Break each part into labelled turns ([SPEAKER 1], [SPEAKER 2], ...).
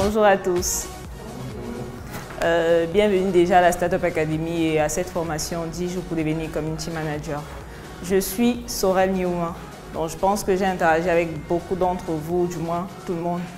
[SPEAKER 1] Bonjour à tous. Bienvenue déjà à la Startup Academy et à cette formation 10 jours pour devenir Community Manager. Je suis Sorel Newman, donc je pense que j'ai interagi avec beaucoup d'entre vous, du moins tout le monde.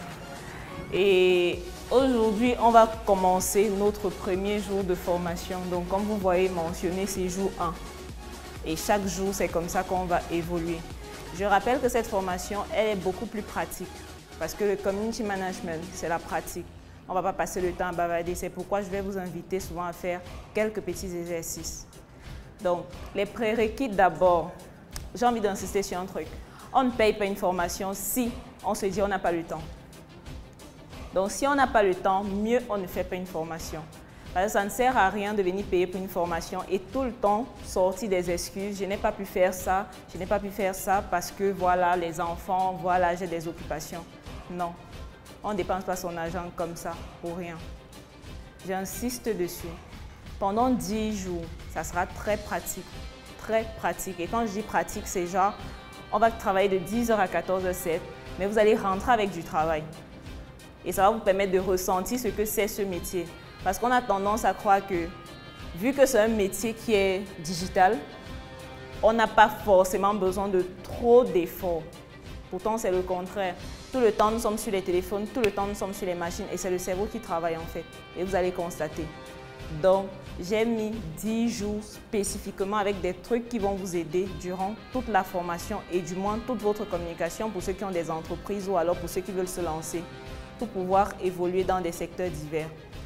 [SPEAKER 1] Et aujourd'hui, on va commencer notre premier jour de formation. Donc comme vous voyez mentionné, c'est jour 1. Et chaque jour, c'est comme ça qu'on va évoluer. Je rappelle que cette formation, elle est beaucoup plus pratique parce que le community management, c'est la pratique. On ne va pas passer le temps à bavarder. C'est pourquoi je vais vous inviter souvent à faire quelques petits exercices. Donc, les prérequis d'abord. J'ai envie d'insister sur un truc. On ne paye pas une formation si on se dit on n'a pas le temps. Donc, si on n'a pas le temps, mieux on ne fait pas une formation. Parce que ça ne sert à rien de venir payer pour une formation et tout le temps sortir des excuses. Je n'ai pas pu faire ça, je n'ai pas pu faire ça parce que voilà les enfants, voilà j'ai des occupations. Non, on ne dépense pas son argent comme ça pour rien. J'insiste dessus. Pendant 10 jours, ça sera très pratique, très pratique. Et quand je dis pratique, c'est genre, on va travailler de 10h à 14h07, mais vous allez rentrer avec du travail. Et ça va vous permettre de ressentir ce que c'est ce métier. Parce qu'on a tendance à croire que, vu que c'est un métier qui est digital, on n'a pas forcément besoin de trop d'efforts. Pourtant, c'est le contraire. Tout le temps, nous sommes sur les téléphones, tout le temps, nous sommes sur les machines et c'est le cerveau qui travaille en fait. Et vous allez constater. Donc, j'ai mis 10 jours spécifiquement avec des trucs qui vont vous aider durant toute la formation et du moins toute votre communication pour ceux qui ont des entreprises ou alors pour ceux qui veulent se lancer pour pouvoir évoluer dans des secteurs divers.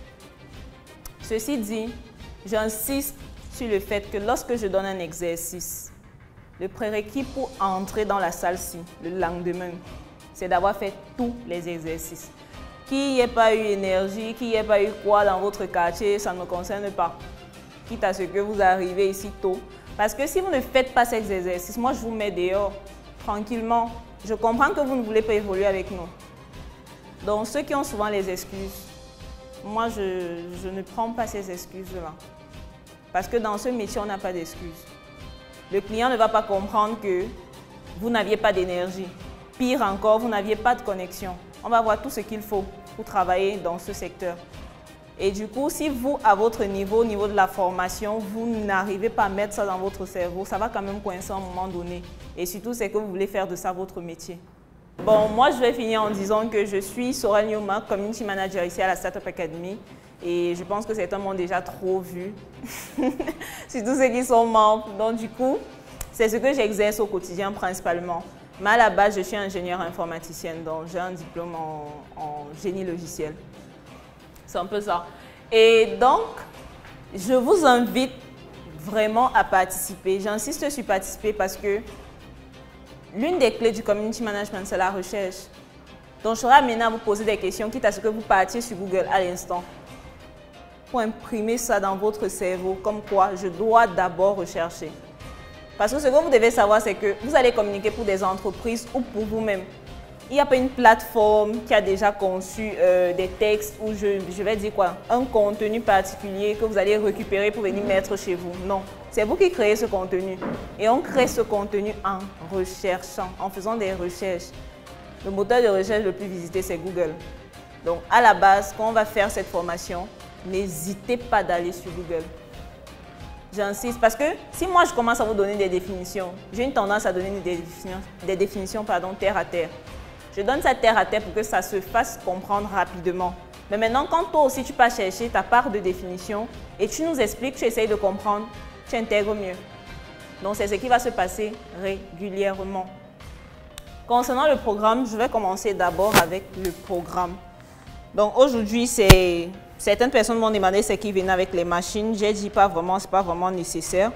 [SPEAKER 1] Ceci dit, j'insiste sur le fait que lorsque je donne un exercice, le prérequis pour entrer dans la salle-ci le lendemain, c'est d'avoir fait tous les exercices. Qu'il n'y ait pas eu énergie, qu'il n'y ait pas eu quoi dans votre quartier, ça ne me concerne pas. Quitte à ce que vous arrivez ici tôt. Parce que si vous ne faites pas ces exercices, moi je vous mets dehors, tranquillement. Je comprends que vous ne voulez pas évoluer avec nous. Donc ceux qui ont souvent les excuses, moi je ne prends pas ces excuses-là. Parce que dans ce métier, on n'a pas d'excuses. Le client ne va pas comprendre que vous n'aviez pas d'énergie. Pire encore, vous n'aviez pas de connexion. On va voir tout ce qu'il faut pour travailler dans ce secteur. Et du coup, si vous, à votre niveau, au niveau de la formation, vous n'arrivez pas à mettre ça dans votre cerveau, ça va quand même coincer à un moment donné. Et surtout, c'est que vous voulez faire de ça votre métier. Bon, moi, je vais finir en disant que je suis Sorel Newman, Community Manager ici à la Startup Academy. Et je pense que c'est un monde déjà trop vu, surtout ceux qui sont membres. Donc, du coup, c'est ce que j'exerce au quotidien principalement. Mais à la base, je suis ingénieure informaticienne, donc j'ai un diplôme en génie logiciel. C'est un peu ça. Et donc, je vous invite vraiment à participer. J'insiste sur participer parce que l'une des clés du community management, c'est la recherche. Donc, je serai amenée à vous poser des questions, quitte à ce que vous partiez sur Google à l'instant. Pour imprimer ça dans votre cerveau, comme quoi je dois d'abord rechercher. Parce que ce que vous devez savoir, c'est que vous allez communiquer pour des entreprises ou pour vous-même. Il n'y a pas une plateforme qui a déjà conçu des textes ou je vais dire quoi, un contenu particulier que vous allez récupérer pour venir mettre chez vous. Non, c'est vous qui créez ce contenu. Et on crée ce contenu en recherchant, en faisant des recherches. Le moteur de recherche le plus visité, c'est Google. Donc, à la base, quand on va faire cette formation, n'hésitez pas d'aller sur Google. J'insiste parce que si moi je commence à vous donner des définitions, j'ai une tendance à donner des définitions terre à terre. Je donne ça terre à terre pour que ça se fasse comprendre rapidement. Mais maintenant, quand toi aussi tu pars chercher ta part de définition et tu nous expliques, tu essayes de comprendre, tu intègres mieux. Donc c'est ce qui va se passer régulièrement. Concernant le programme, je vais commencer d'abord avec le programme. Donc aujourd'hui, certaines personnes m'ont demandé ce qui venait avec les machines. J'ai dit pas vraiment, c'est pas vraiment nécessaire.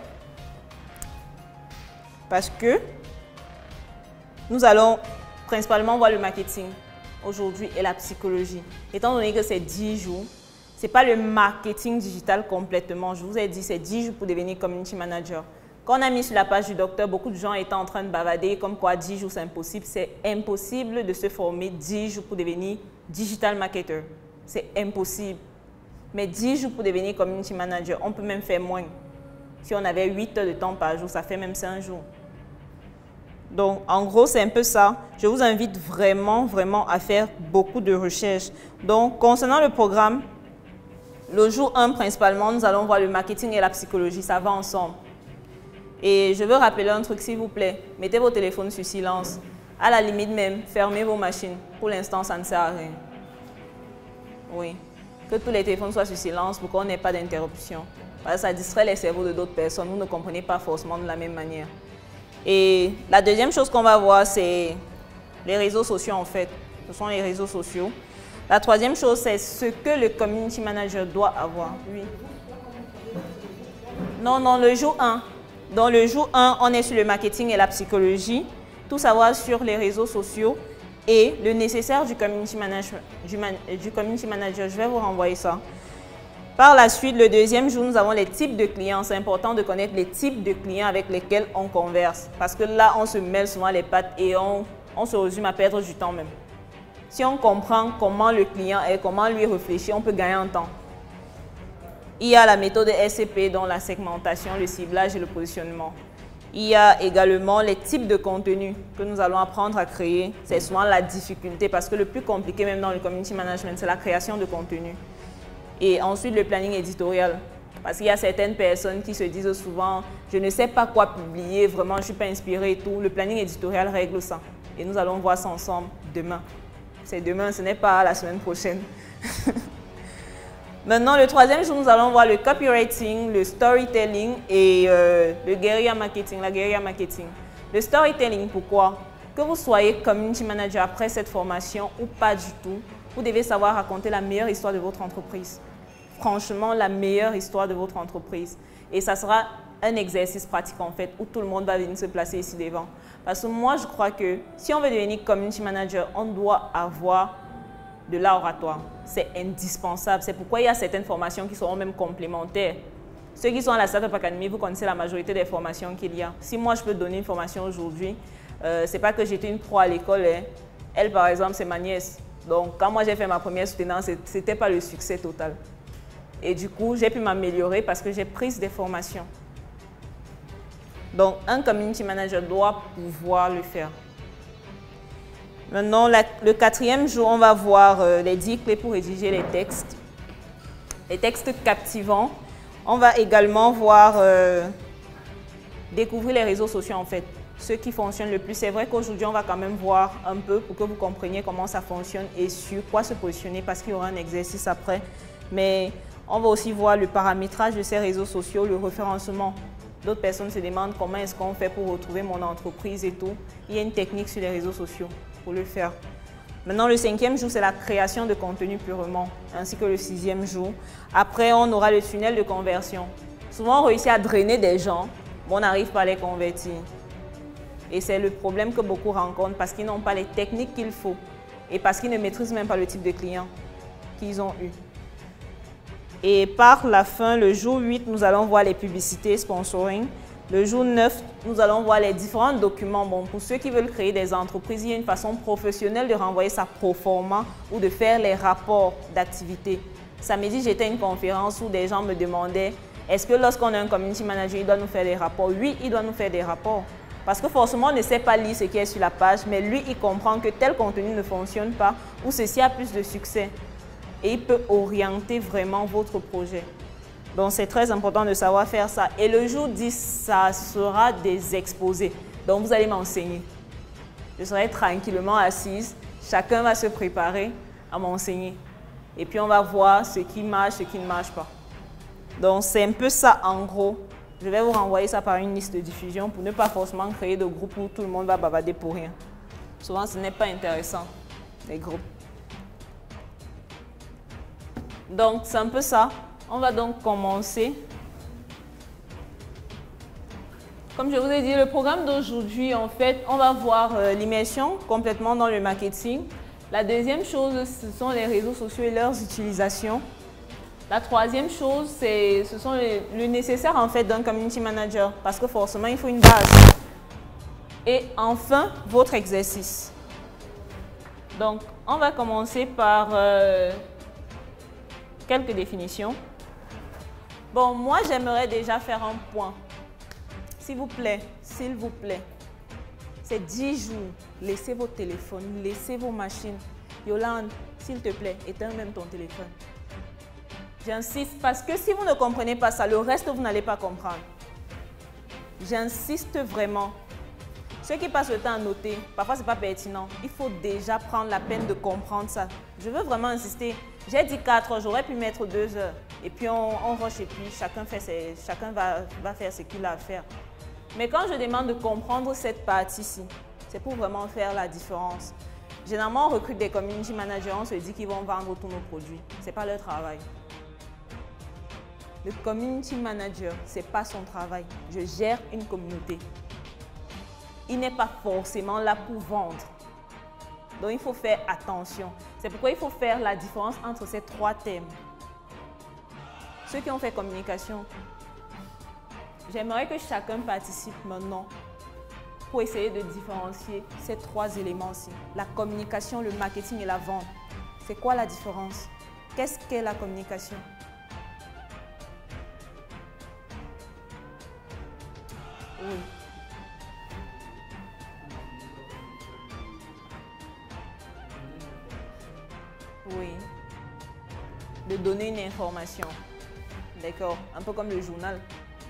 [SPEAKER 1] Parce que nous allons principalement voir le marketing aujourd'hui et la psychologie. Étant donné que c'est 10 jours, ce n'est pas le marketing digital complètement. Je vous ai dit, c'est 10 jours pour devenir community manager. Quand on a mis sur la page du docteur, beaucoup de gens étaient en train de bavader comme quoi 10 jours c'est impossible. C'est impossible de se former 10 jours pour devenir digital marketer. C'est impossible. Mais 10 jours pour devenir community manager, on peut même faire moins. Si on avait 8 heures de temps par jour, ça fait même 5 jours. Donc, en gros, c'est un peu ça. Je vous invite vraiment, vraiment à faire beaucoup de recherches. Donc, concernant le programme, le jour 1, principalement, nous allons voir le marketing et la psychologie. Ça va ensemble. Et je veux rappeler un truc, s'il vous plaît. Mettez vos téléphones sur silence. À la limite même, fermez vos machines. Pour l'instant, ça ne sert à rien. Oui. Que tous les téléphones soient sur silence pour qu'on n'ait pas d'interruption. Parce que ça distrait les cerveaux de d'autres personnes. Vous ne comprenez pas forcément de la même manière. Et la deuxième chose qu'on va voir, c'est les réseaux sociaux en fait. Ce sont les réseaux sociaux. La troisième chose, c'est ce que le community manager doit avoir. Oui. Non, non, le jour 1. Dans le jour 1, on est sur le marketing et la psychologie. Tout savoir sur les réseaux sociaux et le nécessaire du community manager. Je vais vous renvoyer ça. Par la suite, le deuxième jour, nous avons les types de clients. C'est important de connaître les types de clients avec lesquels on converse. Parce que là, on se mêle souvent les pattes et on se résume à perdre du temps même. Si on comprend comment le client est, comment lui réfléchir, on peut gagner en temps. Il y a la méthode SCP, dont la segmentation, le ciblage et le positionnement. Il y a également les types de contenus que nous allons apprendre à créer. C'est souvent la difficulté parce que le plus compliqué même dans le community management, c'est la création de contenu. Et ensuite, le planning éditorial. Parce qu'il y a certaines personnes qui se disent souvent « je ne sais pas quoi publier, vraiment je ne suis pas inspirée et tout ». Le planning éditorial règle ça. Et nous allons voir ça ensemble demain. C'est demain, ce n'est pas la semaine prochaine. Maintenant, le troisième jour, nous allons voir le copywriting, le storytelling et le guérilla marketing, la guérilla marketing. Le storytelling, pourquoi? Que vous soyez community manager après cette formation ou pas du tout, vous devez savoir raconter la meilleure histoire de votre entreprise. Franchement, la meilleure histoire de votre entreprise. Et ça sera un exercice pratique en fait, où tout le monde va venir se placer ici devant. Parce que moi, je crois que si on veut devenir community manager, on doit avoir de l'oratoire. C'est indispensable. C'est pourquoi il y a certaines formations qui seront même complémentaires. Ceux qui sont à la Startup Academy, vous connaissez la majorité des formations qu'il y a. Si moi, je peux donner une formation aujourd'hui, ce n'est pas que j'étais une pro à l'école. Hein. Elle, par exemple, c'est ma nièce. Donc, quand moi, j'ai fait ma première soutenance, ce n'était pas le succès total. Et du coup, j'ai pu m'améliorer parce que j'ai pris des formations. Donc, un community manager doit pouvoir le faire. Maintenant, le quatrième jour, on va voir les 10 clés pour rédiger les textes. Les textes captivants. On va également voir découvrir les réseaux sociaux en fait. Ceux qui fonctionnent le plus. C'est vrai qu'aujourd'hui, on va quand même voir un peu pour que vous compreniez comment ça fonctionne et sur quoi se positionner parce qu'il y aura un exercice après. Mais on va aussi voir le paramétrage de ces réseaux sociaux, le référencement. D'autres personnes se demandent comment est-ce qu'on fait pour retrouver mon entreprise et tout. Il y a une technique sur les réseaux sociaux pour le faire. Maintenant, le cinquième jour, c'est la création de contenu purement, ainsi que le sixième jour. Après, on aura le tunnel de conversion. Souvent, on réussit à drainer des gens, mais on n'arrive pas à les convertir. Et c'est le problème que beaucoup rencontrent parce qu'ils n'ont pas les techniques qu'il faut et parce qu'ils ne maîtrisent même pas le type de clients qu'ils ont eu. Et par la fin, le jour 8, nous allons voir les publicités, sponsoring. Le jour 9, nous allons voir les différents documents. Bon, pour ceux qui veulent créer des entreprises, il y a une façon professionnelle de renvoyer sa proforma ou de faire les rapports d'activité. Samedi, j'étais à une conférence où des gens me demandaient est-ce que lorsqu'on a un community manager, il doit nous faire des rapports? Oui, il doit nous faire des rapports. Parce que forcément, on ne sait pas lire ce qui est sur la page, mais lui, il comprend que tel contenu ne fonctionne pas ou ceci a plus de succès. Et il peut orienter vraiment votre projet. Donc, c'est très important de savoir faire ça. Et le jour 10, ça sera des exposés. Donc, vous allez m'enseigner. Je serai tranquillement assise. Chacun va se préparer à m'enseigner. Et puis, on va voir ce qui marche, ce qui ne marche pas. Donc, c'est un peu ça en gros. Je vais vous renvoyer ça par une liste de diffusion pour ne pas forcément créer de groupes où tout le monde va bavarder pour rien. Souvent, ce n'est pas intéressant, les groupes. Donc, c'est un peu ça. On va donc commencer. Comme je vous ai dit, le programme d'aujourd'hui, en fait, on va voir l'immersion complètement dans le marketing. La deuxième chose, ce sont les réseaux sociaux et leurs utilisations. La troisième chose, ce sont le nécessaire en fait d'un community manager parce que forcément, il faut une base. Et enfin, votre exercice. Donc, on va commencer par quelques définitions. Bon, moi, j'aimerais déjà faire un point. S'il vous plaît, s'il vous plaît. C'est 10 jours. Laissez vos téléphones, laissez vos machines. Yolande, s'il te plaît, éteins même ton téléphone. J'insiste parce que si vous ne comprenez pas ça, le reste, vous n'allez pas comprendre. J'insiste vraiment. Ceux qui passent le temps à noter, parfois ce n'est pas pertinent. Il faut déjà prendre la peine de comprendre ça. Je veux vraiment insister. J'ai dit 4 heures, j'aurais pu mettre 2 heures. Et puis on rush et puis chacun va faire ce qu'il a à faire. Mais quand je demande de comprendre cette partie-ci, c'est pour vraiment faire la différence. Généralement, on recrute des community managers, on se dit qu'ils vont vendre tous nos produits. Ce n'est pas leur travail. Le community manager, ce n'est pas son travail. Je gère une communauté. Il n'est pas forcément là pour vendre. Donc, il faut faire attention. C'est pourquoi il faut faire la différence entre ces 3 thèmes. Ceux qui ont fait communication, j'aimerais que chacun participe maintenant pour essayer de différencier ces 3 éléments-ci. La communication, le marketing et la vente. C'est quoi la différence? Qu'est-ce qu'est la communication? Oui. Oui. De donner une information. D'accord. Un peu comme le journal.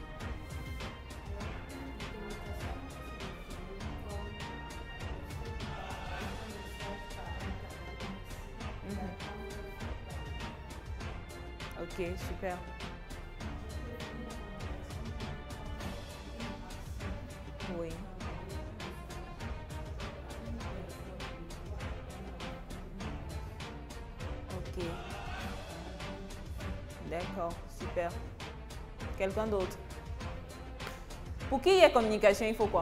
[SPEAKER 1] Ok, super. Oui. Ok. D'accord, super. Quelqu'un d'autre? Pour qu'il y ait communication, il faut quoi?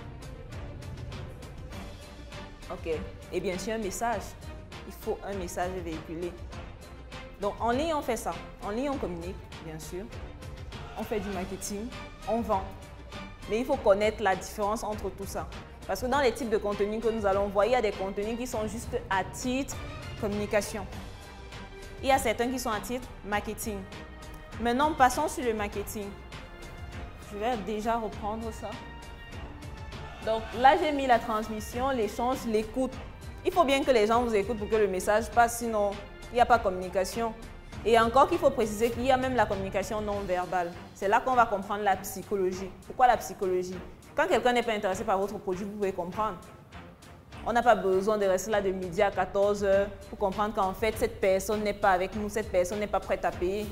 [SPEAKER 1] Ok. Et bien sûr, un message. Il faut un message véhiculé. Donc, en ligne, on fait ça. En ligne, on communique, bien sûr. On fait du marketing, on vend. Mais il faut connaître la différence entre tout ça. Parce que dans les types de contenus que nous allons voir, il y a des contenus qui sont juste à titre communication. Il y a certains qui sont à titre marketing. Maintenant, passons sur le marketing. Je vais déjà reprendre ça. Donc là, j'ai mis la transmission, l'échange, l'écoute. Il faut bien que les gens vous écoutent pour que le message passe, sinon il n'y a pas de communication. Et encore qu'il faut préciser qu'il y a même la communication non verbale. C'est là qu'on va comprendre la psychologie. Pourquoi la psychologie? Quand quelqu'un n'est pas intéressé par votre produit, vous pouvez comprendre. On n'a pas besoin de rester là de midi à 14 h pour comprendre qu'en fait, cette personne n'est pas avec nous, cette personne n'est pas prête à payer.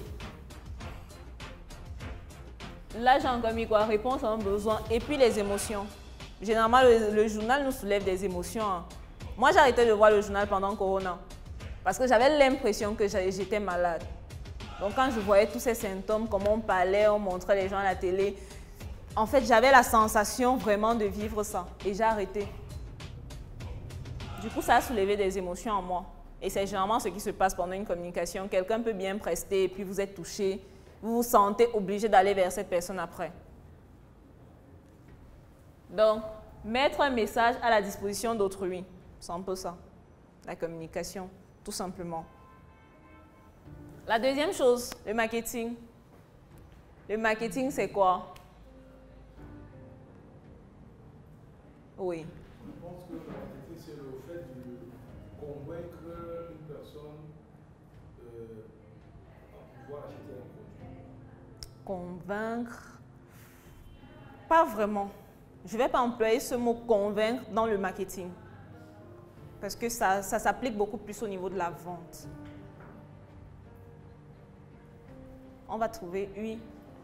[SPEAKER 1] Là, j'ai encore mis quoi? Réponse à un besoin. Et puis les émotions. Généralement, le journal nous soulève des émotions. Moi, j'ai arrêté de voir le journal pendant Corona. Parce que j'avais l'impression que j'étais malade. Donc, quand je voyais tous ces symptômes, comment on parlait, on montrait les gens à la télé, en fait, j'avais la sensation vraiment de vivre ça. Et j'ai arrêté. Du coup, ça a soulevé des émotions en moi. Et c'est généralement ce qui se passe pendant une communication. Quelqu'un peut bien prester et puis vous êtes touché. Vous vous sentez obligé d'aller vers cette personne après. Donc, mettre un message à la disposition d'autrui. C'est un peu ça. La communication, tout simplement. La deuxième chose, le marketing. Le marketing, c'est quoi? Oui.
[SPEAKER 2] Je pense que le marketing, c'est le fait de convaincre une personne à pouvoir acheter un produit.
[SPEAKER 1] Convaincre? Pas vraiment. Je ne vais pas employer ce mot convaincre dans le marketing. Parce que ça s'applique beaucoup plus au niveau de la vente. On va trouver, oui.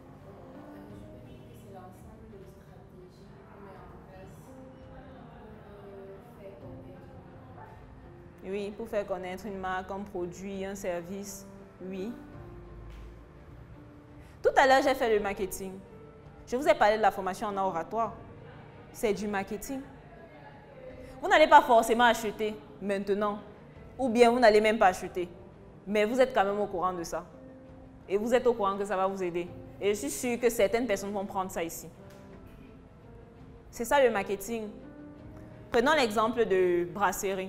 [SPEAKER 3] C'est l'ensemble de stratégies qu'on met en place pour faire connaître.
[SPEAKER 1] Oui, pour faire connaître une marque, un produit, un service, oui. Tout à l'heure, j'ai fait le marketing. Je vous ai parlé de la formation en oratoire. C'est du marketing. Vous n'allez pas forcément acheter maintenant, ou bien vous n'allez même pas acheter. Mais vous êtes quand même au courant de ça. Et vous êtes au courant que ça va vous aider. Et je suis sûre que certaines personnes vont prendre ça ici. C'est ça le marketing. Prenons l'exemple de brasserie.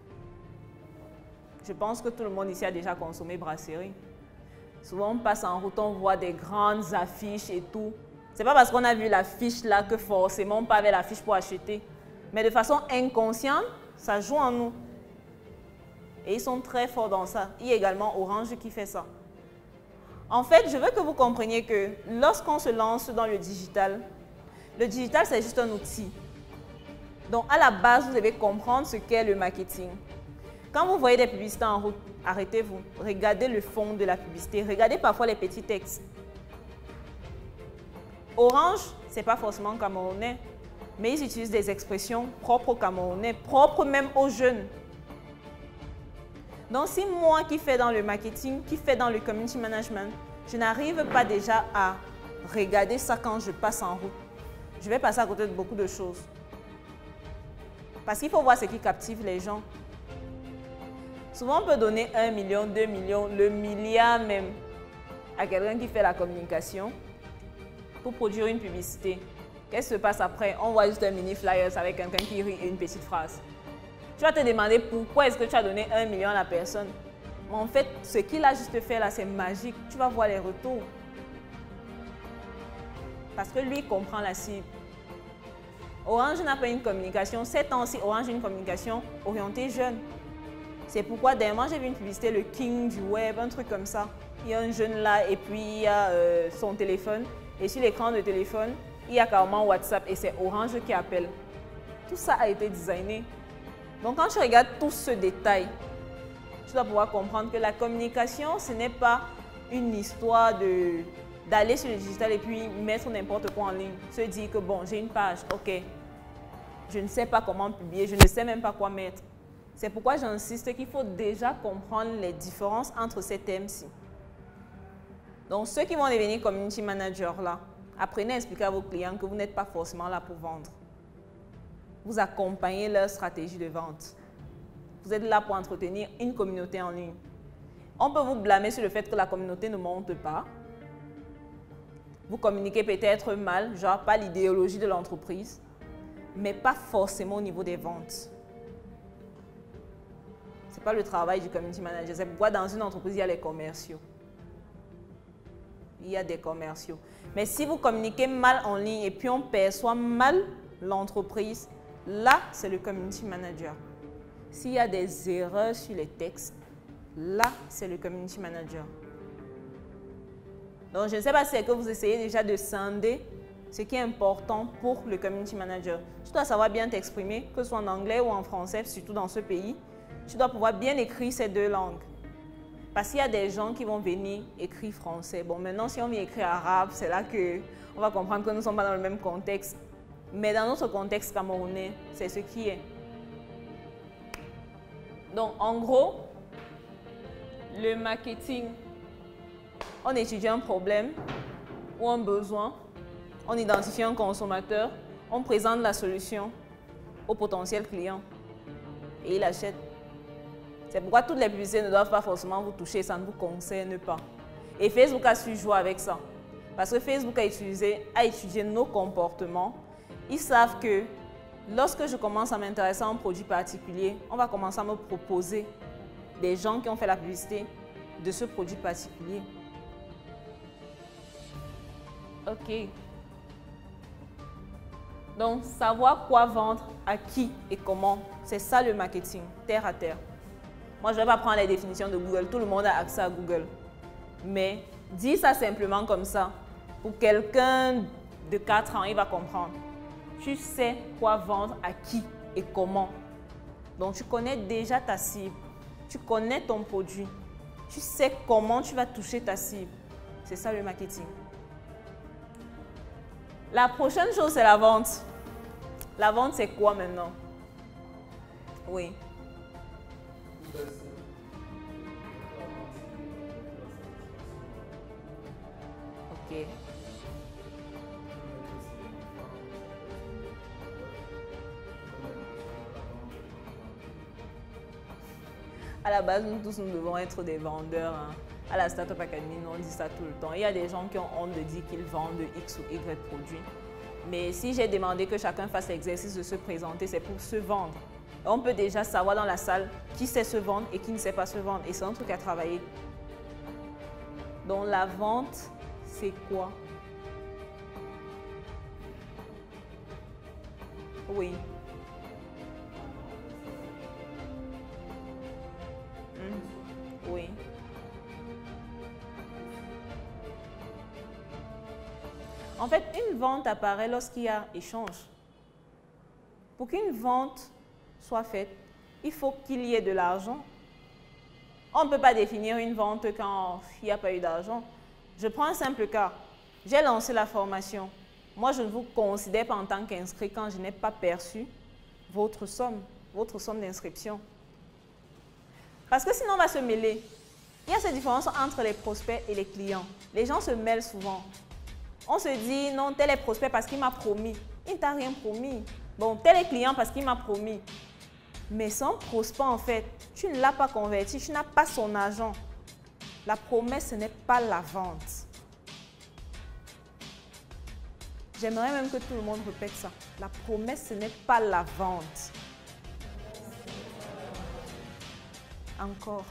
[SPEAKER 1] Je pense que tout le monde ici a déjà consommé brasserie. Souvent, on passe en route, on voit des grandes affiches et tout. C'est pas parce qu'on a vu l'affiche là que forcément on part vers l'affiche pour acheter. Mais de façon inconsciente, ça joue en nous. Et ils sont très forts dans ça. Il y a également Orange qui fait ça. En fait, je veux que vous compreniez que lorsqu'on se lance dans le digital, c'est juste un outil. Donc, à la base, vous devez comprendre ce qu'est le marketing. Quand vous voyez des publicités en route, arrêtez-vous. Regardez le fond de la publicité. Regardez parfois les petits textes. Orange, ce n'est pas forcément camerounais, mais ils utilisent des expressions propres aux Camerounais, propres même aux jeunes. Donc, si moi qui fais dans le marketing, qui fais dans le community management, je n'arrive pas déjà à regarder ça quand je passe en route, je vais passer à côté de beaucoup de choses. Parce qu'il faut voir ce qui captive les gens. Souvent, on peut donner 1 million, 2 millions, le milliard même à quelqu'un qui fait la communication pour produire une publicité. Qu'est-ce qui se passe après? On voit juste un mini flyers avec quelqu'un qui rit et une petite phrase. Tu vas te demander pourquoi est-ce que tu as donné 1 million à la personne. Mais en fait, ce qu'il a juste fait là, c'est magique. Tu vas voir les retours. Parce que lui comprend la cible. Orange n'a pas une communication. Ces temps-ci, Orange a une communication orientée jeune. C'est pourquoi dernièrement, j'ai vu une publicité, le king du web, un truc comme ça. Il y a un jeune là et puis il y a son téléphone. Et sur l'écran de téléphone, il y a carrément WhatsApp et c'est Orange qui appelle. Tout ça a été designé. Donc quand tu regardes tout ce détail, tu dois pouvoir comprendre que la communication, ce n'est pas une histoire d'aller sur le digital et puis mettre n'importe quoi en ligne. Se dire que bon, j'ai une page, ok, je ne sais pas comment publier, je ne sais même pas quoi mettre. C'est pourquoi j'insiste qu'il faut déjà comprendre les différences entre ces thèmes-ci. Donc ceux qui vont devenir community managers là, apprenez à expliquer à vos clients que vous n'êtes pas forcément là pour vendre. Vous accompagnez leur stratégie de vente. Vous êtes là pour entretenir une communauté en ligne. On peut vous blâmer sur le fait que la communauté ne monte pas. Vous communiquez peut-être mal, genre pas l'idéologie de l'entreprise, mais pas forcément au niveau des ventes. Ce n'est pas le travail du community manager. C'est pourquoi dans une entreprise, il y a les commerciaux. Il y a des commerciaux. Mais si vous communiquez mal en ligne et puis on perçoit mal l'entreprise, là, c'est le community manager. S'il y a des erreurs sur les textes, là, c'est le community manager. Donc, je ne sais pas si c'est que vous essayez déjà de scinder ce qui est important pour le community manager. Tu dois savoir bien t'exprimer, que ce soit en anglais ou en français, surtout dans ce pays. Tu dois pouvoir bien écrire ces deux langues. Parce qu'il y a des gens qui vont venir écrire français. Bon, maintenant, si on vient écrire arabe, c'est là qu'on va comprendre que nous ne sommes pas dans le même contexte. Mais dans notre contexte camerounais, c'est ce qui est. Donc, en gros, le marketing, on étudie un problème ou un besoin, on identifie un consommateur, on présente la solution au potentiel client et il achète. C'est pourquoi toutes les publicités ne doivent pas forcément vous toucher, ça ne vous concerne pas. Et Facebook a su jouer avec ça. Parce que Facebook a étudié nos comportements. Ils savent que lorsque je commence à m'intéresser à un produit particulier, on va commencer à me proposer des gens qui ont fait la publicité de ce produit particulier. Ok. Donc, savoir quoi vendre, à qui et comment, c'est ça le marketing, terre à terre. Moi, je ne vais pas prendre les définitions de Google. Tout le monde a accès à Google. Mais dis ça simplement comme ça. Pour quelqu'un de 4 ans, il va comprendre. Tu sais quoi vendre, à qui et comment. Donc, tu connais déjà ta cible. Tu connais ton produit. Tu sais comment tu vas toucher ta cible. C'est ça le marketing. La prochaine chose, c'est la vente. La vente, c'est quoi maintenant? Oui. Ok. À la base, nous tous, nous devons être des vendeurs. Hein. À la Startup Academy, on dit ça tout le temps. Il y a des gens qui ont honte de dire qu'ils vendent X ou Y produits. Mais si j'ai demandé que chacun fasse l'exercice de se présenter, c'est pour se vendre. On peut déjà savoir dans la salle qui sait se vendre et qui ne sait pas se vendre. Et c'est un truc à travailler. Donc la vente, c'est quoi? Oui. En fait, une vente apparaît lorsqu'il y a échange. Pour qu'une vente soit faite, il faut qu'il y ait de l'argent. On ne peut pas définir une vente quand il n'y a pas eu d'argent. Je prends un simple cas. J'ai lancé la formation. Moi, je ne vous considère pas en tant qu'inscrit quand je n'ai pas perçu votre somme d'inscription. Parce que sinon, on va se mêler. Il y a cette différence entre les prospects et les clients. Les gens se mêlent souvent. On se dit, non, tel est prospect parce qu'il m'a promis. Il ne t'a rien promis. Bon, tel est client parce qu'il m'a promis. Mais son prospect, en fait, tu ne l'as pas converti, tu n'as pas son argent. La promesse, ce n'est pas la vente. J'aimerais même que tout le monde répète ça. La promesse, ce n'est pas la vente. Encore.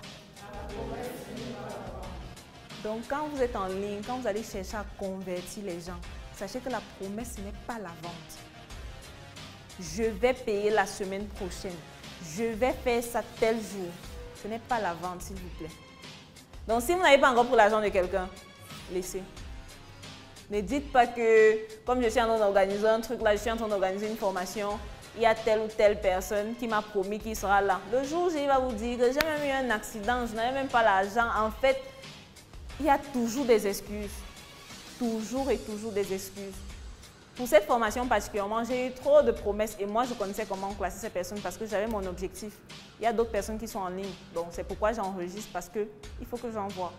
[SPEAKER 1] Donc, quand vous êtes en ligne, quand vous allez chercher à convertir les gens, sachez que la promesse, ce n'est pas la vente. Je vais payer la semaine prochaine. Je vais faire ça tel jour. Ce n'est pas la vente, s'il vous plaît. Donc, si vous n'avez pas encore pour l'argent de quelqu'un, laissez. Ne dites pas que, comme je suis en train d'organiser un truc, là, je suis en train d'organiser une formation, il y a telle ou telle personne qui m'a promis qu'il sera là. Le jour où il va vous dire que j'ai même eu un accident, je n'avais même pas l'argent. En fait, il y a toujours des excuses. Toujours et toujours des excuses. Pour cette formation particulièrement, j'ai eu trop de promesses et moi, je connaissais comment classer ces personnes parce que j'avais mon objectif. Il y a d'autres personnes qui sont en ligne, donc c'est pourquoi j'enregistre parce qu'il faut que j'envoie.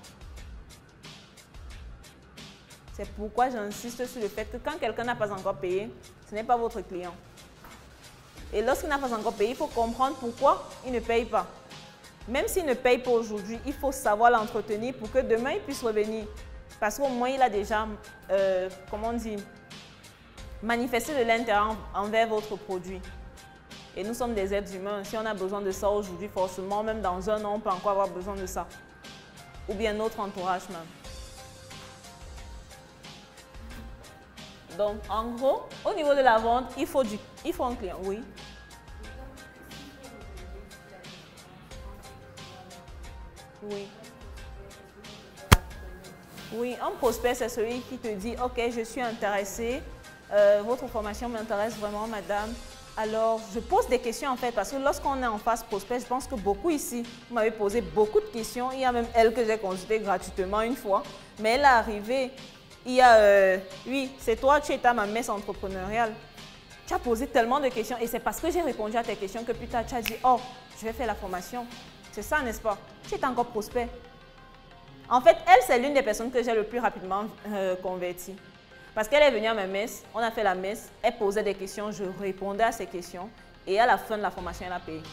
[SPEAKER 1] C'est pourquoi j'insiste sur le fait que quand quelqu'un n'a pas encore payé, ce n'est pas votre client. Et lorsqu'il n'a pas encore payé, il faut comprendre pourquoi il ne paye pas. Même s'il ne paye pas aujourd'hui, il faut savoir l'entretenir pour que demain, il puisse revenir. Parce qu'au moins, il a déjà, comment on dit, manifesté de l'intérêt envers votre produit. Et nous sommes des êtres humains. Si on a besoin de ça aujourd'hui, forcément, même dans un an, on peut encore avoir besoin de ça. Ou bien notre entourage même. Donc, en gros, au niveau de la vente, il faut un client, oui. Oui. Oui, un prospect, c'est celui qui te dit, OK, je suis intéressé, votre formation m'intéresse vraiment, madame. Alors, je pose des questions en fait, parce que lorsqu'on est en face prospect, je pense que beaucoup ici, vous m'avez posé beaucoup de questions. Il y a même elle que j'ai consultée gratuitement une fois, mais elle est arrivée. Il y a, oui, c'est toi, tu étais à ma messe entrepreneuriale. Tu as posé tellement de questions et c'est parce que j'ai répondu à tes questions que plus tard, tu as dit, oh, je vais faire la formation. C'est ça, n'est-ce pas? Tu es encore prospect. En fait, elle, c'est l'une des personnes que j'ai le plus rapidement convertie. Parce qu'elle est venue à ma messe, on a fait la messe, elle posait des questions, je répondais à ses questions et à la fin de la formation, elle a payé.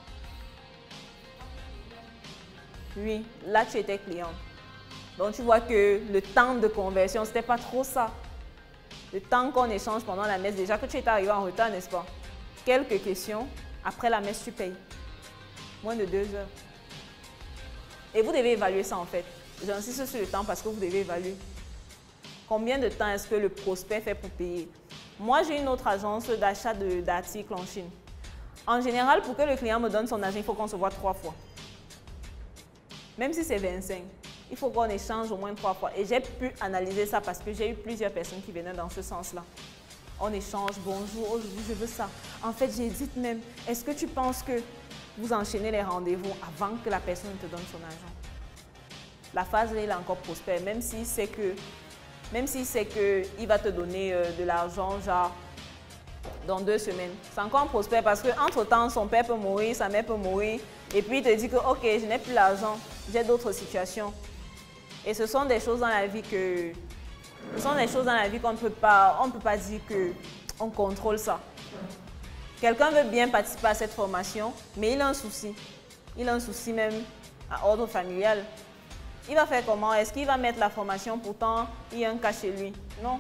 [SPEAKER 1] Oui, là, tu étais cliente. Donc, tu vois que le temps de conversion, ce n'était pas trop ça. Le temps qu'on échange pendant la messe, déjà que tu étais arrivé en retard, n'est-ce pas? Quelques questions, après la messe, tu payes. Moins de 2 heures. Et vous devez évaluer ça en fait. J'insiste sur le temps parce que vous devez évaluer. Combien de temps est-ce que le prospect fait pour payer? Moi, j'ai une autre agence d'achat d'articles en Chine. En général, pour que le client me donne son argent, il faut qu'on se voit 3 fois. Même si c'est 25. Il faut qu'on échange au moins 3 fois. Et j'ai pu analyser ça parce que j'ai eu plusieurs personnes qui venaient dans ce sens-là. On échange, bonjour, aujourd'hui je veux ça. En fait, j'hésite même. Est-ce que tu penses que vous enchaînez les rendez-vous avant que la personne te donne son argent? La phase, il est encore prospère, même s'il sait qu'il va te donner de l'argent, genre, dans 2 semaines. C'est encore un prospère parce qu'entre-temps, son père peut mourir, sa mère peut mourir. Et puis, il te dit que, OK, je n'ai plus l'argent, j'ai d'autres situations. Et ce sont des choses dans la vie qu'on ne peut pas dire qu'on contrôle ça. Quelqu'un veut bien participer à cette formation, mais il a un souci. Il a un souci même à ordre familial. Il va faire comment? Est-ce qu'il va mettre la formation? Pourtant, il y a un cas chez lui. Non.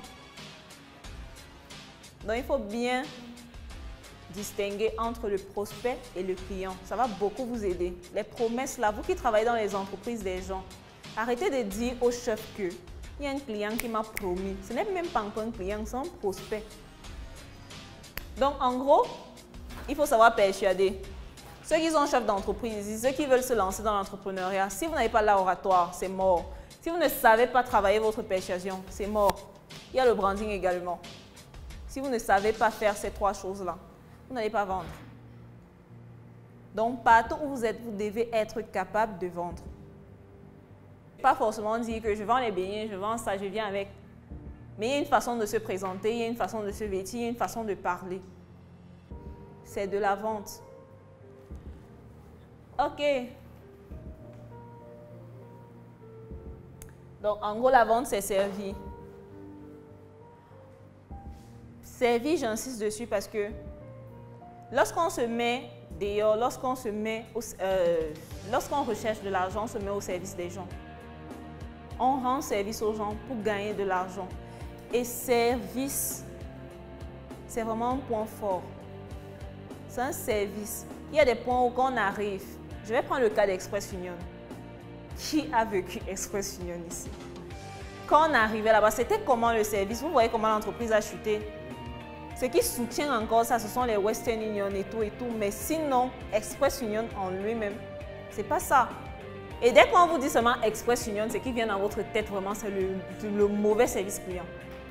[SPEAKER 1] Donc, il faut bien distinguer entre le prospect et le client. Ça va beaucoup vous aider. Les promesses, là, vous qui travaillez dans les entreprises des gens, arrêtez de dire au chef que il y a un client qui m'a promis. Ce n'est même pas encore un client, c'est un prospect. Donc, en gros, il faut savoir persuader. Ceux qui sont chefs d'entreprise, ceux qui veulent se lancer dans l'entrepreneuriat, si vous n'avez pas l'oratoire, c'est mort. Si vous ne savez pas travailler votre persuasion, c'est mort. Il y a le branding également. Si vous ne savez pas faire ces trois choses-là, vous n'allez pas vendre. Donc, partout où vous êtes, vous devez être capable de vendre. Pas forcément dire que je vends les beignets, je vends ça, je viens avec. Mais il y a une façon de se présenter, il y a une façon de se vêtir, il y a une façon de parler. C'est de la vente. OK. Donc, en gros, la vente, c'est servir. Servir, j'insiste dessus parce que lorsqu'on se met dehors, lorsqu'on recherche de l'argent, on se met au service des gens. On rend service aux gens pour gagner de l'argent. Et service, c'est vraiment un point fort. C'est un service. Il y a des points où quand on arrive, je vais prendre le cas d'Express Union. Qui a vécu Express Union ici? Quand on arrivait là-bas, c'était comment le service? Vous voyez comment l'entreprise a chuté? Ce qui soutient encore ça, ce sont les Western Union et tout. Mais sinon, Express Union en lui-même, c'est pas ça. Et dès qu'on vous dit seulement Express Union, ce qui vient dans votre tête vraiment, c'est le mauvais service client.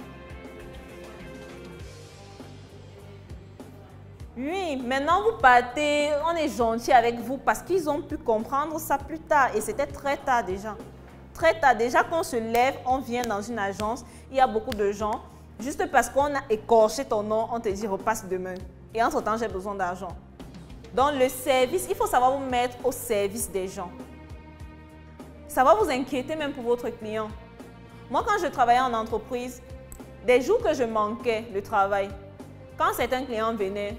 [SPEAKER 1] Oui, maintenant vous partez, on est gentil avec vous parce qu'ils ont pu comprendre ça plus tard. Et c'était très tard déjà. Très tard, déjà qu'on se lève, on vient dans une agence, il y a beaucoup de gens. Juste parce qu'on a écorché ton nom, on te dit repasse demain. Et entre-temps, j'ai besoin d'argent. Donc le service, il faut savoir vous mettre au service des gens. Ça va vous inquiéter même pour votre client. Moi, quand je travaillais en entreprise, des jours que je manquais le travail, quand certains clients venaient,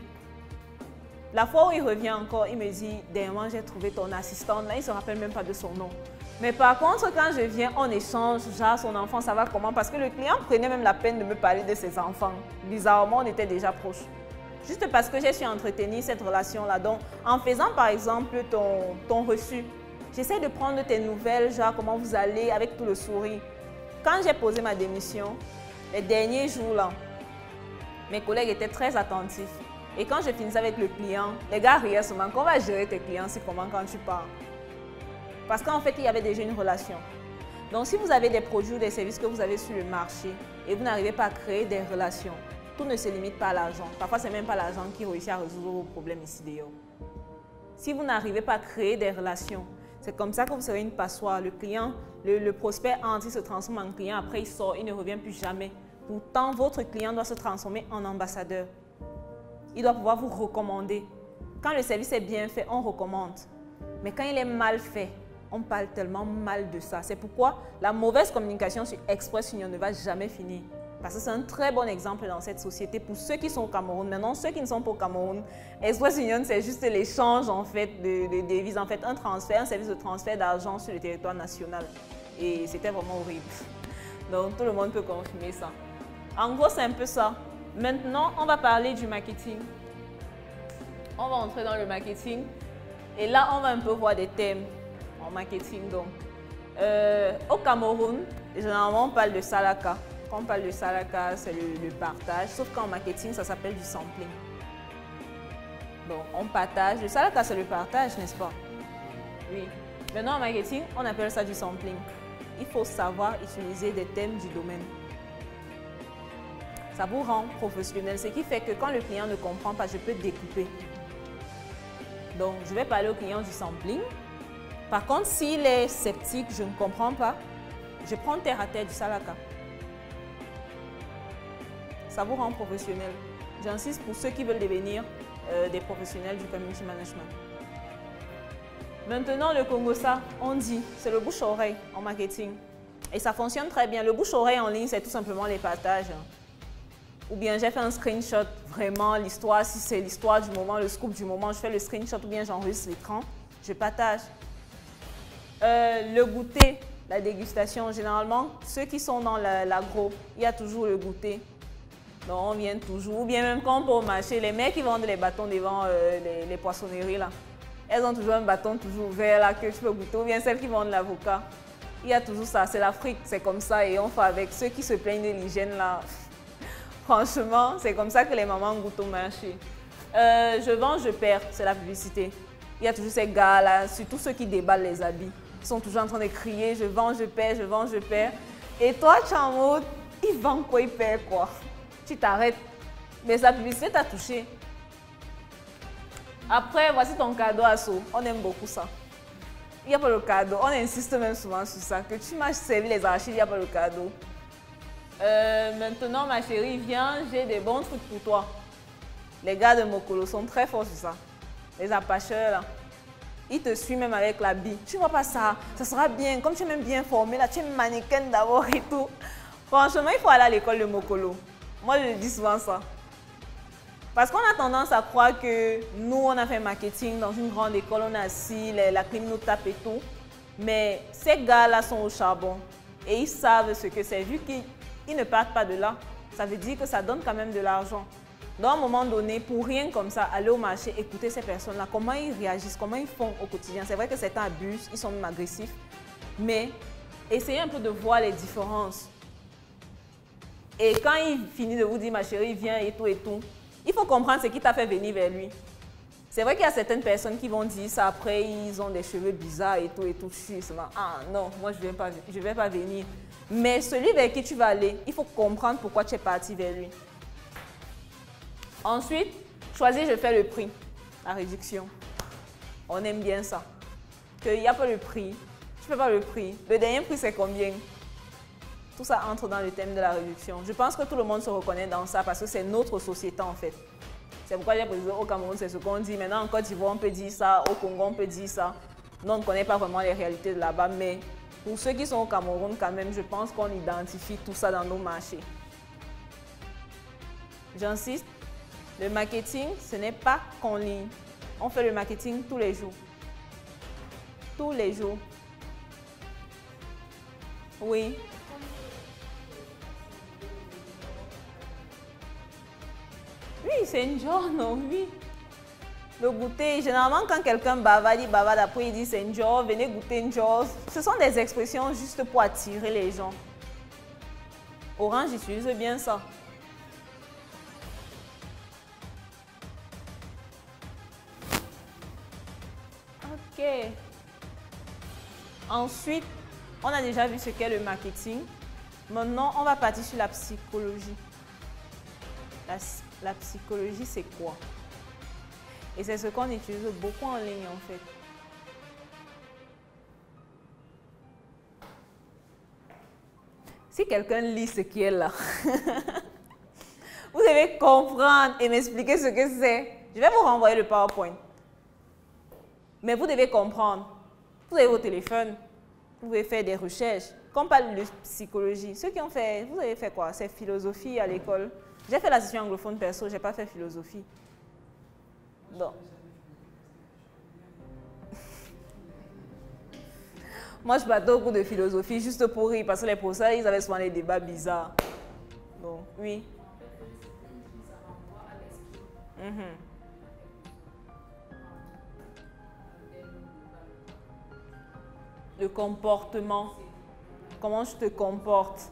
[SPEAKER 1] la fois où il revient encore, il me dit « Dernièrement, j'ai trouvé ton assistante. » Là, il ne se rappelle même pas de son nom. Mais par contre, quand je viens, on échange, genre son enfant, ça va comment? Parce que le client prenait même la peine de me parler de ses enfants. Bizarrement, on était déjà proches. Juste parce que j'ai su entretenir cette relation-là. Donc, en faisant par exemple ton reçu, j'essaie de prendre tes nouvelles, genre comment vous allez, avec tout le sourire. Quand j'ai posé ma démission, les derniers jours-là, mes collègues étaient très attentifs. Et quand je finissais avec le client, les gars riaient souvent. Qu'on va gérer tes clients, c'est comment quand tu pars? Parce qu'en fait, il y avait déjà une relation. Donc, si vous avez des produits ou des services que vous avez sur le marché et vous n'arrivez pas à créer des relations, tout ne se limite pas à l'argent. Parfois, ce n'est même pas l'argent qui réussit à résoudre vos problèmes ici dehors. Si vous n'arrivez pas à créer des relations, c'est comme ça que vous serez une passoire. Le client, le prospect entre, il se transforme en client, après il sort, il ne revient plus jamais. Pourtant, votre client doit se transformer en ambassadeur. Il doit pouvoir vous recommander. Quand le service est bien fait, on recommande. Mais quand il est mal fait, on parle tellement mal de ça. C'est pourquoi la mauvaise communication sur Express Union ne va jamais finir. Parce que c'est un très bon exemple dans cette société pour ceux qui sont au Cameroun. Maintenant, ceux qui ne sont pas au Cameroun, Express Union, c'est juste l'échange en fait de devises, en fait un transfert, un service de transfert d'argent sur le territoire national. Et c'était vraiment horrible. Donc tout le monde peut confirmer ça. En gros, c'est un peu ça. Maintenant, on va parler du marketing. On va entrer dans le marketing. Et là, on va un peu voir des thèmes en marketing. Donc, au Cameroun, généralement, on parle de Salaka. Quand on parle de Salaka, c'est le partage. Sauf qu'en marketing, ça s'appelle du sampling. Donc, on partage. Le Salaka, c'est le partage, n'est-ce pas? Oui. Maintenant, en marketing, on appelle ça du sampling. Il faut savoir utiliser des thèmes du domaine. Ça vous rend professionnel, ce qui fait que quand le client ne comprend pas, je peux découper. Donc, je vais parler au client du sampling. Par contre, s'il est sceptique, je ne comprends pas, je prends terre à terre du Salaka. Ça vous rend professionnel. J'insiste pour ceux qui veulent devenir des professionnels du community management. Maintenant, le Congosa, on dit, c'est le bouche-oreille en marketing. Et ça fonctionne très bien. Le bouche-oreille en ligne, c'est tout simplement les partages. Ou bien j'ai fait un screenshot, vraiment l'histoire, si c'est l'histoire du moment, le scoop du moment, je fais le screenshot ou bien j'enregistre l'écran, je partage. Le goûter, la dégustation, généralement, ceux qui sont dans l'agro, il y a toujours le goûter. Donc on vient toujours, ou bien même quand on peut au marché, les mecs qui vendent les bâtons devant les poissonneries là, elles ont toujours un bâton toujours vert là que tu peux goûter, ou bien celles qui vendent l'avocat. Il y a toujours ça, c'est l'Afrique, c'est comme ça et on fait avec ceux qui se plaignent de l'hygiène là. Franchement, c'est comme ça que les mamans goûtent au marché. Je vends, je perds, c'est la publicité. Il y a toujours ces gars-là, surtout ceux qui déballent les habits. Ils sont toujours en train de crier, je vends, je perds, je vends, je perds. Et toi, tu es en mode, il vend quoi, il perd quoi. Tu t'arrêtes. Mais sa publicité t'a touché. Après, voici ton cadeau à Asso. On aime beaucoup ça. Il n'y a pas le cadeau. On insiste même souvent sur ça. Que tu m'as servi les arachides, il n'y a pas le cadeau. Maintenant, ma chérie, viens, j'ai des bons trucs pour toi. Les gars de Mokolo sont très forts sur ça. Les apacheurs, là. Ils te suivent même avec la bille. Tu vois pas ça? Ça sera bien. Comme tu es même bien formé, là, tu es mannequin d'abord et tout. Franchement, il faut aller à l'école de Mokolo. Moi, je dis souvent ça. Parce qu'on a tendance à croire que nous, on a fait marketing dans une grande école, on est assis, la clim nous tape et tout. Mais ces gars-là sont au charbon et ils savent ce que c'est. Vu qu'ils ne partent pas de là, ça veut dire que ça donne quand même de l'argent. Donc, à un moment donné, pour rien comme ça, aller au marché, écouter ces personnes-là, comment ils réagissent, comment ils font au quotidien. C'est vrai que certains abusent, ils sont même agressifs, mais essayez un peu de voir les différences. Et quand il finit de vous dire, ma chérie, viens et tout, il faut comprendre ce qui t'a fait venir vers lui. C'est vrai qu'il y a certaines personnes qui vont dire ça après, ils ont des cheveux bizarres et tout. Je suis seulement, ah non, moi je ne vais pas venir. Mais celui vers qui tu vas aller, il faut comprendre pourquoi tu es parti vers lui. Ensuite, choisis, je fais le prix, la réduction. On aime bien ça. Qu'il n'y a pas le prix, tu ne fais pas le prix. Le dernier prix, c'est combien? Tout ça entre dans le thème de la réduction. Je pense que tout le monde se reconnaît dans ça parce que c'est notre société en fait. C'est pourquoi j'ai précisé au Cameroun, c'est ce qu'on dit. Maintenant, en Côte d'Ivoire, on peut dire ça. Au Congo, on peut dire ça. Nous, on ne connaît pas vraiment les réalités de là-bas. Mais pour ceux qui sont au Cameroun, quand même, je pense qu'on identifie tout ça dans nos marchés. J'insiste, le marketing, ce n'est pas qu'en ligne. On fait le marketing tous les jours. Tous les jours. Oui. Oui, c'est une journée, oui. Le goûter, généralement quand quelqu'un bavarde, après il dit c'est une journée, venez goûter une journée. Ce sont des expressions juste pour attirer les gens. Orange utilise bien ça. Ok. Ensuite, on a déjà vu ce qu'est le marketing. Maintenant, on va partir sur la psychologie. La psychologie, c'est quoi? Et c'est ce qu'on utilise beaucoup en ligne, en fait. Si quelqu'un lit ce qui est là, vous devez comprendre et m'expliquer ce que c'est. Je vais vous renvoyer le PowerPoint. Mais vous devez comprendre. Vous avez vos téléphones, vous pouvez faire des recherches. Quand on parle de psychologie, ceux qui ont fait, vous avez fait quoi? C'est philosophie à l'école. J'ai fait la session anglophone perso, je n'ai pas fait philosophie. Donc. Moi, je battais au cours de philosophie juste pour rire, parce que les professeurs, ils avaient souvent des débats bizarres. Donc, oui. Le comportement. Comment je te comporte?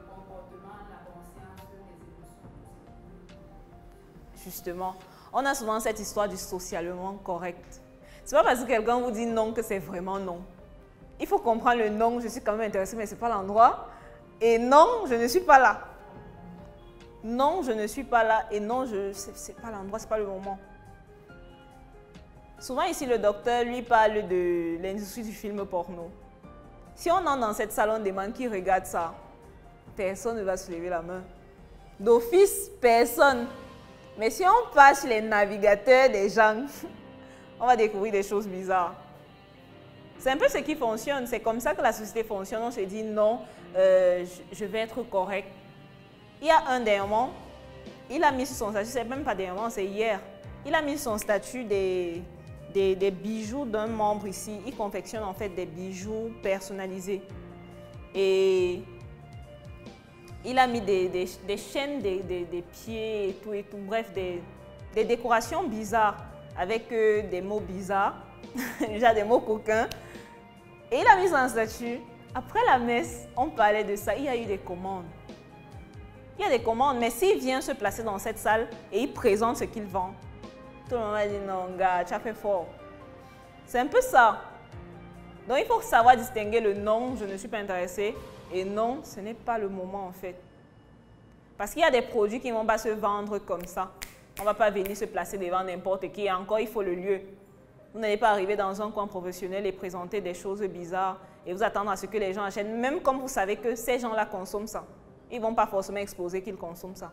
[SPEAKER 1] Justement, on a souvent cette histoire du socialement correct. C'est pas parce que quelqu'un vous dit non que c'est vraiment non. Il faut comprendre le non, je suis quand même intéressée, mais ce n'est pas l'endroit. Et non, je ne suis pas là. Non, je ne suis pas là. Et non, ce n'est pas l'endroit, ce n'est pas le moment. Souvent ici, le docteur, lui, parle de l'industrie du film porno. Si on entre dans cette salle, on demande qui regarde ça, personne ne va se lever la main. D'office, personne. Mais si on passe sur les navigateurs des gens, on va découvrir des choses bizarres. C'est un peu ce qui fonctionne. C'est comme ça que la société fonctionne. On se dit non, je vais être correct. Il y a un dernièrement, il a mis sur son statut, c'est même pas dernièrement, c'est hier. Il a mis sur son statut des bijoux d'un membre ici. Il confectionne en fait des bijoux personnalisés. Et il a mis des chaînes, des pieds et tout. Bref, des décorations bizarres avec des mots bizarres, déjà des mots coquins. Et il a mis un statut. Après la messe, on parlait de ça. Il y a eu des commandes. Il y a des commandes, mais s'il vient se placer dans cette salle et il présente ce qu'il vend, tout le monde va dire non, gars, tu as fait fort. C'est un peu ça. Donc, il faut savoir distinguer le non, je ne suis pas intéressé, et non, ce n'est pas le moment en fait. Parce qu'il y a des produits qui ne vont pas se vendre comme ça. On ne va pas venir se placer devant n'importe qui. Et encore, il faut le lieu. Vous n'allez pas arriver dans un coin professionnel et présenter des choses bizarres et vous attendre à ce que les gens achètent, même comme vous savez que ces gens-là consomment ça. Ils ne vont pas forcément exposer qu'ils consomment ça.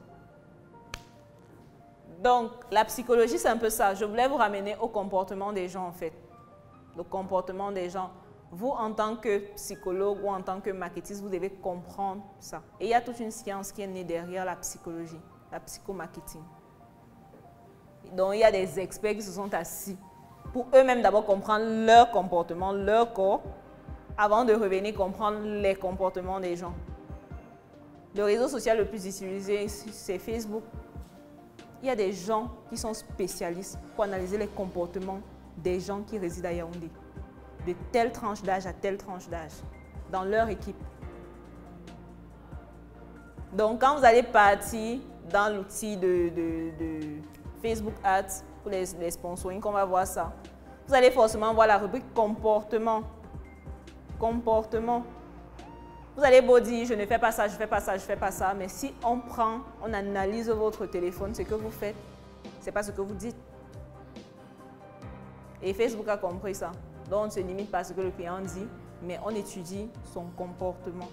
[SPEAKER 1] Donc, la psychologie, c'est un peu ça. Je voulais vous ramener au comportement des gens, en fait. Le comportement des gens. Vous, en tant que psychologue ou en tant que marketiste, vous devez comprendre ça. Et il y a toute une science qui est née derrière la psychologie, la psychomarketing. Donc, il y a des experts qui se sont assis pour eux-mêmes d'abord comprendre leur comportement, leur corps, avant de revenir comprendre les comportements des gens. Le réseau social le plus utilisé, c'est Facebook. Il y a des gens qui sont spécialistes pour analyser les comportements des gens qui résident à Yaoundé, de telle tranche d'âge à telle tranche d'âge, dans leur équipe. Donc, quand vous allez partir dans l'outil de Facebook Ads, pour les sponsoring, qu'on va voir ça, vous allez forcément voir la rubrique comportement. Comportement. Vous allez beau dire, je ne fais pas ça, je ne fais pas ça, je ne fais pas ça, mais si on prend, on analyse votre téléphone, ce que vous faites, ce n'est pas ce que vous dites. Et Facebook a compris ça. Donc, on ne se limite pas à ce que le client dit, mais on étudie son comportement.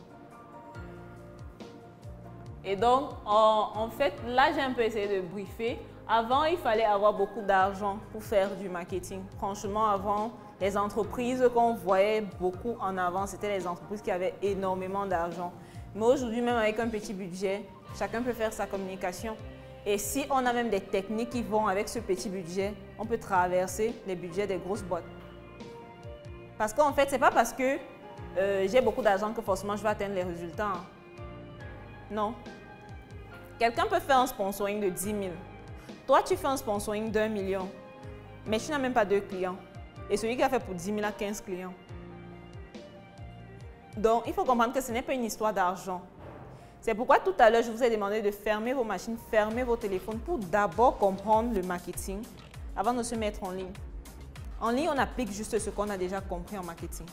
[SPEAKER 1] Et donc, en fait, là, j'ai un peu essayé de briefer. Avant, il fallait avoir beaucoup d'argent pour faire du marketing. Franchement, avant, les entreprises qu'on voyait beaucoup en avant, c'était les entreprises qui avaient énormément d'argent. Mais aujourd'hui, même avec un petit budget, chacun peut faire sa communication. Et si on a même des techniques qui vont avec ce petit budget, on peut traverser les budgets des grosses boîtes. Parce qu'en fait, ce n'est pas parce que j'ai beaucoup d'argent que forcément je vais atteindre les résultats. Non. Quelqu'un peut faire un sponsoring de 10 000. Toi, tu fais un sponsoring d'1 million, mais tu n'as même pas 2 clients. Et celui qui a fait pour 10 000 a 15 clients. Donc, il faut comprendre que ce n'est pas une histoire d'argent. C'est pourquoi tout à l'heure, je vous ai demandé de fermer vos machines, fermer vos téléphones pour d'abord comprendre le marketing avant de se mettre en ligne. En ligne, on applique juste ce qu'on a déjà compris en marketing.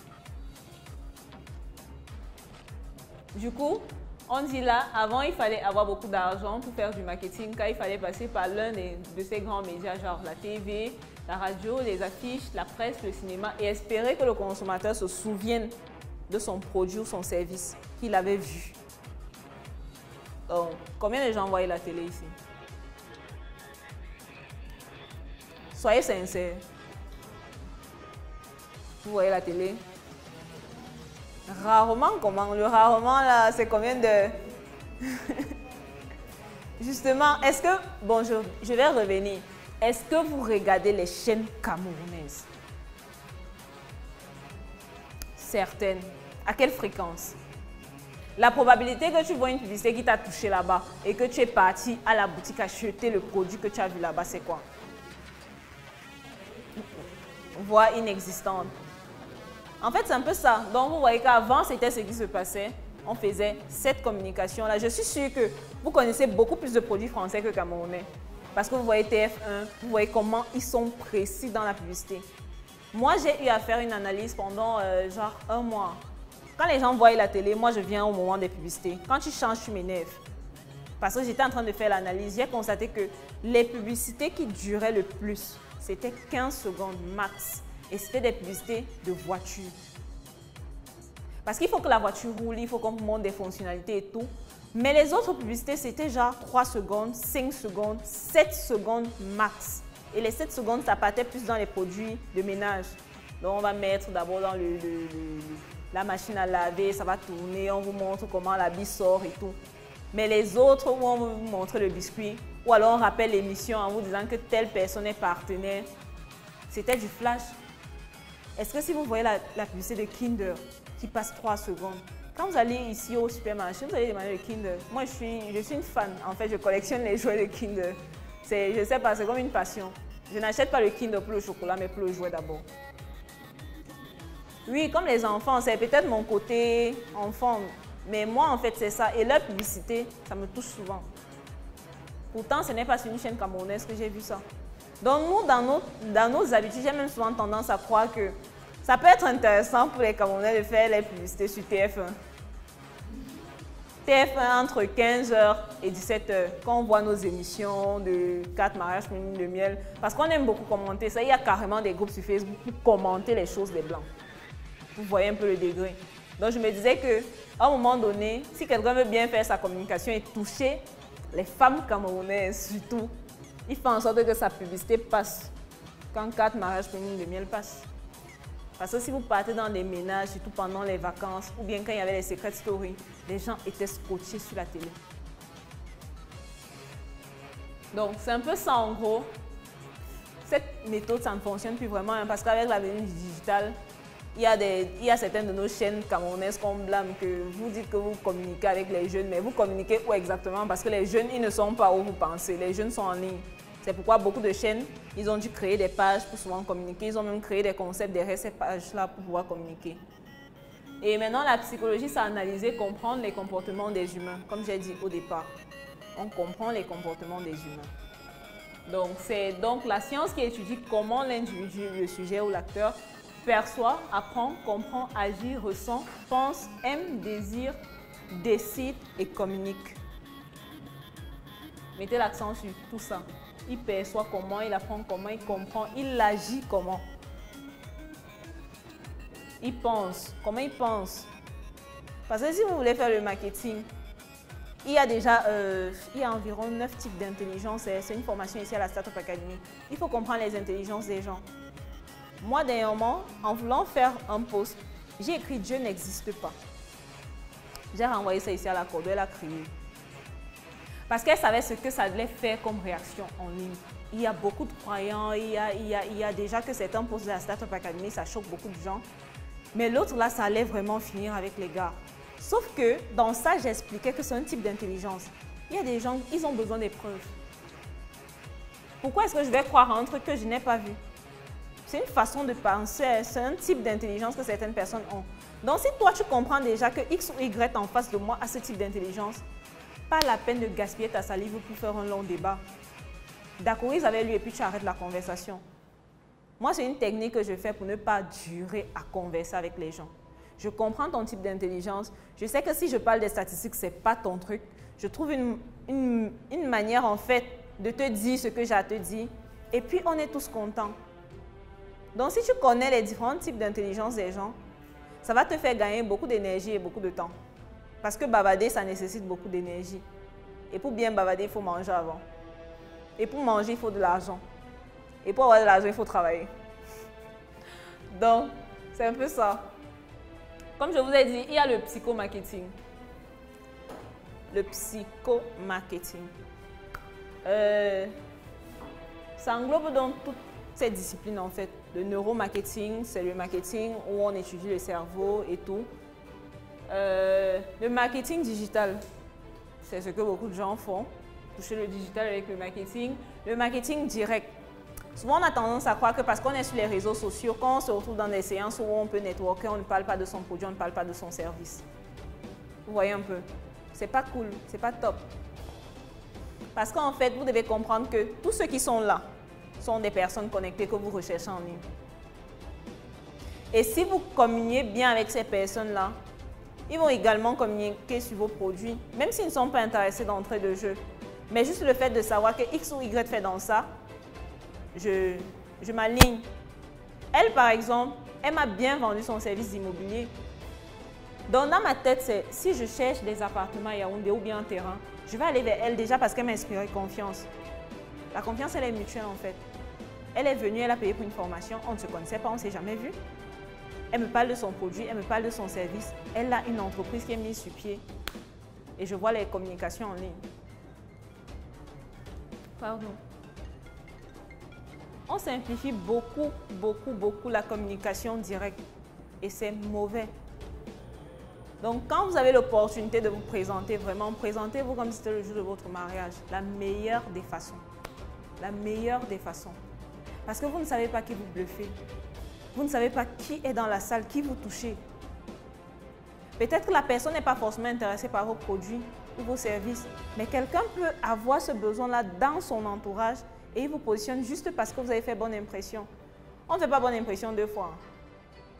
[SPEAKER 1] Du coup, on dit là, avant, il fallait avoir beaucoup d'argent pour faire du marketing, car il fallait passer par l'un de ces grands médias, genre la TV, la radio, les affiches, la presse, le cinéma, et espérer que le consommateur se souvienne de son produit ou son service qu'il avait vu. Donc, combien de gens voient la télé ici? Soyez sincères. Vous voyez la télé? Rarement, comment? Le rarement, là, c'est combien de... Justement, est-ce que... Bon, je vais revenir. Est-ce que vous regardez les chaînes camerounaises? Certaines. À quelle fréquence? La probabilité que tu vois une publicité qui t'a touché là-bas et que tu es parti à la boutique acheter le produit que tu as vu là-bas, c'est quoi? Voire inexistante. En fait, c'est un peu ça. Donc, vous voyez qu'avant, c'était ce qui se passait. On faisait cette communication-là. Je suis sûre que vous connaissez beaucoup plus de produits français que camerounais. Parce que vous voyez TF1, vous voyez comment ils sont précis dans la publicité. Moi, j'ai eu à faire une analyse pendant genre 1 mois. Quand les gens voient la télé, moi, je viens au moment des publicités. Quand tu changes, tu m'énerves. Parce que j'étais en train de faire l'analyse, j'ai constaté que les publicités qui duraient le plus, c'était 15 secondes max. Et c'était des publicités de voitures. Parce qu'il faut que la voiture roule, il faut qu'on montre des fonctionnalités et tout. Mais les autres publicités, c'était genre 3 secondes, 5 secondes, 7 secondes max. Et les 7 secondes, ça partait plus dans les produits de ménage. Donc, on va mettre d'abord dans la machine à laver, ça va tourner, on vous montre comment l'habit sort et tout. Mais les autres, où on vous montre le biscuit, ou alors on rappelle l'émission en vous disant que telle personne est partenaire, c'était du flash. Est-ce que si vous voyez la publicité de Kinder qui passe 3 secondes, quand vous allez ici au supermarché, vous allez demander le Kinder. Moi, je suis une fan. En fait, je collectionne les jouets de Kinder. Je ne sais pas, c'est comme une passion. Je n'achète pas le Kinder pour le chocolat, mais pour le jouet d'abord. Oui, comme les enfants, c'est peut-être mon côté enfant. Mais moi, en fait, c'est ça. Et leur publicité, ça me touche souvent. Pourtant, ce n'est pas sur une chaîne camerounaise que j'ai vu ça. Donc, nous, dans nos habitudes, j'ai même souvent tendance à croire que Ça peut être intéressant pour les Camerounais de faire les publicités sur TF1. TF1 entre 15h et 17h, quand on voit nos émissions de 4 mariages pour une lune de miel, parce qu'on aime beaucoup commenter ça, il y a carrément des groupes sur Facebook pour commenter les choses des Blancs. Vous voyez un peu le degré. Donc je me disais qu'à un moment donné, si quelqu'un veut bien faire sa communication et toucher les femmes camerounaises surtout, il fait en sorte que sa publicité passe quand 4 mariages pour une lune de miel passent. Parce que si vous partez dans des ménages, surtout pendant les vacances, ou bien quand il y avait les secret stories, les gens étaient scotchés sur la télé. Donc, c'est un peu ça en gros. Cette méthode, ça ne fonctionne plus vraiment, hein, parce qu'avec l'avenue du digital, il y a certaines de nos chaînes camerounaises qu'on blâme, que vous dites que vous communiquez avec les jeunes, mais vous communiquez où exactement? Parce que les jeunes, ils ne sont pas où vous pensez. Les jeunes sont en ligne. C'est pourquoi beaucoup de chaînes, ils ont dû créer des pages pour souvent communiquer. Ils ont même créé des concepts derrière ces pages-là pour pouvoir communiquer. Et maintenant, la psychologie, c'est analyser, comprendre les comportements des humains. Comme j'ai dit au départ, on comprend les comportements des humains. Donc, c'est donc la science qui étudie comment l'individu, le sujet ou l'acteur perçoit, apprend, comprend, agit, ressent, pense, aime, désire, décide et communique. Mettez l'accent sur tout ça. Il perçoit comment, il apprend comment, il comprend, il agit comment. Il pense. Comment il pense? Parce que si vous voulez faire le marketing, il y a déjà il y a environ 9 types d'intelligence. C'est une formation ici à la Startup Academy. Il faut comprendre les intelligences des gens. Moi, dernièrement, en voulant faire un post, j'ai écrit « Dieu n'existe pas ». J'ai renvoyé ça ici à la Corde, elle a crié. Parce qu'elle savait ce que ça allait faire comme réaction en ligne. Il y a beaucoup de croyants, il y a déjà que certains posts de la Startup Academy, ça choque beaucoup de gens. Mais l'autre là, ça allait vraiment finir avec les gars. Sauf que dans ça, j'expliquais que c'est un type d'intelligence. Il y a des gens, ils ont besoin des preuves. Pourquoi est-ce que je vais croire à un truc que je n'ai pas vu? C'est une façon de penser, c'est un type d'intelligence que certaines personnes ont. Donc si toi, tu comprends déjà que X ou Y en face de moi a ce type d'intelligence, pas la peine de gaspiller ta salive pour faire un long débat. D'accords avec lui et puis tu arrêtes la conversation. Moi, c'est une technique que je fais pour ne pas durer à converser avec les gens. Je comprends ton type d'intelligence. Je sais que si je parle des statistiques, ce n'est pas ton truc. Je trouve une manière, en fait, de te dire ce que j'ai à te dire. Et puis, on est tous contents. Donc, si tu connais les différents types d'intelligence des gens, ça va te faire gagner beaucoup d'énergie et beaucoup de temps. Parce que bavarder, ça nécessite beaucoup d'énergie. Et pour bien bavarder, il faut manger avant. Et pour manger, il faut de l'argent. Et pour avoir de l'argent, il faut travailler. Donc, c'est un peu ça. Comme je vous ai dit, il y a le psychomarketing. Le psychomarketing. Ça englobe donc toutes ces disciplines en fait. Le neuromarketing, c'est le marketing où on étudie le cerveau et tout. Le marketing digital, c'est ce que beaucoup de gens font. Toucher le digital avec le marketing. Le marketing direct. Souvent, on a tendance à croire que parce qu'on est sur les réseaux sociaux, quand on se retrouve dans des séances où on peut networker, on ne parle pas de son produit, on ne parle pas de son service. Vous voyez un peu? C'est pas cool, c'est pas top. Parce qu'en fait, vous devez comprendre que tous ceux qui sont là sont des personnes connectées que vous recherchez en ligne. Et si vous communiquez bien avec ces personnes-là, ils vont également communiquer sur vos produits, même s'ils ne sont pas intéressés d'entrer de jeu. Mais juste le fait de savoir que X ou Y fait dans ça, je m'aligne. Elle, par exemple, elle m'a bien vendu son service d'immobilier. Donc, dans ma tête, c'est si je cherche des appartements à Yaoundé ou bien un terrain, je vais aller vers elle déjà parce qu'elle m'a inspiré confiance. La confiance, elle est mutuelle en fait. Elle est venue, elle a payé pour une formation, on ne se connaissait pas, on ne s'est jamais vu. Elle me parle de son produit, elle me parle de son service. Elle a une entreprise qui est mise sur pied. Et je vois les communications en ligne. Pardon. On simplifie beaucoup la communication directe. Et c'est mauvais. Donc, quand vous avez l'opportunité de vous présenter, vraiment, présentez-vous comme si c'était le jour de votre mariage. La meilleure des façons. La meilleure des façons. Parce que vous ne savez pas qui vous bluffez. Vous ne savez pas qui est dans la salle, qui vous touchez. Peut-être que la personne n'est pas forcément intéressée par vos produits ou vos services, mais quelqu'un peut avoir ce besoin-là dans son entourage et il vous positionne juste parce que vous avez fait bonne impression. On ne fait pas bonne impression 2 fois.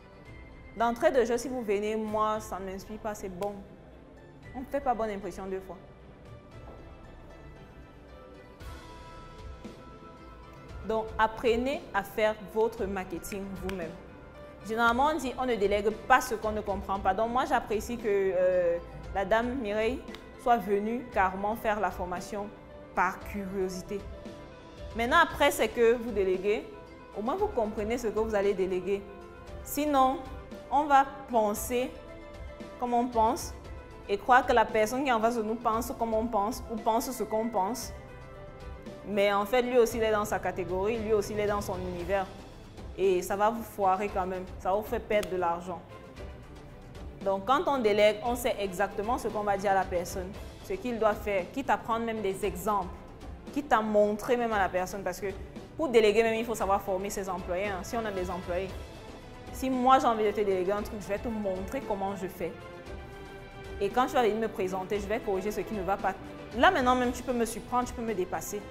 [SPEAKER 1] D'entrée de jeu, si vous venez, moi, ça ne m'inspire pas, c'est bon. On ne fait pas bonne impression 2 fois. Donc, apprenez à faire votre marketing vous-même. Généralement, on dit on ne délègue pas ce qu'on ne comprend pas. Donc, moi, j'apprécie que la dame Mireille soit venue carrément faire la formation par curiosité. Maintenant, après, c'est que vous déléguez. Au moins, vous comprenez ce que vous allez déléguer. Sinon, on va penser comme on pense et croire que la personne qui est en face de nous pense comme on pense ou pense ce qu'on pense. Mais en fait, lui aussi, il est dans sa catégorie, lui aussi, il est dans son univers. Et ça va vous foirer quand même, ça vous fait perdre de l'argent. Donc, quand on délègue, on sait exactement ce qu'on va dire à la personne, ce qu'il doit faire, quitte à prendre même des exemples, quitte à montrer même à la personne. Parce que pour déléguer même, il faut savoir former ses employés, hein, si on a des employés. Si moi, j'ai envie de te déléguer un truc, je vais te montrer comment je fais. Et quand tu vas venir me présenter, je vais corriger ce qui ne va pas. Là, maintenant, même, tu peux me surprendre, tu peux me dépasser.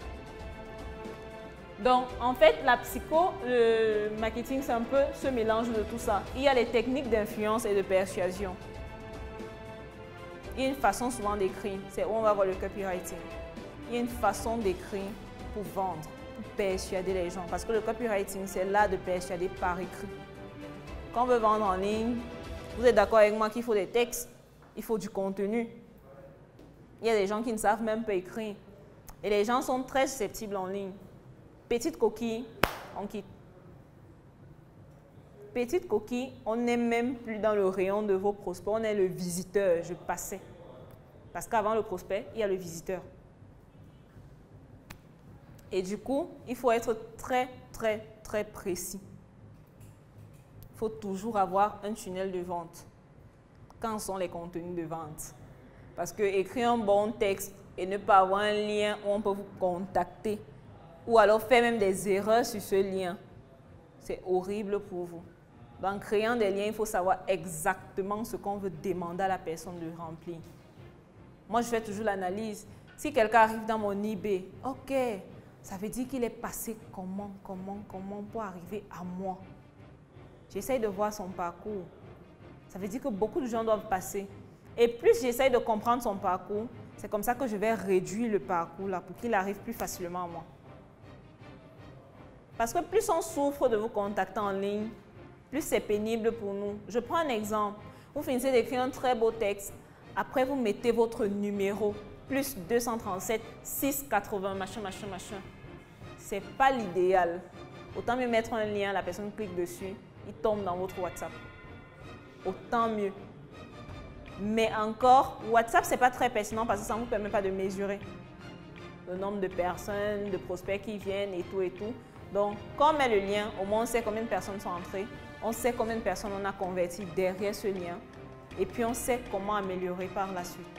[SPEAKER 1] Donc, en fait, la psycho, le marketing, c'est un peu ce mélange de tout ça. Il y a les techniques d'influence et de persuasion. Il y a une façon souvent d'écrire, c'est où on va voir le copywriting. Il y a une façon d'écrire pour vendre, pour persuader les gens. Parce que le copywriting, c'est l'art de persuader par écrit. Quand on veut vendre en ligne, vous êtes d'accord avec moi qu'il faut des textes, il faut du contenu. Il y a des gens qui ne savent même pas écrire. Et les gens sont très susceptibles en ligne. Petite coquille, on quitte. Petite coquille, on n'est même plus dans le rayon de vos prospects, on est le visiteur, je passais. Parce qu'avant le prospect, il y a le visiteur. Et du coup, il faut être très, très, très précis. Il faut toujours avoir un tunnel de vente. Quand sont les contenus de vente? Parce que écrire un bon texte et ne pas avoir un lien où on peut vous contacter, ou alors faire même des erreurs sur ce lien, c'est horrible pour vous. Donc, en créant des liens, il faut savoir exactement ce qu'on veut demander à la personne de remplir. Moi, je fais toujours l'analyse. Si quelqu'un arrive dans mon eBay, ok, ça veut dire qu'il est passé comment pour arriver à moi. J'essaye de voir son parcours. Ça veut dire que beaucoup de gens doivent passer. Et plus j'essaye de comprendre son parcours, c'est comme ça que je vais réduire le parcours là pour qu'il arrive plus facilement à moi. Parce que plus on souffre de vous contacter en ligne, plus c'est pénible pour nous. Je prends un exemple. Vous finissez d'écrire un très beau texte. Après, vous mettez votre numéro, plus 237, 680, machin. Ce n'est pas l'idéal. Autant mieux mettre un lien, la personne clique dessus, il tombe dans votre WhatsApp. Autant mieux. Mais encore, WhatsApp, ce n'est pas très pertinent parce que ça ne vous permet pas de mesurer le nombre de personnes, de prospects qui viennent et tout et tout. Donc, quand on met le lien, au moins on sait combien de personnes sont entrées, on sait combien de personnes on a converties derrière ce lien et puis on sait comment améliorer par la suite.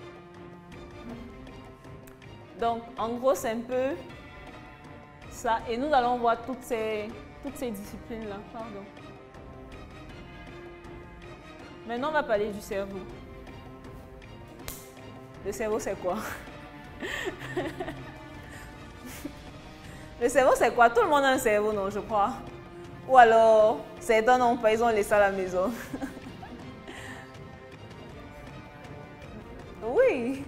[SPEAKER 1] Donc, en gros, c'est un peu ça. Et nous allons voir toutes ces disciplines-là. Pardon. Maintenant, on va parler du cerveau. Le cerveau, c'est quoi? Le cerveau, c'est quoi? Tout le monde a un cerveau, non, je crois. Ou alors, certains n'ont pas, ils ont laissé à la maison. Oui.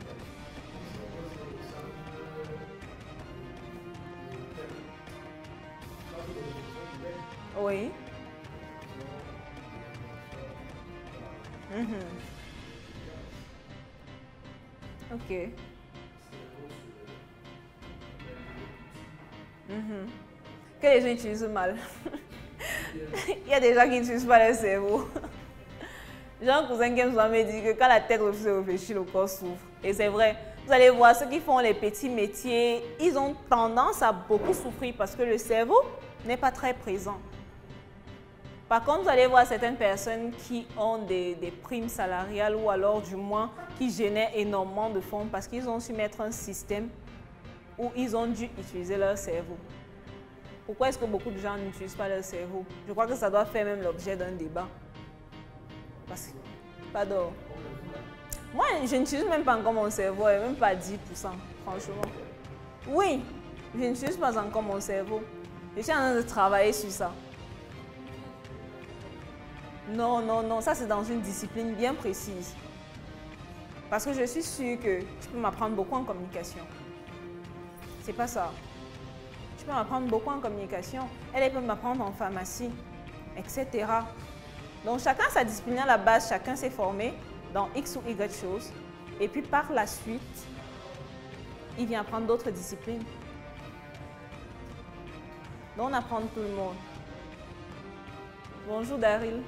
[SPEAKER 1] Oui. Ok. Que les gens utilisent mal. Il y a des gens qui n'utilisent pas le cerveau. J'ai un cousin qui me dit que quand la tête refuse de réfléchir, le corps souffre. Et c'est vrai. Vous allez voir, ceux qui font les petits métiers, ils ont tendance à beaucoup souffrir parce que le cerveau n'est pas très présent. Par contre, vous allez voir certaines personnes qui ont des primes salariales ou alors du moins qui génèrent énormément de fonds parce qu'ils ont su mettre un système où ils ont dû utiliser leur cerveau. Pourquoi est-ce que beaucoup de gens n'utilisent pas leur cerveau? Je crois que ça doit faire même l'objet d'un débat. Parce que, pardon. Moi, je n'utilise même pas encore mon cerveau, et même pas 10%, franchement. Oui, je n'utilise pas encore mon cerveau. Je suis en train de travailler sur ça. Non, non, non, ça c'est dans une discipline bien précise. Parce que je suis sûre que tu peux m'apprendre beaucoup en communication. C'est pas ça. Tu peux m'apprendre beaucoup en communication. Elle peut m'apprendre en pharmacie, etc. Donc chacun sa discipline à la base, chacun s'est formé dans X ou Y choses. Et puis par la suite, il vient apprendre d'autres disciplines. Donc on apprend tout le monde. Bonjour Daryl.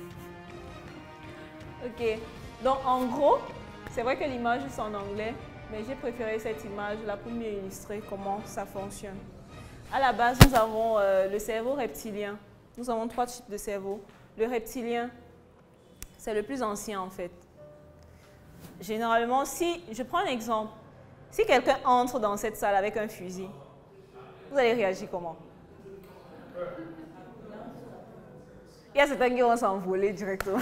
[SPEAKER 1] Ok. Donc en gros, c'est vrai que l'image est en anglais, mais j'ai préféré cette image-là pour mieux illustrer comment ça fonctionne. À la base, nous avons le cerveau reptilien. Nous avons 3 types de cerveau. Le reptilien, c'est le plus ancien en fait. Généralement, si je prends un exemple, si quelqu'un entre dans cette salle avec un fusil, vous allez réagir comment? Il y a certains qui vont s'envoler directement.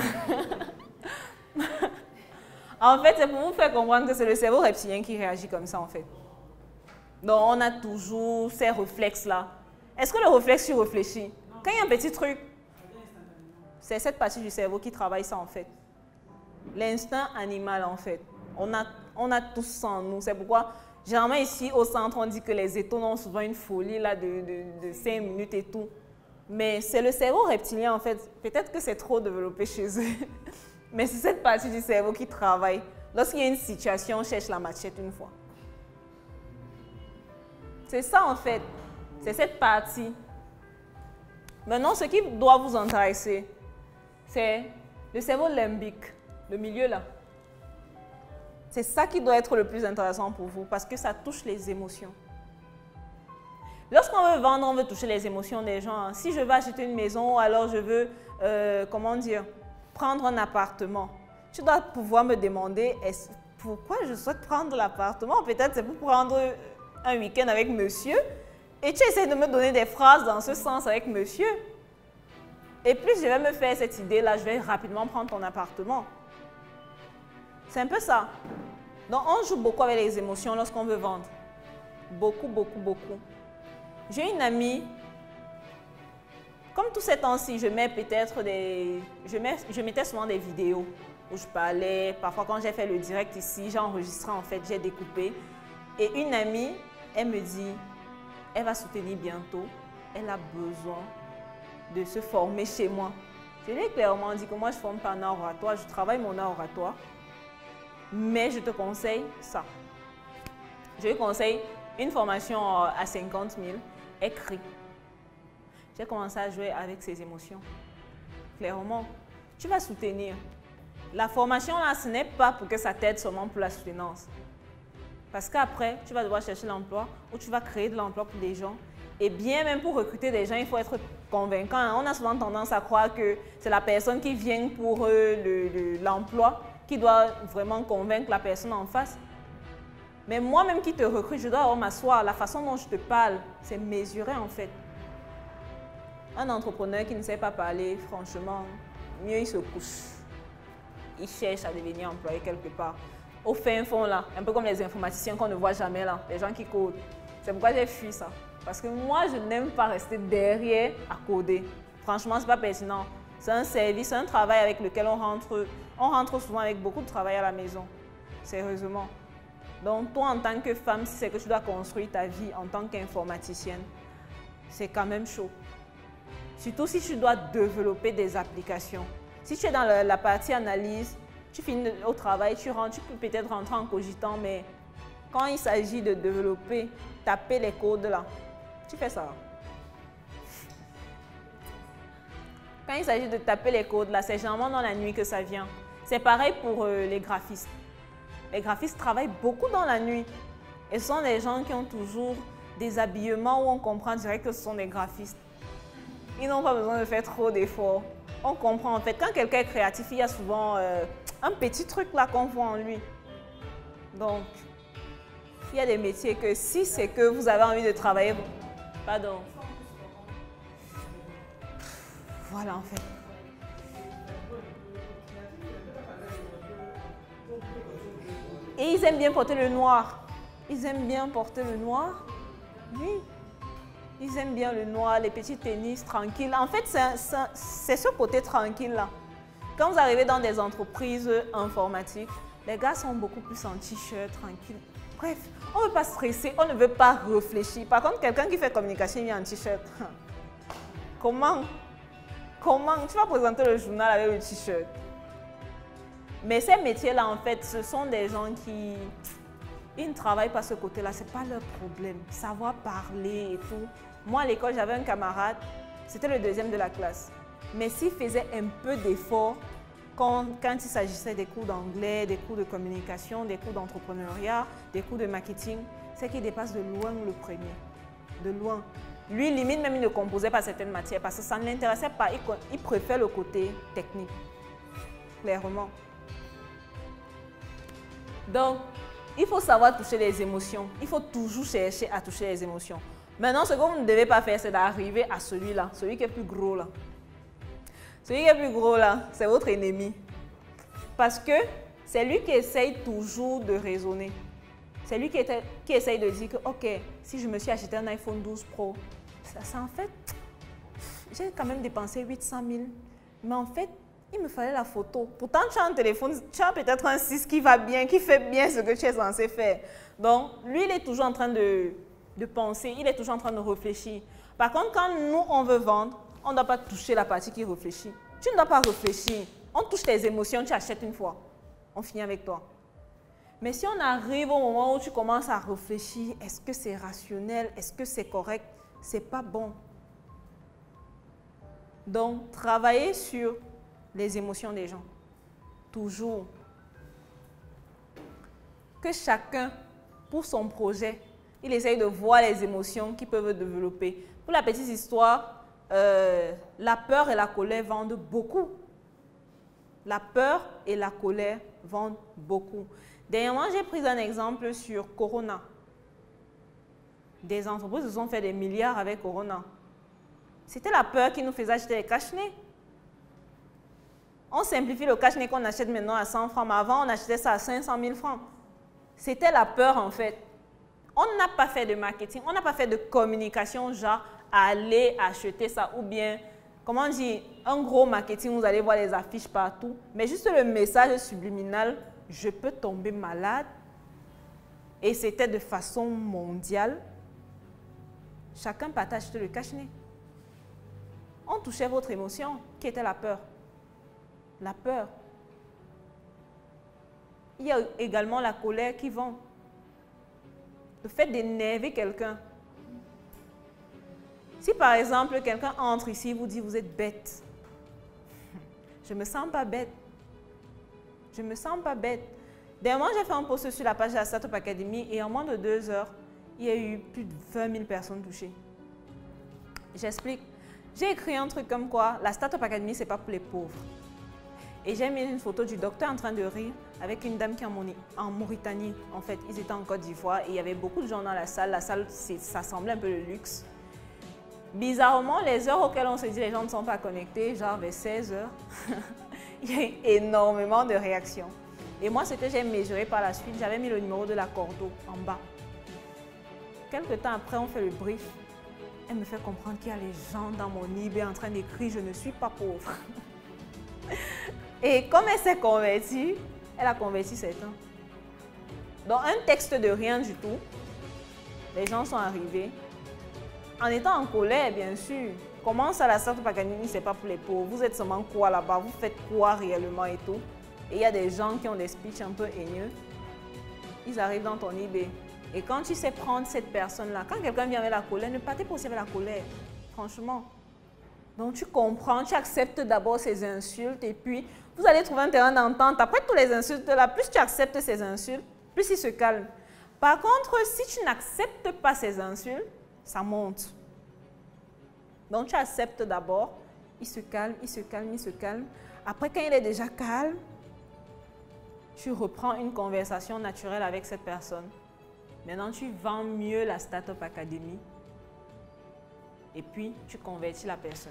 [SPEAKER 1] En fait, c'est pour vous faire comprendre que c'est le cerveau reptilien qui réagit comme ça en fait. Donc, on a toujours ces réflexes-là. Est-ce que le réflexe, tu réfléchis? Quand il y a un petit truc, c'est cette partie du cerveau qui travaille ça en fait. L'instinct animal en fait. On a tous ça en nous. C'est pourquoi, généralement ici au centre, on dit que les étoiles ont souvent une folie là, de 5 minutes et tout. Mais c'est le cerveau reptilien en fait. Peut-être que c'est trop développé chez eux. Mais c'est cette partie du cerveau qui travaille. Lorsqu'il y a une situation, on cherche la machette une fois. C'est ça en fait. C'est cette partie. Maintenant, ce qui doit vous intéresser, c'est le cerveau limbique, le milieu là. C'est ça qui doit être le plus intéressant pour vous parce que ça touche les émotions. Lorsqu'on veut vendre, on veut toucher les émotions des gens. Si je veux acheter une maison ou alors je veux, comment dire, prendre un appartement, tu dois pouvoir me demander pourquoi je souhaite prendre l'appartement. Peut-être c'est pour prendre un week-end avec monsieur et tu essaies de me donner des phrases dans ce sens avec monsieur. Et plus je vais me faire cette idée-là, je vais rapidement prendre ton appartement. C'est un peu ça. Donc on joue beaucoup avec les émotions lorsqu'on veut vendre. Beaucoup, beaucoup, beaucoup. J'ai une amie, comme tous ces temps-ci, je mets peut-être je mettais souvent des vidéos où je parlais. Parfois quand j'ai fait le direct ici, j'ai enregistré en fait, j'ai découpé. Et une amie, elle me dit, elle va soutenir bientôt, elle a besoin de se former chez moi. Je lui ai clairement dit que moi je ne forme pas en art oratoire, je travaille mon art oratoire, mais je te conseille ça. Je lui conseille une formation à 50 000, écrit. J'ai commencé à jouer avec ses émotions. Clairement, tu vas soutenir. La formation là, ce n'est pas pour que ça t'aide seulement pour la soutenance. Parce qu'après, tu vas devoir chercher l'emploi ou tu vas créer de l'emploi pour des gens. Et bien même pour recruter des gens, il faut être convaincant. On a souvent tendance à croire que c'est la personne qui vient pour l'emploi qui doit vraiment convaincre la personne en face. Mais moi-même qui te recrute, je dois avoir m'asseoir. La façon dont je te parle, c'est mesuré en fait. Un entrepreneur qui ne sait pas parler, franchement, mieux il se couche. Il cherche à devenir employé quelque part. Au fin fond là, un peu comme les informaticiens qu'on ne voit jamais là, les gens qui codent. C'est pourquoi j'ai fui ça. Parce que moi, je n'aime pas rester derrière à coder. Franchement, ce n'est pas pertinent. C'est un service, c'est un travail avec lequel on rentre souvent avec beaucoup de travail à la maison. Sérieusement. Donc, toi, en tant que femme, si c'est que tu dois construire ta vie en tant qu'informaticienne, c'est quand même chaud. Surtout si tu dois développer des applications. Si tu es dans la partie analyse, tu finis au travail, tu peux peut-être rentrer en cogitant, mais quand il s'agit de développer, taper les codes là, tu fais ça. Quand il s'agit de taper les codes là, c'est généralement dans la nuit que ça vient. C'est pareil pour les graphistes. Les graphistes travaillent beaucoup dans la nuit. Et ce sont des gens qui ont toujours des habillements où on comprend direct que ce sont des graphistes. Ils n'ont pas besoin de faire trop d'efforts. On comprend en fait. Quand quelqu'un est créatif, il y a souvent un petit truc là qu'on voit en lui. Donc, il y a des métiers que si c'est que vous avez envie de travailler, pardon. Voilà en fait. Et ils aiment bien porter le noir. Ils aiment bien porter le noir. Oui. Ils aiment bien le noir, les petits tennis tranquilles. En fait, c'est ce côté tranquille là Quand vous arrivez dans des entreprises informatiques, les gars sont beaucoup plus en t-shirt, tranquilles. Bref, on ne veut pas stresser, on ne veut pas réfléchir. Par contre, quelqu'un qui fait communication, il est en t-shirt. Comment tu vas présenter le journal avec le t-shirt? Mais ces métiers-là, en fait, ce sont des gens qui ils ne travaillent pas ce côté-là, ce n'est pas leur problème. Savoir parler et tout. Moi, à l'école, j'avais un camarade, c'était le deuxième de la classe. Mais s'il faisait un peu d'effort, quand il s'agissait des cours d'anglais, des cours de communication, des cours d'entrepreneuriat, des cours de marketing, c'est qu'il dépasse de loin le premier. De loin. Lui, limite, même il ne composait pas certaines matières parce que ça ne l'intéressait pas. Il préfère le côté technique. Clairement. Donc, il faut savoir toucher les émotions. Il faut toujours chercher à toucher les émotions. Maintenant, ce que vous ne devez pas faire, c'est d'arriver à celui-là, celui qui est plus gros là. Celui qui est plus gros là, c'est votre ennemi. Parce que c'est lui qui essaye toujours de raisonner. C'est lui qui essaye de dire que, ok, si je me suis acheté un iPhone 12 Pro, ça en fait, j'ai quand même dépensé 800 000. Mais en fait, il me fallait la photo. Pourtant, tu as un téléphone, tu as peut-être un 6 qui va bien, qui fait bien ce que tu es censé faire. Donc, lui, il est toujours en train de penser, il est toujours en train de réfléchir. Par contre, quand nous, on veut vendre, on ne doit pas toucher la partie qui réfléchit. Tu ne dois pas réfléchir. On touche tes émotions, tu achètes une fois. On finit avec toi. Mais si on arrive au moment où tu commences à réfléchir, est-ce que c'est rationnel, est-ce que c'est correct, ce n'est pas bon. Donc, travailler sur les émotions des gens. Toujours. Que chacun, pour son projet, il essaye de voir les émotions qu'ils peuvent développer. Pour la petite histoire, la peur et la colère vendent beaucoup. La peur et la colère vendent beaucoup. Dernièrement, j'ai pris un exemple sur Corona. Des entreprises se sont fait des milliards avec Corona. C'était la peur qui nous faisait acheter les cache-nez. On simplifie le cache-nez qu'on achète maintenant à 100 francs, mais avant on achetait ça à 500 000 francs. C'était la peur en fait. On n'a pas fait de marketing, on n'a pas fait de communication genre aller acheter ça ou bien, comment dire, un gros marketing, vous allez voir les affiches partout, mais juste le message subliminal, je peux tomber malade, et c'était de façon mondiale. Chacun partage le cache-nez. On touchait votre émotion, qui était la peur. La peur. Il y a également la colère qui vend. Le fait d'énerver quelqu'un. Si par exemple, quelqu'un entre ici et vous dit « vous êtes bête », je ne me sens pas bête. Je ne me sens pas bête. Dernièrement, j'ai fait un post sur la page de la Startup Academy et en moins de 2 heures, il y a eu plus de 20 000 personnes touchées. J'explique. J'ai écrit un truc comme quoi la Startup Academy, ce n'est pas pour les pauvres. Et j'ai mis une photo du docteur en train de rire avec une dame qui est en Mauritanie. En fait, ils étaient en Côte d'Ivoire et il y avait beaucoup de gens dans la salle. La salle, ça semblait un peu le luxe. Bizarrement, les heures auxquelles on se dit les gens ne sont pas connectés, genre vers 16 heures, il y a eu énormément de réactions. Et moi, ce que j'ai mesuré par la suite, j'avais mis le numéro de la Cordo en bas. Quelques temps après, on fait le brief. Elle me fait comprendre qu'il y a les gens dans mon eBay en train d'écrire « Je ne suis pas pauvre ». Et comme elle s'est convertie, elle a converti certains. Dans un texte de rien du tout, les gens sont arrivés. En étant en colère, bien sûr. Comment ça, la Startup Academy, c'est pas pour les pauvres? Vous êtes seulement quoi là-bas? Vous faites quoi réellement et tout? Et il y a des gens qui ont des speeches un peu haineux. Ils arrivent dans ton eBay. Et quand tu sais prendre cette personne-là, quand quelqu'un vient avec la colère, ne partez pas aussi avec la colère. Franchement. Donc tu comprends, tu acceptes d'abord ces insultes et puis vous allez trouver un terrain d'entente. Après tous les insultes là, plus tu acceptes ces insultes, plus il se calme. Par contre, si tu n'acceptes pas ces insultes, ça monte. Donc tu acceptes d'abord, il se calme, il se calme, il se calme. Après, quand il est déjà calme, tu reprends une conversation naturelle avec cette personne. Maintenant, tu vends mieux la Startup Academy et puis tu convertis la personne.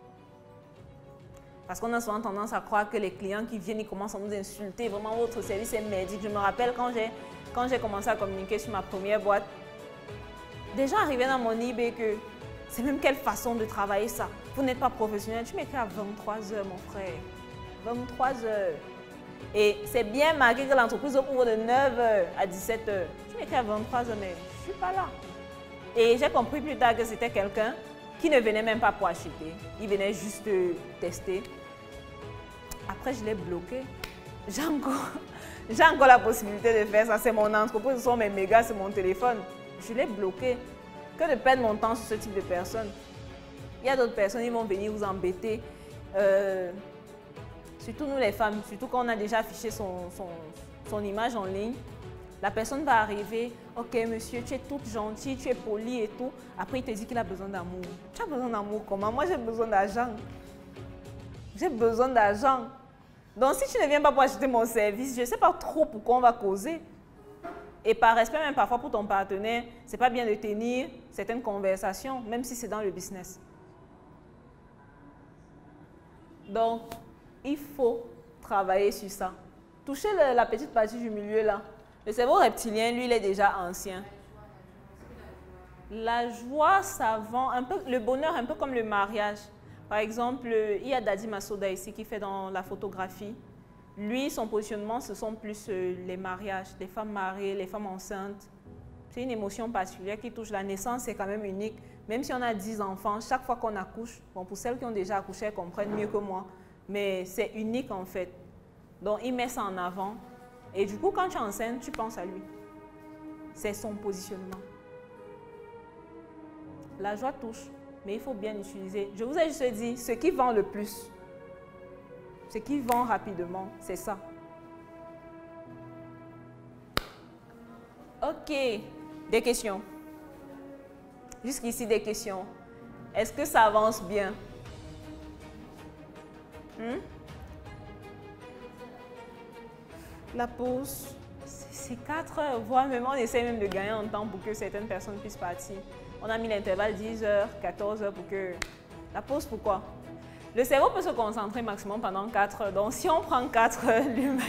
[SPEAKER 1] Parce qu'on a souvent tendance à croire que les clients qui viennent, ils commencent à nous insulter. Vraiment, votre service est merdique. Je me rappelle quand j'ai commencé à communiquer sur ma première boîte, des gens arrivaient dans mon eBay que c'est même quelle façon de travailler ça. Vous n'êtes pas professionnel. Tu m'écris à 23 h, mon frère. 23 heures. Et c'est bien marqué que l'entreprise ouvre de 9 heures à 17 heures. Tu m'écris à 23 heures, mais je ne suis pas là. Et j'ai compris plus tard que c'était quelqu'un qui ne venait même pas pour acheter. Il venait juste tester. Après, je l'ai bloqué. J'ai encore la possibilité de faire ça. C'est mon entreprise, ce sont mes mégas, c'est mon téléphone. Je l'ai bloqué. Que de perdre mon temps sur ce type de personnes. Il y a d'autres personnes qui vont venir vous embêter. Surtout nous les femmes, surtout quand on a déjà affiché son image en ligne. La personne va arriver, ok monsieur, tu es toute gentille, tu es polie et tout. Après, il te dit qu'il a besoin d'amour. Tu as besoin d'amour comment? Moi, j'ai besoin d'argent. J'ai besoin d'argent. Donc, si tu ne viens pas pour acheter mon service, je ne sais pas trop pourquoi on va causer. Et par respect, même parfois pour ton partenaire, ce n'est pas bien de tenir certaines conversations, même si c'est dans le business. Donc, il faut travailler sur ça. Touchez la petite partie du milieu là. Le cerveau reptilien, lui, il est déjà ancien. La joie, ça vend un peu, le bonheur, un peu comme le mariage. Par exemple, il y a Dadi Masoda ici qui fait dans la photographie. Lui, son positionnement, ce sont plus les mariages, les femmes mariées, les femmes enceintes. C'est une émotion particulière qui touche. La naissance, c'est quand même unique. Même si on a 10 enfants, chaque fois qu'on accouche, bon, pour celles qui ont déjà accouché, elles comprennent mieux que moi, mais c'est unique en fait. Donc, il met ça en avant. Et du coup, quand tu es enceinte, tu penses à lui. C'est son positionnement. La joie touche, mais il faut bien l'utiliser. Je vous ai juste dit, ce qui vend le plus, ce qui vend rapidement, c'est ça. Ok, des questions. Jusqu'ici, des questions. Est-ce que ça avance bien? La pause, c'est 4 heures, voire même on essaie même de gagner en temps pour que certaines personnes puissent partir. On a mis l'intervalle 10 heures, 14 heures pour que... La pause, pourquoi? Le cerveau peut se concentrer maximum pendant 4 heures. Donc si on prend 4 heures,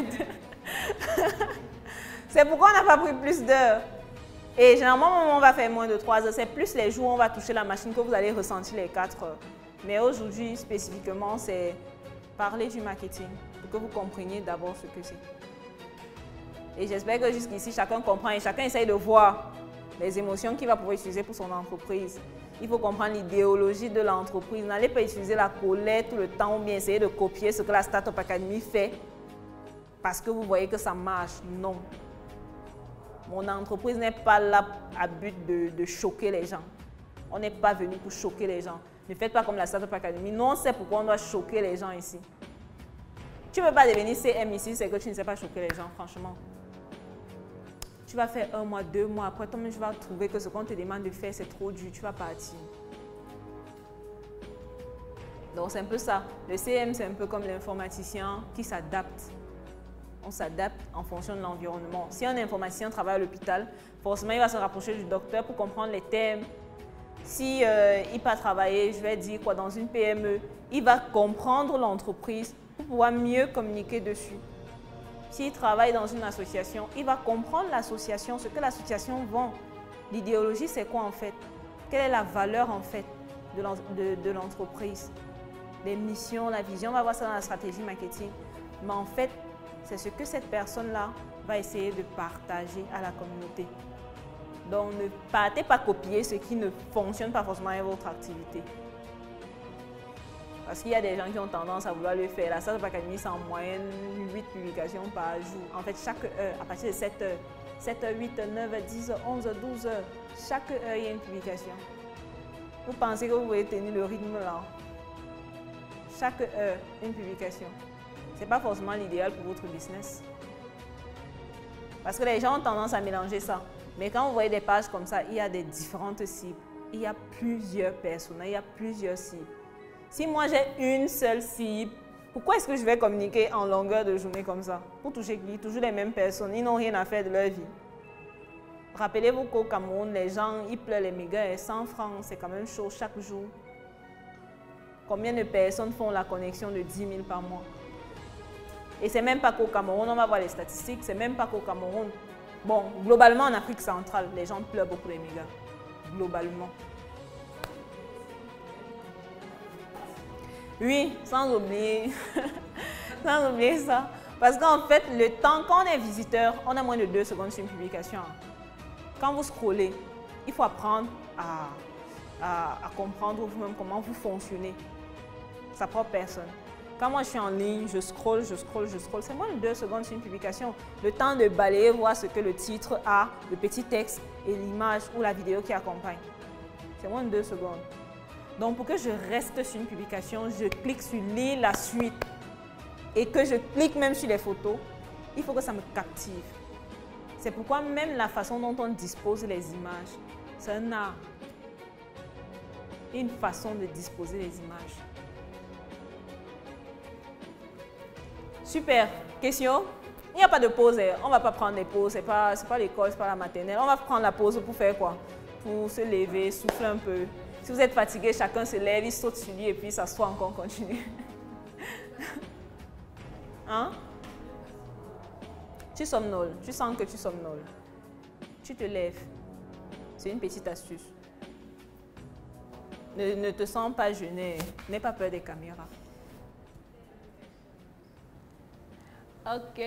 [SPEAKER 1] c'est pourquoi on n'a pas pris plus d'heures. Et généralement, on va faire moins de 3 heures. C'est plus les jours où on va toucher la machine que vous allez ressentir les 4 heures. Mais aujourd'hui, spécifiquement, c'est parler du marketing pour que vous compreniez d'abord ce que c'est. Et j'espère que jusqu'ici, chacun comprend et chacun essaye de voir les émotions qu'il va pouvoir utiliser pour son entreprise. Il faut comprendre l'idéologie de l'entreprise. N'allez pas utiliser la colère tout le temps ou bien essayer de copier ce que la Startup Academy fait parce que vous voyez que ça marche. Non. Mon entreprise n'est pas là à but de choquer les gens. On n'est pas venu pour choquer les gens. Ne faites pas comme la Startup Academy. Nous, on sait pourquoi on doit choquer les gens ici. Tu ne peux pas devenir CM ici, c'est que tu ne sais pas choquer les gens, franchement. Tu vas faire 1 mois, 2 mois, après toi-même, tu vas trouver que ce qu'on te demande de faire, c'est trop dur, tu vas partir. Donc, c'est un peu ça. Le CM, c'est un peu comme l'informaticien qui s'adapte. On s'adapte en fonction de l'environnement. Si un informaticien travaille à l'hôpital, forcément, il va se rapprocher du docteur pour comprendre les thèmes. Si il part travailler, je vais dire quoi, dans une PME, il va comprendre l'entreprise pour pouvoir mieux communiquer dessus. S'il travaille dans une association, il va comprendre l'association, ce que l'association vend. L'idéologie, c'est quoi en fait? Quelle est la valeur en fait de l'entreprise? Les missions, la vision, on va voir ça dans la stratégie marketing. Mais en fait, c'est ce que cette personne-là va essayer de partager à la communauté. Donc, ne partez pas copier ce qui ne fonctionne pas forcément avec votre activité. Parce qu'il y a des gens qui ont tendance à vouloir le faire. La Startup Academy, c'est en moyenne 8 publications par jour. En fait, chaque heure, à partir de 7 heures, 7 heures, 8 heures, 9 heures, 10 heures, 11 heures, 12 heures, chaque heure, il y a une publication. Vous pensez que vous pouvez tenir le rythme là? Chaque heure, une publication. Ce n'est pas forcément l'idéal pour votre business. Parce que les gens ont tendance à mélanger ça. Mais quand vous voyez des pages comme ça, il y a des différentes cibles. Il y a plusieurs personnes, il y a plusieurs cibles. Si moi j'ai une seule cible, pourquoi est-ce que je vais communiquer en longueur de journée comme ça? Pour toucher qui? Toujours les mêmes personnes, ils n'ont rien à faire de leur vie. Rappelez-vous qu'au Cameroun, les gens, ils pleurent les mégas et 100 francs, c'est quand même chaud chaque jour. Combien de personnes font la connexion de 10 000 par mois? Et c'est même pas qu'au Cameroun, on va voir les statistiques, c'est même pas qu'au Cameroun. Bon, globalement en Afrique centrale, les gens pleurent beaucoup les mégas. Globalement. Oui, sans oublier Sans oublier ça. Parce qu'en fait, le temps, quand on est visiteur, on a moins de 2 secondes sur une publication. Quand vous scrollez, il faut apprendre à comprendre vous-même comment vous fonctionnez. Sa propre personne. Quand moi je suis en ligne, je scrolle. C'est moins de 2 secondes sur une publication. Le temps de balayer, voir ce que le titre a, le petit texte et l'image ou la vidéo qui accompagne. C'est moins de 2 secondes. Donc pour que je reste sur une publication, je clique sur lire la suite et que je clique même sur les photos, il faut que ça me captive. C'est pourquoi même la façon dont on dispose les images, c'est un art. Une façon de disposer les images. Super. Question? Il n'y a pas de pause. On ne va pas prendre des pauses. Ce n'est pas l'école, ce n'est pas la maternelle. On va prendre la pause pour faire quoi? Pour se lever, souffler un peu. Si vous êtes fatigué, chacun se lève, il saute sur lui et puis s'assoit encore, continue. Hein? Tu somnoles. Tu sens que tu somnoles. Tu te lèves. C'est une petite astuce. Ne te sens pas gêné. N'aie pas peur des caméras. Ok.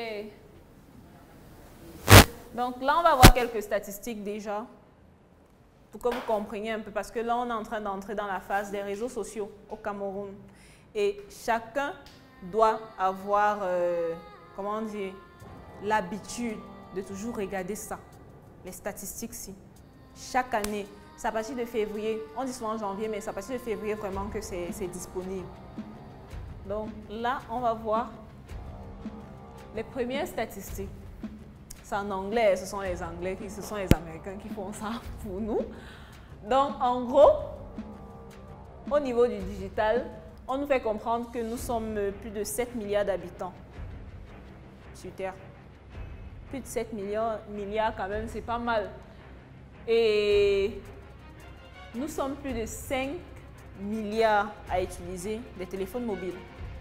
[SPEAKER 1] Donc là, on va voir quelques statistiques déjà pour que vous compreniez un peu parce que là, on est en train d'entrer dans la phase des réseaux sociaux au Cameroun. Et chacun doit avoir, comment dire, l'habitude de toujours regarder ça, les statistiques-ci. Chaque année, c'est à partir de février, on dit souvent janvier, mais c'est à partir de février vraiment que c'est disponible. Donc là, on va voir les premières statistiques. C'est en anglais, ce sont les Anglais, ce sont les Américains qui font ça pour nous. Donc en gros, au niveau du digital, on nous fait comprendre que nous sommes plus de 7 milliards d'habitants sur Terre. Plus de 7 milliards quand même, c'est pas mal. Et nous sommes plus de 5 milliards à utiliser des téléphones mobiles.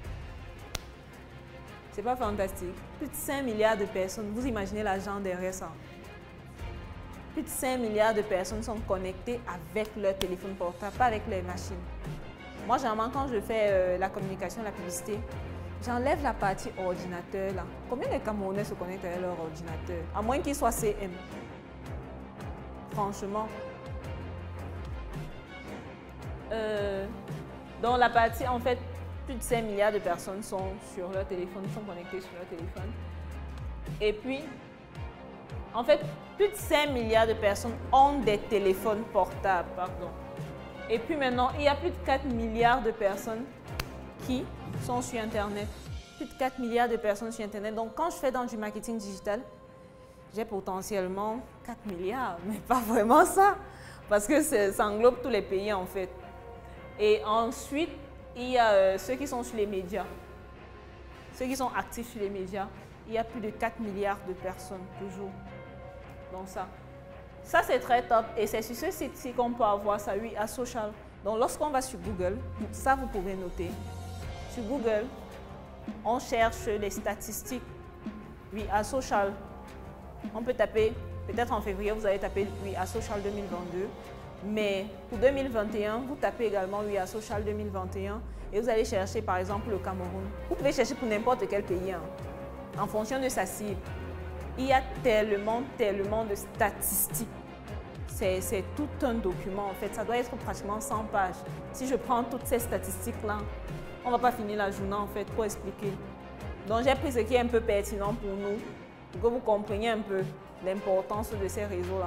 [SPEAKER 1] C'est pas fantastique. Plus de 5 milliards de personnes, vous imaginez l'argent derrière ça. Plus de 5 milliards de personnes sont connectées avec leur téléphone portable, pas avec les machines. Moi, généralement, quand je fais la communication, la publicité, j'enlève la partie ordinateur là. Combien de Camerounais se connectent avec leur ordinateur? À moins qu'ils soient CM. Franchement. Dans la partie, en fait, plus de 5 milliards de personnes sont sur leur téléphone, sont connectées sur leur téléphone. Et puis, en fait, plus de 5 milliards de personnes ont des téléphones portables, pardon. Et puis maintenant, il y a plus de 4 milliards de personnes qui sont sur Internet. Plus de 4 milliards de personnes sur Internet. Donc, quand je fais dans du marketing digital, j'ai potentiellement 4 milliards, mais pas vraiment ça. Parce que ça englobe tous les pays, en fait. Et ensuite, il y a ceux qui sont sur les médias. Ceux qui sont actifs sur les médias, il y a plus de 4 milliards de personnes, toujours. Donc ça c'est très top. Et c'est sur ce site-ci qu'on peut avoir ça, oui, à Social. Donc lorsqu'on va sur Google, ça vous pouvez noter. Sur Google, on cherche les statistiques, oui, à Social. On peut taper, peut-être en février, vous allez taper, oui, à Social 2022. Mais pour 2021, vous tapez également oui à Social 2021 et vous allez chercher par exemple le Cameroun. Vous pouvez chercher pour n'importe quel pays, hein, en fonction de sa cible. Il y a tellement de statistiques. C'est tout un document en fait. Ça doit être pratiquement 100 pages. Si je prends toutes ces statistiques-là, on ne va pas finir la journée en fait pour expliquer. Donc j'ai pris ce qui est un peu pertinent pour nous, pour que vous compreniez un peu l'importance de ces réseaux-là.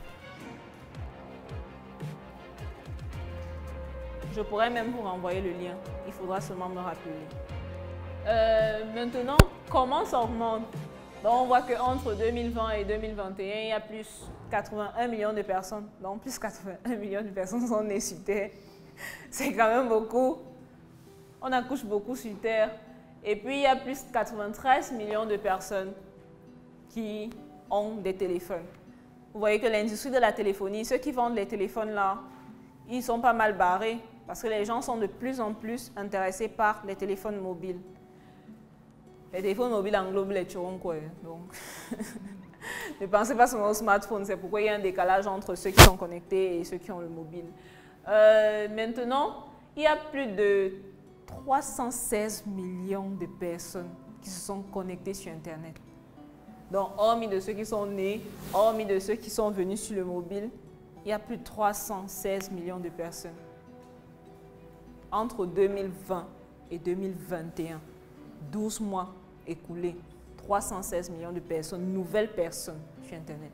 [SPEAKER 1] Je pourrais même vous renvoyer le lien. Il faudra seulement me rappeler. Maintenant, comment ça augmente? Donc, on voit qu'entre 2020 et 2021, il y a plus 81 millions de personnes. Donc, plus 81 millions de personnes sont nées sur Terre. C'est quand même beaucoup. On accouche beaucoup sur Terre. Et puis, il y a plus 93 millions de personnes qui ont des téléphones. Vous voyez que l'industrie de la téléphonie, ceux qui vendent les téléphones là, ils sont pas mal barrés. Parce que les gens sont de plus en plus intéressés par les téléphones mobiles. Les téléphones mobiles englobent les tchorons, quoi. Donc, ne pensez pas seulement au smartphone. C'est pourquoi il y a un décalage entre ceux qui sont connectés et ceux qui ont le mobile. Maintenant, il y a plus de 316 millions de personnes qui se sont connectées sur Internet. Donc, hormis de ceux qui sont nés, hormis de ceux qui sont venus sur le mobile, il y a plus de 316 millions de personnes. Entre 2020 et 2021, 12 mois écoulés, 316 millions de personnes, nouvelles personnes sur Internet.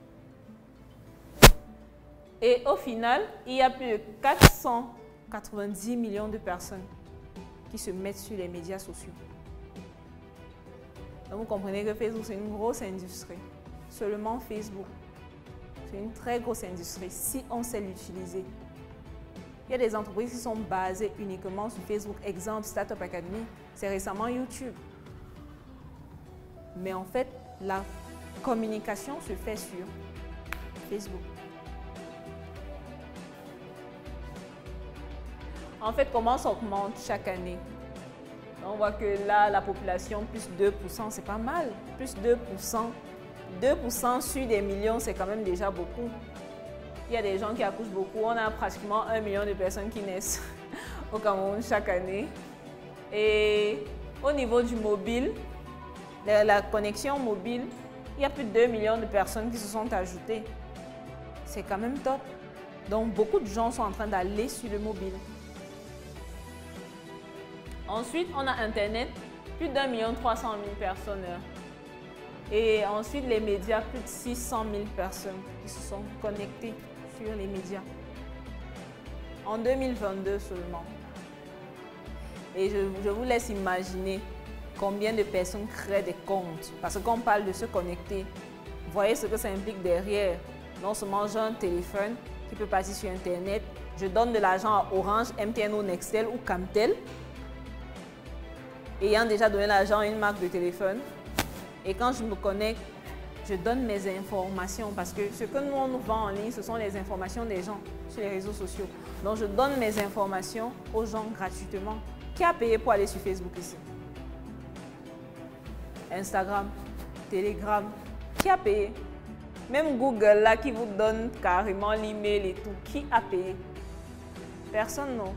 [SPEAKER 1] Et au final, il y a plus de 490 millions de personnes qui se mettent sur les médias sociaux. Donc vous comprenez que Facebook, c'est une grosse industrie. Seulement Facebook, c'est une très grosse industrie si on sait l'utiliser. Il y a des entreprises qui sont basées uniquement sur Facebook. Exemple, Startup Academy, c'est récemment YouTube. Mais en fait, la communication se fait sur Facebook. En fait, comment ça augmente chaque année? On voit que là, la population, plus 2%, c'est pas mal. Plus 2%. 2% sur des millions, c'est quand même déjà beaucoup. Il y a des gens qui accouchent beaucoup. On a pratiquement 1 million de personnes qui naissent au Cameroun chaque année. Et au niveau du mobile, la connexion mobile, il y a plus de 2 millions de personnes qui se sont ajoutées. C'est quand même top. Donc, beaucoup de gens sont en train d'aller sur le mobile. Ensuite, on a Internet, plus d'1 300 000 personnes. Et ensuite, les médias, plus de 600 000 personnes qui se sont connectées sur les médias. En 2022 seulement. Et je vous laisse imaginer combien de personnes créent des comptes. Parce qu'on parle de se connecter. Vous voyez ce que ça implique derrière. Non seulement j'ai un téléphone qui peut passer sur Internet, je donne de l'argent à Orange, MTN ou Nextel ou Camtel, ayant déjà donné l'argent à une marque de téléphone. Et quand je me connecte, je donne mes informations parce que ce que nous, on nous vend en ligne, ce sont les informations des gens sur les réseaux sociaux. Donc, je donne mes informations aux gens gratuitement. Qui a payé pour aller sur Facebook ici? Instagram, Telegram, qui a payé? Même Google, là, qui vous donne carrément l'email et tout, qui a payé? Personne, non.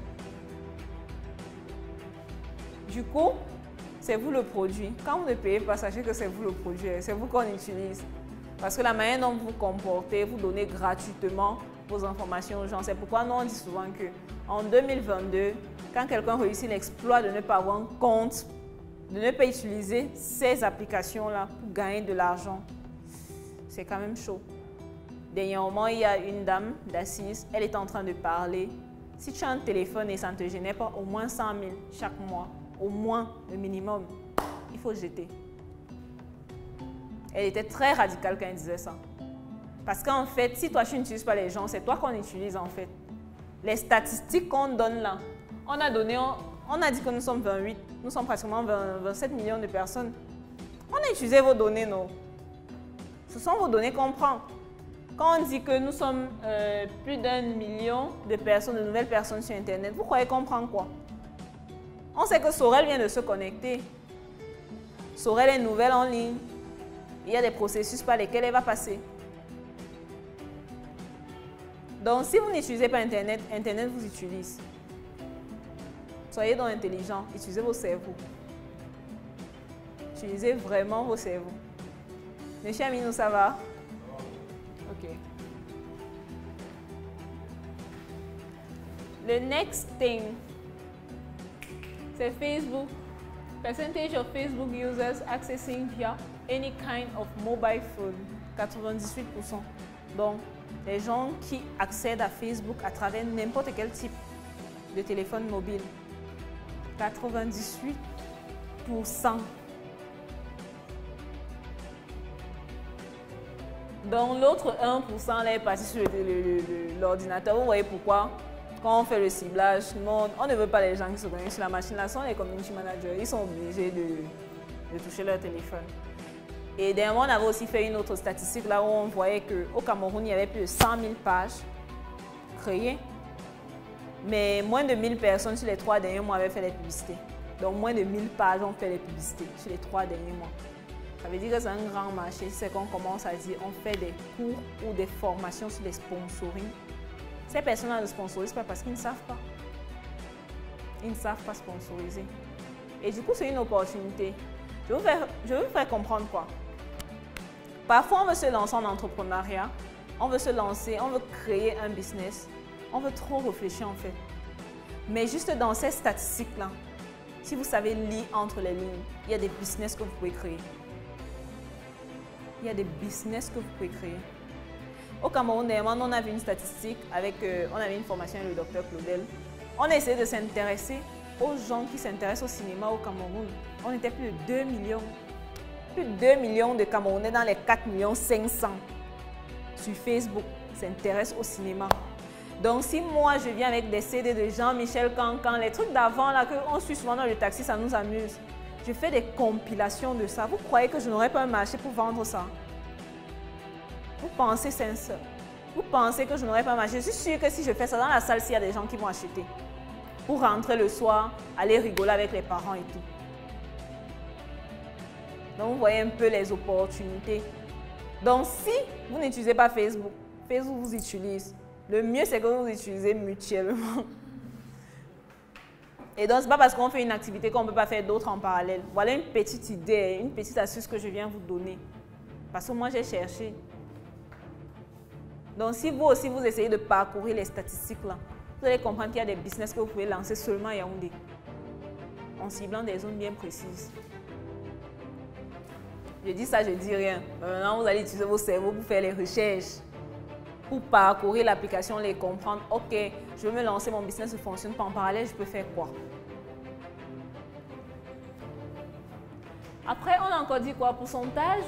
[SPEAKER 1] Du coup, c'est vous le produit. Quand vous ne payez pas, sachez que c'est vous le produit, c'est vous qu'on utilise. Parce que la manière dont vous vous comportez, vous donnez gratuitement vos informations aux gens. C'est pourquoi nous on dit souvent qu'en 2022, quand quelqu'un réussit l'exploit de ne pas avoir un compte, de ne pas utiliser ces applications-là pour gagner de l'argent, c'est quand même chaud. Dernièrement, il y a une dame d'assise, elle est en train de parler. Si tu as un téléphone et ça ne te génère pas au moins 100 000 chaque mois, au moins le minimum, il faut jeter. Elle était très radicale quand elle disait ça. Parce qu'en fait, si toi tu n'utilises pas les gens, c'est toi qu'on utilise en fait. Les statistiques qu'on donne là, on a dit que nous sommes 28, nous sommes pratiquement 27 millions de personnes. On a utilisé vos données, non? Ce sont vos données qu'on prend. Quand on dit que nous sommes plus d'1 million de personnes, de nouvelles personnes sur Internet, vous croyez qu'on prend quoi? On sait que Sorel vient de se connecter. Sorel est nouvelle en ligne. Il y a des processus par lesquels elle va passer. Donc, si vous n'utilisez pas Internet, Internet vous utilise. Soyez donc intelligents, utilisez vos cerveaux. Utilisez vraiment vos cerveaux. Monsieur Aminou, ça va? Ok. Le next thing, c'est Facebook. Percentage of Facebook users accessing via any kind of mobile phone, 98%. Donc, les gens qui accèdent à Facebook à travers n'importe quel type de téléphone mobile, 98%. Donc, l'autre 1% là est parti sur l'ordinateur. Vous voyez pourquoi? Quand on fait le ciblage, on ne veut pas les gens qui se connectent sur la machine. Là, ce sont les community managers. Ils sont obligés de toucher leur téléphone. Et dernièrement, on avait aussi fait une autre statistique là où on voyait qu'au Cameroun, il y avait plus de 100 000 pages créées. Mais moins de 1000 personnes sur les 3 derniers mois avaient fait les publicités. Donc, moins de 1000 pages ont fait les publicités sur les 3 derniers mois. Ça veut dire que c'est un grand marché. C'est qu'on commence à dire on fait des cours ou des formations sur les sponsoring. Ces personnes-là ne sponsorisent pas parce qu'ils ne savent pas. ils ne savent pas sponsoriser. Et du coup, c'est une opportunité. Je vais vous faire comprendre quoi. Parfois, on veut se lancer en entrepreneuriat, on veut se lancer, on veut créer un business, on veut trop réfléchir en fait. Mais juste dans ces statistiques-là, si vous savez lire entre les lignes, il y a des business que vous pouvez créer. Il y a des business que vous pouvez créer. Au Cameroun, on a vu une statistique, on avait une formation avec le docteur Claudel. On a essayé de s'intéresser aux gens qui s'intéressent au cinéma au Cameroun. On était plus de 2 millions. Plus de 2 millions de Camerounais dans les 4 500 000 sur Facebook s'intéressent au cinéma. Donc, si moi, je viens avec des CD de Jean-Michel Cancan, les trucs d'avant, là, qu'on suit souvent dans le taxi, ça nous amuse. Je fais des compilations de ça. Vous croyez que je n'aurais pas un marché pour vendre ça? Vous pensez sincère? Vous pensez que je n'aurais pas un marché? Je suis sûre que si je fais ça dans la salle, s'il y a des gens qui vont acheter. Pour rentrer le soir, aller rigoler avec les parents et tout. Donc, vous voyez un peu les opportunités. Donc, si vous n'utilisez pas Facebook, Facebook vous utilise. Le mieux, c'est que vous utilisez mutuellement. Et donc, ce n'est pas parce qu'on fait une activité qu'on ne peut pas faire d'autres en parallèle. Voilà une petite idée, une petite astuce que je viens vous donner. Parce que moi, j'ai cherché. Donc, si vous aussi, vous essayez de parcourir les statistiques là, vous allez comprendre qu'il y a des business que vous pouvez lancer seulement à Yaoundé, en ciblant des zones bien précises. Je dis ça, je ne dis rien. Maintenant, vous allez utiliser vos cerveaux pour faire les recherches, pour parcourir l'application, les comprendre. Ok, je veux me lancer, mon business ne fonctionne pas en parallèle, je peux faire quoi? Après, on a encore dit quoi? Pourcentage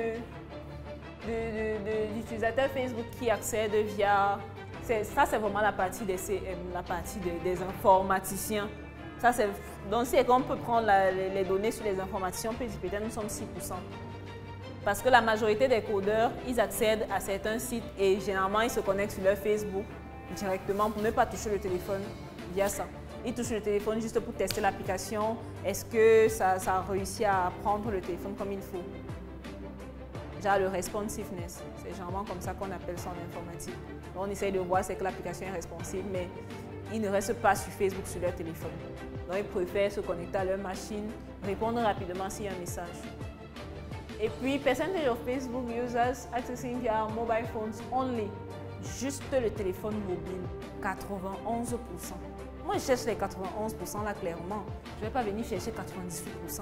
[SPEAKER 1] d'utilisateurs Facebook qui accèdent via... Ça, c'est vraiment la partie des CM, la partie des informaticiens. Donc, si on peut prendre les données sur les informaticiens, on peut dire peut-être nous sommes 6%. Parce que la majorité des codeurs, ils accèdent à certains sites et généralement, ils se connectent sur leur Facebook directement pour ne pas toucher le téléphone via ça. Ils touchent le téléphone juste pour tester l'application. Est-ce que ça a réussi à prendre le téléphone comme il faut? Genre le responsiveness, c'est généralement comme ça qu'on appelle ça en informatique. Donc, on essaye de voir c'est que l'application est responsive, mais ils ne restent pas sur Facebook sur leur téléphone. Donc, ils préfèrent se connecter à leur machine, répondre rapidement s'il y a un message. Et puis, percentage of Facebook users accessing via mobile phones only. Juste le téléphone mobile, 91%. Moi, je cherche les 91% là, clairement. Je ne vais pas venir chercher 98%.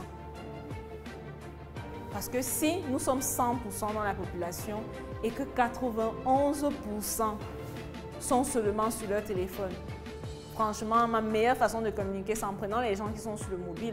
[SPEAKER 1] Parce que si nous sommes 100% dans la population et que 91% sont seulement sur leur téléphone, franchement, ma meilleure façon de communiquer, c'est en prenant les gens qui sont sur le mobile.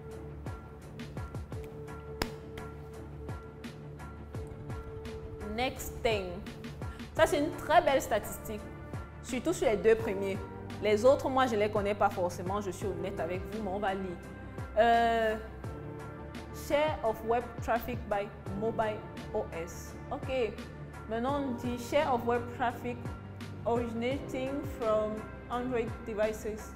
[SPEAKER 1] Next thing. Ça, c'est une très belle statistique, surtout sur les 2 premiers. Les autres, moi, je ne les connais pas forcément, je suis honnête avec vous, mais on va lire. Share of web traffic by mobile OS. Ok. Maintenant, on dit share of web traffic originating from Android devices.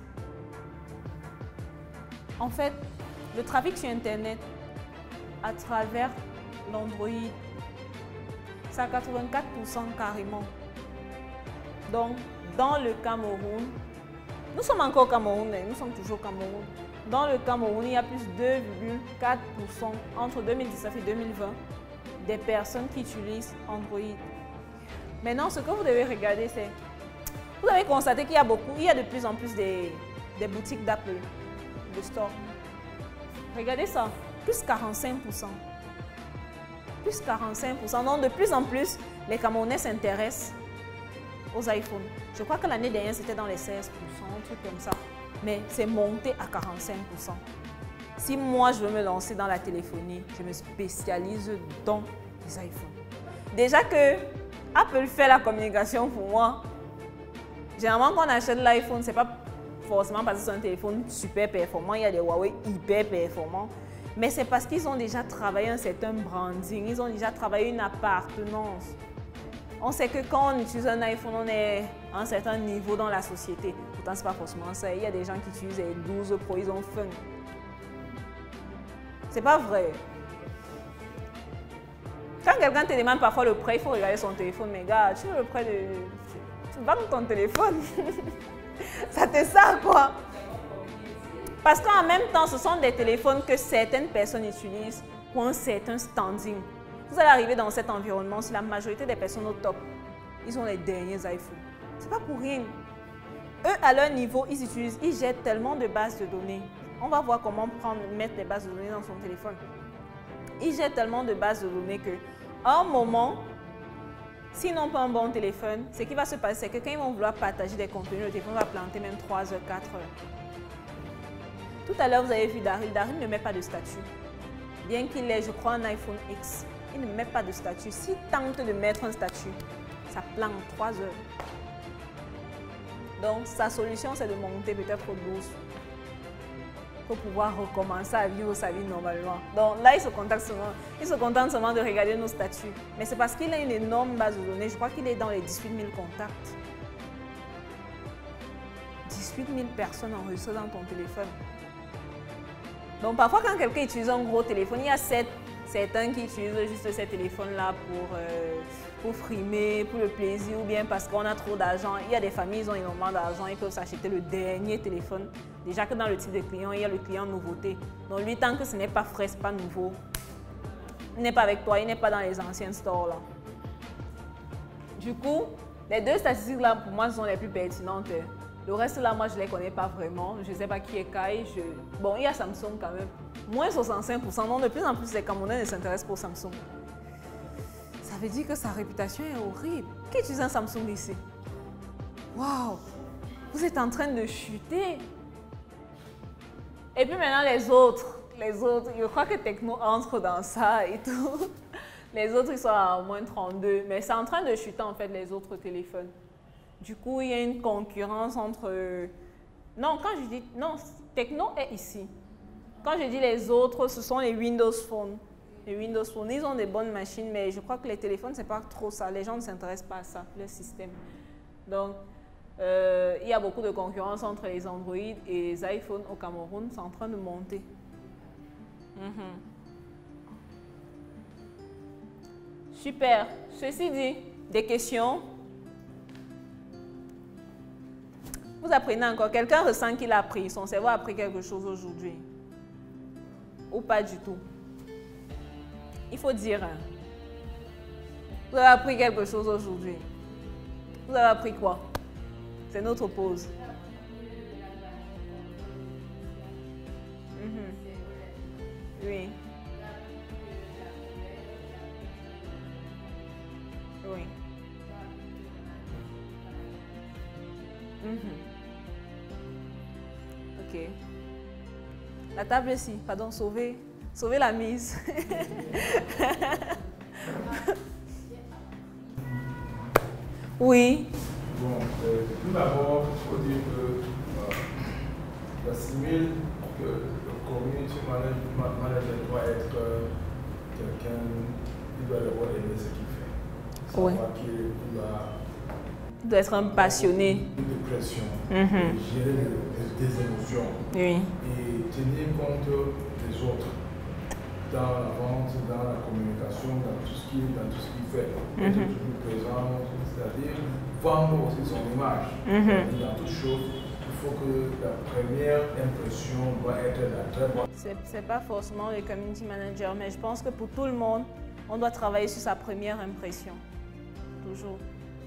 [SPEAKER 1] En fait, le trafic sur Internet à travers l'Android, c'est à 84% carrément. Donc, dans le Cameroun, nous sommes encore Camerounais, nous sommes toujours Cameroun. Dans le Cameroun, il y a plus de 2,4% entre 2019 et 2020 des personnes qui utilisent Android. Maintenant, ce que vous devez regarder, c'est... Vous avez constaté qu'il y a de plus en plus des boutiques d'Apple, de stores. Regardez ça, plus 45%. Plus 45%. Donc, de plus en plus, les Camerounais s'intéressent aux iPhones. Je crois que l'année dernière, c'était dans les 16%, un truc comme ça. Mais c'est monté à 45%. Si moi, je veux me lancer dans la téléphonie, je me spécialise dans les iPhones. Déjà que Apple fait la communication pour moi. Généralement, quand on achète l'iPhone, ce n'est pas forcément parce que c'est un téléphone super performant. Il y a des Huawei hyper performants. Mais c'est parce qu'ils ont déjà travaillé un certain branding. Ils ont déjà travaillé une appartenance. On sait que quand on utilise un iPhone, on est à un certain niveau dans la société. Pourtant, ce n'est pas forcément ça. Il y a des gens qui utilisent les 12 Pro, ils ont fun. C'est pas vrai. Quand quelqu'un te demande parfois le prêt, il faut regarder son téléphone. Mais gars, tu veux le prêt de... Tu vends ton téléphone. Ça te sert quoi? Parce qu'en même temps, ce sont des téléphones que certaines personnes utilisent pour un certain standing. Vous allez arriver dans cet environnement, si la majorité des personnes au top, ils ont les derniers iPhones. C'est pas pour rien. Eux, à leur niveau, ils jettent tellement de bases de données. On va voir comment mettre les bases de données dans son téléphone. Ils jettent tellement de bases de données qu'à un moment, s'ils n'ont pas un bon téléphone, ce qui va se passer, c'est que quand ils vont vouloir partager des contenus, le téléphone va planter même 3 heures, 4 heures. Tout à l'heure, vous avez vu Daryl. Daryl ne met pas de statut. Bien qu'il ait, je crois, un iPhone X, il ne met pas de statut. S'il tente de mettre un statut, ça plante 3 heures. Donc, sa solution, c'est de monter peut-être au 12 pour pouvoir recommencer à vivre sa vie normalement. Donc là, il se contente seulement de regarder nos statuts. Mais c'est parce qu'il a une énorme base de données. Je crois qu'il est dans les 18 000 contacts. 18 000 personnes enregistrées dans ton téléphone. Donc parfois, quand quelqu'un utilise un gros téléphone, il y a certains qui utilisent juste ces téléphones-là pour frimer, pour le plaisir, ou bien parce qu'on a trop d'argent. Il y a des familles, ils ont énormément d'argent, ils peuvent s'acheter le dernier téléphone. Déjà que dans le type de client, il y a le client nouveauté. Donc lui, tant que ce n'est pas frais, ce n'est pas nouveau, il n'est pas avec toi, il n'est pas dans les anciens stores là. Du coup, les deux statistiques là, pour moi, sont les plus pertinentes. Le reste là, moi, je ne les connais pas vraiment. Je ne sais pas qui est Kai. Bon, il y a Samsung quand même. Moins 65%. Donc, de plus en plus, les Camerounais ne s'intéressent pas au Samsung. Ça veut dire que sa réputation est horrible. Qui utilise un Samsung ici? Waouh! Vous êtes en train de chuter. Et puis maintenant, les autres, je crois que Tecno entre dans ça et tout. Les autres, ils sont à moins 32. Mais c'est en train de chuter, en fait, les autres téléphones. Du coup, il y a une concurrence entre... Non, quand je dis... Non, Tecno est ici. Quand je dis les autres, ce sont les Windows Phone. Les Windows Phone, ils ont des bonnes machines, mais je crois que les téléphones, c'est pas trop ça. Les gens ne s'intéressent pas à ça, le système. Donc, il y a beaucoup de concurrence entre les Android et les iPhones au Cameroun. C'est en train de monter. Super. Ceci dit, des questions? Vous apprenez encore. Quelqu'un ressent qu'il a appris. Son cerveau a appris quelque chose aujourd'hui. Ou pas du tout. Il faut dire. Vous avez appris quelque chose aujourd'hui. Vous avez appris quoi? C'est notre pause. Oui. Oui. Ok. La table ici, pardon, sauver la mise. Oui.
[SPEAKER 2] Bon, tout d'abord, il faut dire que j'assimile que le community manager doit être quelqu'un qui doit d'abord aimer ce qu'il fait.
[SPEAKER 1] Oui.
[SPEAKER 2] Savoir qu'il
[SPEAKER 1] doit être un passionné.
[SPEAKER 2] Une dépression, gérer des émotions
[SPEAKER 1] oui.
[SPEAKER 2] Et tenir compte des autres dans la vente, dans la communication, dans tout ce qu'il fait. Être toujours présent, c'est-à-dire vendre aussi son image. Et dans toute chose, il faut que la première impression doit être la très bonne.
[SPEAKER 1] C'est pas forcément le community manager, mais je pense que pour tout le monde, on doit travailler sur sa première impression. Toujours.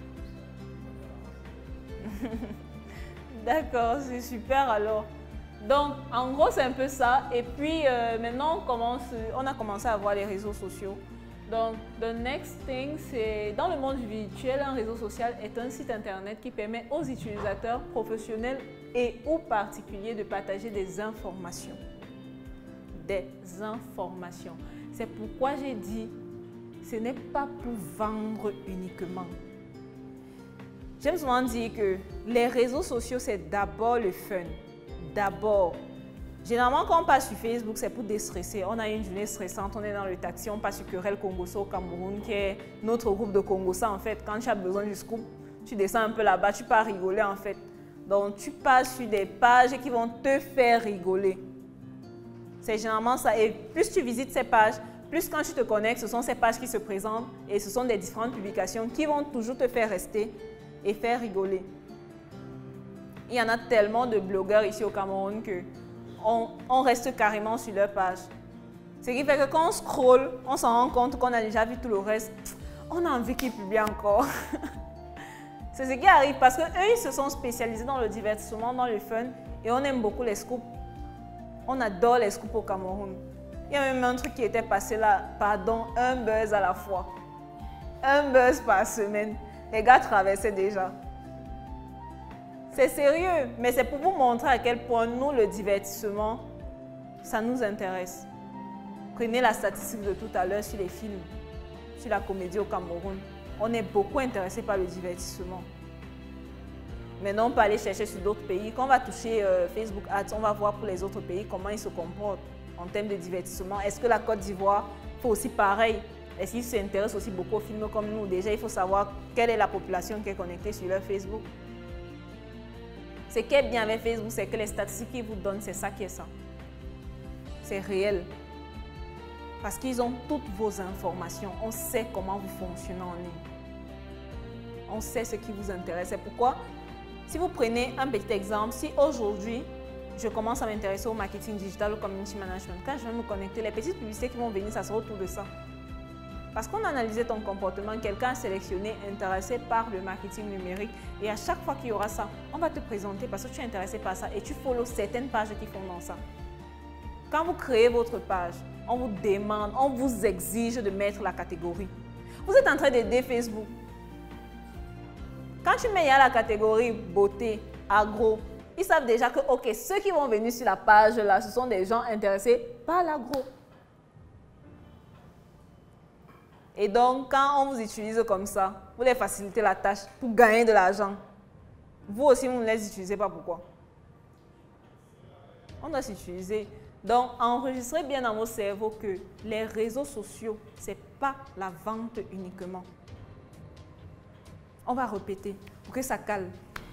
[SPEAKER 1] D'accord, c'est super alors. Donc, en gros, c'est un peu ça. Et puis, maintenant, on a commencé à voir les réseaux sociaux. Donc, the next thing, c'est dans le monde virtuel, un réseau social est un site internet qui permet aux utilisateurs professionnels et ou particuliers de partager des informations. Des informations. C'est pourquoi j'ai dit, ce n'est pas pour vendre uniquement. J'aime souvent dire que les réseaux sociaux, c'est d'abord le fun. D'abord. Généralement, quand on passe sur Facebook, c'est pour déstresser. On a une journée stressante, on est dans le taxi, on passe sur Querelle Congossa au Cameroun, qui est notre groupe de Congossa en fait. Quand tu as besoin du scoop, tu descends un peu là-bas, tu pars rigoler en fait. Donc, tu passes sur des pages qui vont te faire rigoler. C'est généralement ça. Et plus tu visites ces pages, plus quand tu te connectes, ce sont ces pages qui se présentent et ce sont des différentes publications qui vont toujours te faire rester et faire rigoler. Il y en a tellement de blogueurs ici au Cameroun que on reste carrément sur leur page. Ce qui fait que quand on scrolle, on s'en rend compte qu'on a déjà vu tout le reste. On a envie qu'ils publient encore. C'est ce qui arrive parce qu'eux, ils se sont spécialisés dans le divertissement, dans le fun. Et on aime beaucoup les scoops. On adore les scoops au Cameroun. Il y a même un truc qui était passé là, pardon, un buzz à la fois. Un buzz par semaine. Les gars traversaient déjà. C'est sérieux, mais c'est pour vous montrer à quel point nous, le divertissement, ça nous intéresse. Prenez la statistique de tout à l'heure sur les films, sur la comédie au Cameroun. On est beaucoup intéressé par le divertissement. Mais non pas aller chercher sur d'autres pays. Quand on va toucher Facebook Ads, on va voir pour les autres pays comment ils se comportent en termes de divertissement. Est-ce que la Côte d'Ivoire fait aussi pareil? Est-ce qu'ils s'intéressent aussi beaucoup aux films comme nous? Déjà, il faut savoir quelle est la population qui est connectée sur leur Facebook. Ce qui est bien avec Facebook, c'est que les statistiques qu'ils vous donnent, c'est ça qui est ça. C'est réel. Parce qu'ils ont toutes vos informations. On sait comment vous fonctionnez en ligne. On sait ce qui vous intéresse. C'est pourquoi, si vous prenez un petit exemple, si aujourd'hui, je commence à m'intéresser au marketing digital, au community management, quand je vais me connecter, les petites publicités qui vont venir, ça sera autour de ça. Parce qu'on a analysé ton comportement, quelqu'un a sélectionné, intéressé par le marketing numérique. Et à chaque fois qu'il y aura ça, on va te présenter parce que tu es intéressé par ça et tu follows certaines pages qui font dans ça. Quand vous créez votre page, on vous demande, on vous exige de mettre la catégorie. Vous êtes en train d'aider Facebook. Quand tu mets la catégorie beauté, agro, ils savent déjà que ok, ceux qui vont venir sur la page là, ce sont des gens intéressés par l'agro. Et donc, quand on vous utilise comme ça, vous les facilitez la tâche pour gagner de l'argent. Vous aussi, vous ne les utilisez pas. Pourquoi? On doit s'utiliser. Donc, enregistrez bien dans vos cerveaux que les réseaux sociaux, ce n'est pas la vente uniquement. On va répéter pour que ça cale.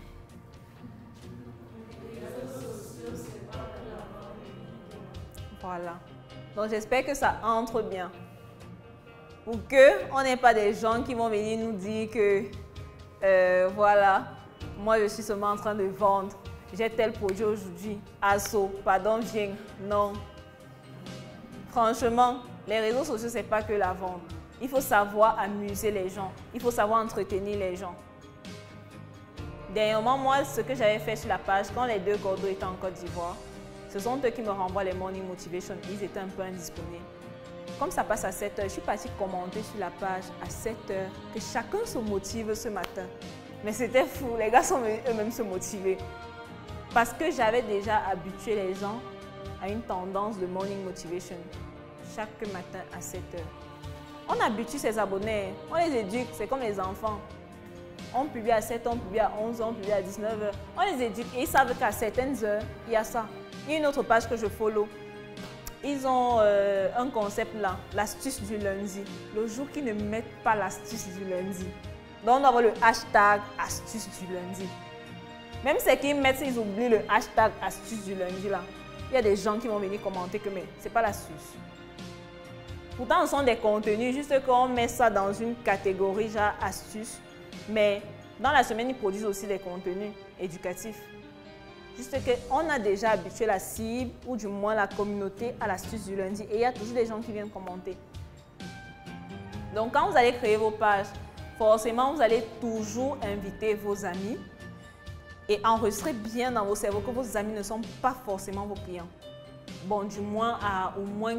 [SPEAKER 1] Voilà. Donc, j'espère que ça entre bien. Pour qu'on n'ait pas des gens qui vont venir nous dire que, voilà, moi je suis seulement en train de vendre, j'ai tel produit aujourd'hui, Asso, pardon, viens, non. Franchement, les réseaux sociaux, ce n'est pas que la vente. Il faut savoir amuser les gens, il faut savoir entretenir les gens. Dernièrement, moi, ce que j'avais fait sur la page, quand les deux cordeaux étaient en Côte d'Ivoire, ce sont eux qui me renvoient les morning motivation, ils étaient un peu indisponibles. Comme ça passe à 7 h, je suis partie commenter sur la page à 7 h que chacun se motive ce matin. Mais c'était fou, les gars sont venus eux-mêmes se motiver. Parce que j'avais déjà habitué les gens à une tendance de morning motivation chaque matin à 7 h. On habitue ses abonnés, on les éduque, c'est comme les enfants. On publie à 7 h, on publie à 11 h, on publie à 19 h. On les éduque et ils savent qu'à certaines heures, il y a ça. Il y a une autre page que je follow. Ils ont un concept là, l'astuce du lundi. Le jour qu'ils ne mettent pas l'astuce du lundi. Donc on doit avoir le hashtag astuce du lundi. Même ceux qui mettent, ils oublient le hashtag astuce du lundi là. Il y a des gens qui vont venir commenter que mais c'est pas l'astuce. Pourtant, ce sont des contenus, juste qu'on met ça dans une catégorie genre astuce. Mais dans la semaine, ils produisent aussi des contenus éducatifs. Juste qu'on a déjà habitué la cible, ou du moins la communauté, à l'astuce du lundi. Et il y a toujours des gens qui viennent commenter. Donc, quand vous allez créer vos pages, forcément, vous allez toujours inviter vos amis et enregistrer bien dans vos cerveaux que vos amis ne sont pas forcément vos clients. Bon, du moins à au moins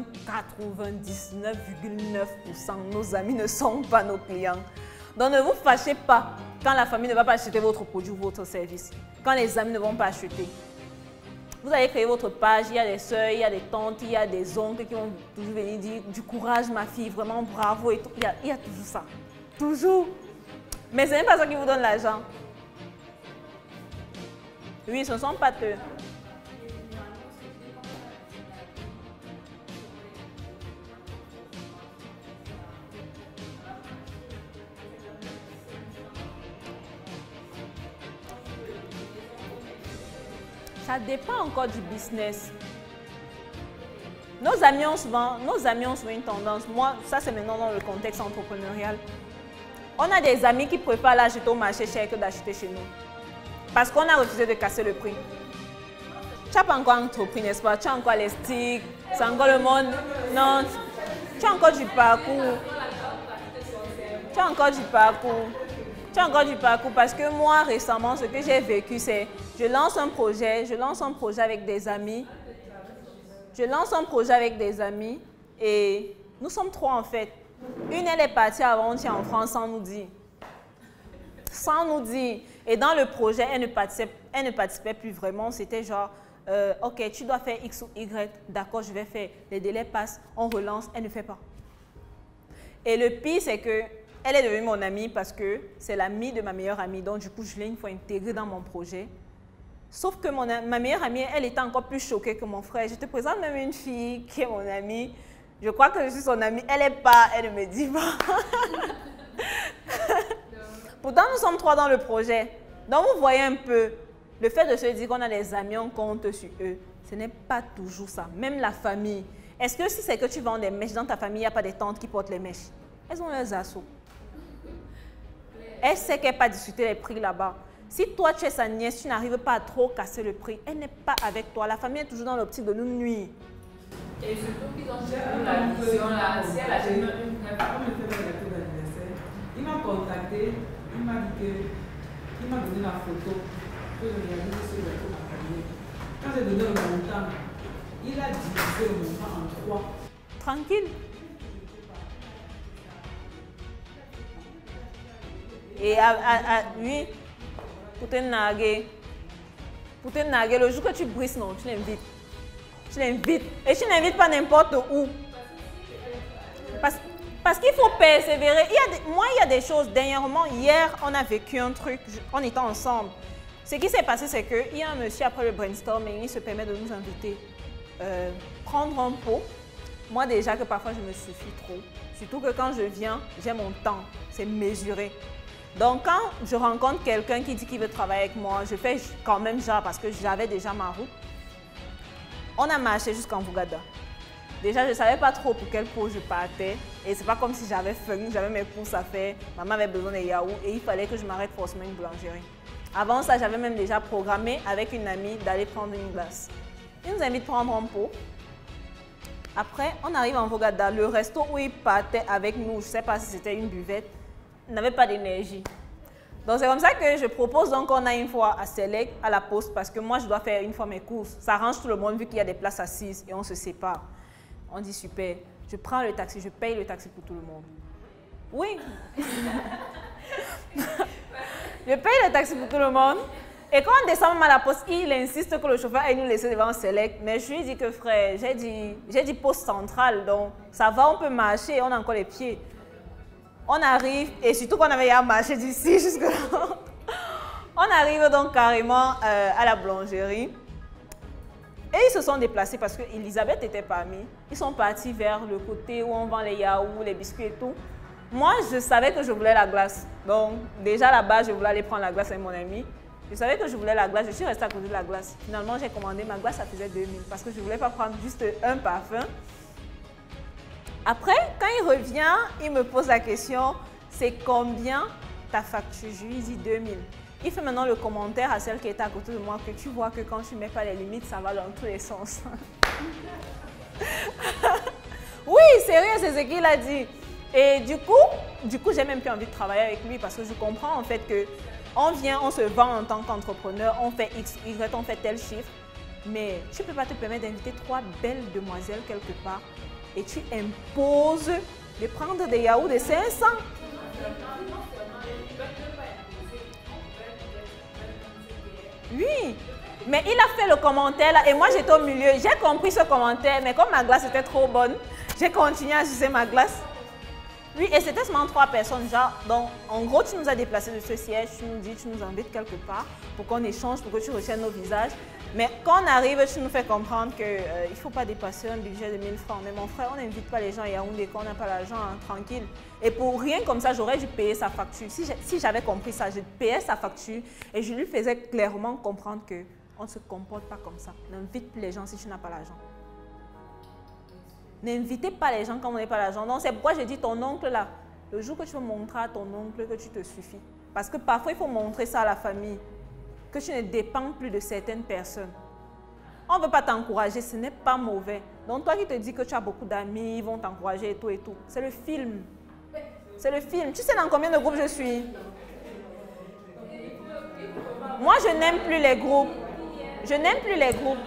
[SPEAKER 1] 99,9%, nos amis ne sont pas nos clients. Donc, ne vous fâchez pas quand la famille ne va pas acheter votre produit ou votre service. Quand les amis ne vont pas acheter. Vous allez créer votre page, il y a des soeurs, il y a des tantes, il y a des oncles qui vont toujours venir dire du courage ma fille, vraiment bravo et tout. Il y a toujours ça. Toujours. Mais ce n'est pas ça qui vous donne l'argent. Oui, ce ne sont pas eux. Ça dépend encore du business. Nos amis ont souvent une tendance. Moi, ça c'est maintenant dans le contexte entrepreneurial. On a des amis qui préfèrent l'acheter au marché cher que d'acheter chez nous. Parce qu'on a refusé de casser le prix. Tu n'as pas encore entrepris, n'est-ce pas? Tu as encore les sticks, c'est encore le monde. Non, tu as encore du parcours. Tu as encore du parcours. Tu as encore du parcours parce que moi, récemment, ce que j'ai vécu, c'est je lance un projet avec des amis. Je lance un projet avec des amis et nous sommes trois en fait. Une, elle est partie avant-hier en France sans nous dire. Sans nous dire. Et dans le projet, elle ne participait plus vraiment. C'était genre, ok, tu dois faire X ou Y. D'accord, je vais faire. Les délais passent, on relance, elle ne fait pas. Et le pire, c'est que elle est devenue mon amie parce que c'est l'amie de ma meilleure amie. Donc, du coup, je l'ai une fois intégrée dans mon projet. Sauf que ma meilleure amie, elle était encore plus choquée que mon frère. Je te présente même une fille qui est mon amie. Je crois que je suis son amie. Elle n'est pas, elle ne me dit pas. Pourtant, nous sommes trois dans le projet. Donc, vous voyez un peu, le fait de se dire qu'on a des amis, on compte sur eux, ce n'est pas toujours ça. Même la famille. Est-ce que si c'est que tu vends des mèches dans ta famille, il n'y a pas des tantes qui portent les mèches? Elles ont leurs assauts. Elle sait qu'elle n'a pas discuté les prix là-bas. Si toi, tu es sa nièce, tu n'arrives pas à trop casser le prix, elle n'est pas avec toi. La famille est toujours dans l'optique de nous nuire.
[SPEAKER 3] Et surtout qu'ils ont la vision là, si elle a fait
[SPEAKER 4] il m'a contacté, il m'a dit que, il m'a donné la photo que je réalise sur le famille. Quand j'ai donné le montant, il a divisé le montant en 3.
[SPEAKER 1] Tranquille. Et oui, pour te narguer, le jour que tu brises, non, tu l'invites. Tu l'invites. Et tu n'invites pas n'importe où. Parce qu'il faut persévérer. Moi, il y a des choses. Dernièrement, hier, on a vécu un truc en étant ensemble. Ce qui s'est passé, c'est qu'il y a un monsieur, après le brainstorming, il se permet de nous inviter. Prendre un pot. Moi, déjà que parfois, je me suffis trop. Surtout que quand je viens, j'ai mon temps. C'est mesuré. Donc, quand je rencontre quelqu'un qui dit qu'il veut travailler avec moi, je fais quand même genre parce que j'avais déjà ma route. On a marché jusqu'en Bougada. Déjà, je ne savais pas trop pour quel pot je partais. Et ce n'est pas comme si j'avais faim, j'avais mes courses à faire. Maman avait besoin de yaourts et il fallait que je m'arrête forcément une boulangerie. Avant ça, j'avais même déjà programmé avec une amie d'aller prendre une glace. Il nous invite à prendre un pot. Après, on arrive en Bougada. Le resto où il partait avec nous, je ne sais pas si c'était une buvette, n'avait pas d'énergie. Donc, c'est comme ça que je propose donc qu'on aille une fois à Select, à la poste, parce que moi, je dois faire une fois mes courses. Ça arrange tout le monde vu qu'il y a des places assises et on se sépare. On dit super, je prends le taxi, je paye le taxi pour tout le monde. Oui. Je paye le taxi pour tout le monde. Et quand on descend même à la poste, il insiste que le chauffeur aille nous laisser devant Select. Mais je lui dis que frère, j'ai dit poste centrale, donc ça va, on peut marcher, on a encore les pieds. On arrive, et surtout qu'on avait à marcher d'ici jusque là. On arrive donc carrément à la boulangerie. Et ils se sont déplacés parce qu'Elisabeth était parmi. Ils sont partis vers le côté où on vend les yaourts, les biscuits et tout. Moi, je savais que je voulais la glace. Donc, déjà là-bas, je voulais aller prendre la glace avec mon ami. Je savais que je voulais la glace. Je suis restée à côté de la glace. Finalement, j'ai commandé ma glace, ça faisait 2000 parce que je ne voulais pas prendre juste un parfum. Après, quand il revient, il me pose la question, c'est combien ta facture? Je lui dis 2000. Il fait maintenant le commentaire à celle qui était à côté de moi que tu vois que quand tu ne mets pas les limites, ça va dans tous les sens. Oui, sérieux, c'est ce qu'il a dit. Et du coup, j'ai même plus envie de travailler avec lui parce que je comprends en fait que on vient, on se vend en tant qu'entrepreneur, on fait X, Y, on fait tel chiffre, mais tu ne peux pas te permettre d'inviter 3 belles demoiselles quelque part et tu imposes de prendre des yaourts de 500. Oui, mais il a fait le commentaire là et moi j'étais au milieu. J'ai compris ce commentaire, mais comme ma glace était trop bonne, j'ai continué à sucer ma glace. Oui, et c'était seulement 3 personnes, genre, donc en gros tu nous as déplacés de ce siège, tu nous dis, tu nous invites quelque part pour qu'on échange, pour que tu retiennes nos visages. Mais quand on arrive, tu nous fais comprendre qu'il ne faut pas dépasser un budget de 1000 francs. Mais mon frère, on n'invite pas les gens à Yaoundé quand on n'a pas l'argent, hein, tranquille. Et pour rien comme ça, j'aurais dû payer sa facture. Si j'avais compris ça, je payais sa facture et je lui faisais clairement comprendre qu'on ne se comporte pas comme ça. N'invite plus les gens si tu n'as pas l'argent. N'invitez pas les gens quand on n'a pas l'argent. Donc c'est pourquoi j'ai dit ton oncle là, le jour que tu veux montrer à ton oncle que tu te suffis. Parce que parfois il faut montrer ça à la famille, que tu ne dépends plus de certaines personnes. On ne veut pas t'encourager, ce n'est pas mauvais. Donc toi qui te dis que tu as beaucoup d'amis, ils vont t'encourager et tout, c'est le film. C'est le film. Tu sais dans combien de groupes je suis? Moi, je n'aime plus les groupes. Je n'aime plus les groupes.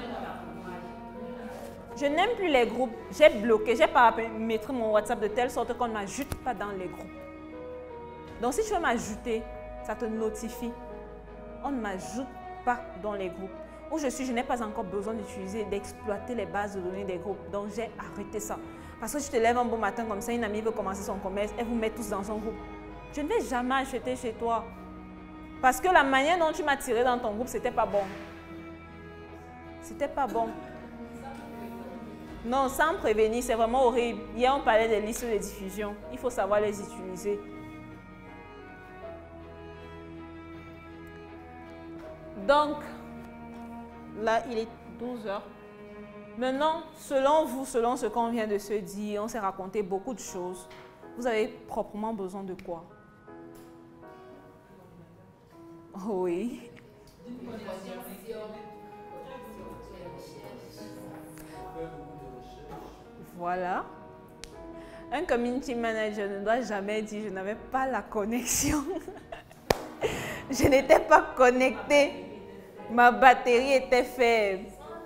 [SPEAKER 1] Je n'aime plus les groupes. J'ai bloqué, j'ai paramétré mon WhatsApp de telle sorte qu'on ne m'ajoute pas dans les groupes. Donc si tu veux m'ajouter, ça te notifie. On ne m'ajoute pas dans les groupes. Où je suis, je n'ai pas encore besoin d'utiliser, d'exploiter les bases de données des groupes. Donc j'ai arrêté ça. Parce que tu te lèves un bon matin comme ça, une amie veut commencer son commerce, elle vous met tous dans son groupe. Je ne vais jamais acheter chez toi. Parce que la manière dont tu m'as tiré dans ton groupe, c'était pas bon. C'était pas bon. Non, sans prévenir, c'est vraiment horrible. Hier, on parlait des listes de diffusion. Il faut savoir les utiliser. Donc, là, il est 12 heures. Maintenant, selon vous, selon ce qu'on vient de se dire, on s'est raconté beaucoup de choses. Vous avez proprement besoin de quoi? Oui. Voilà. Un community manager ne doit jamais dire je n'avais pas la connexion. Je n'étais pas connectée. Ma batterie était faible.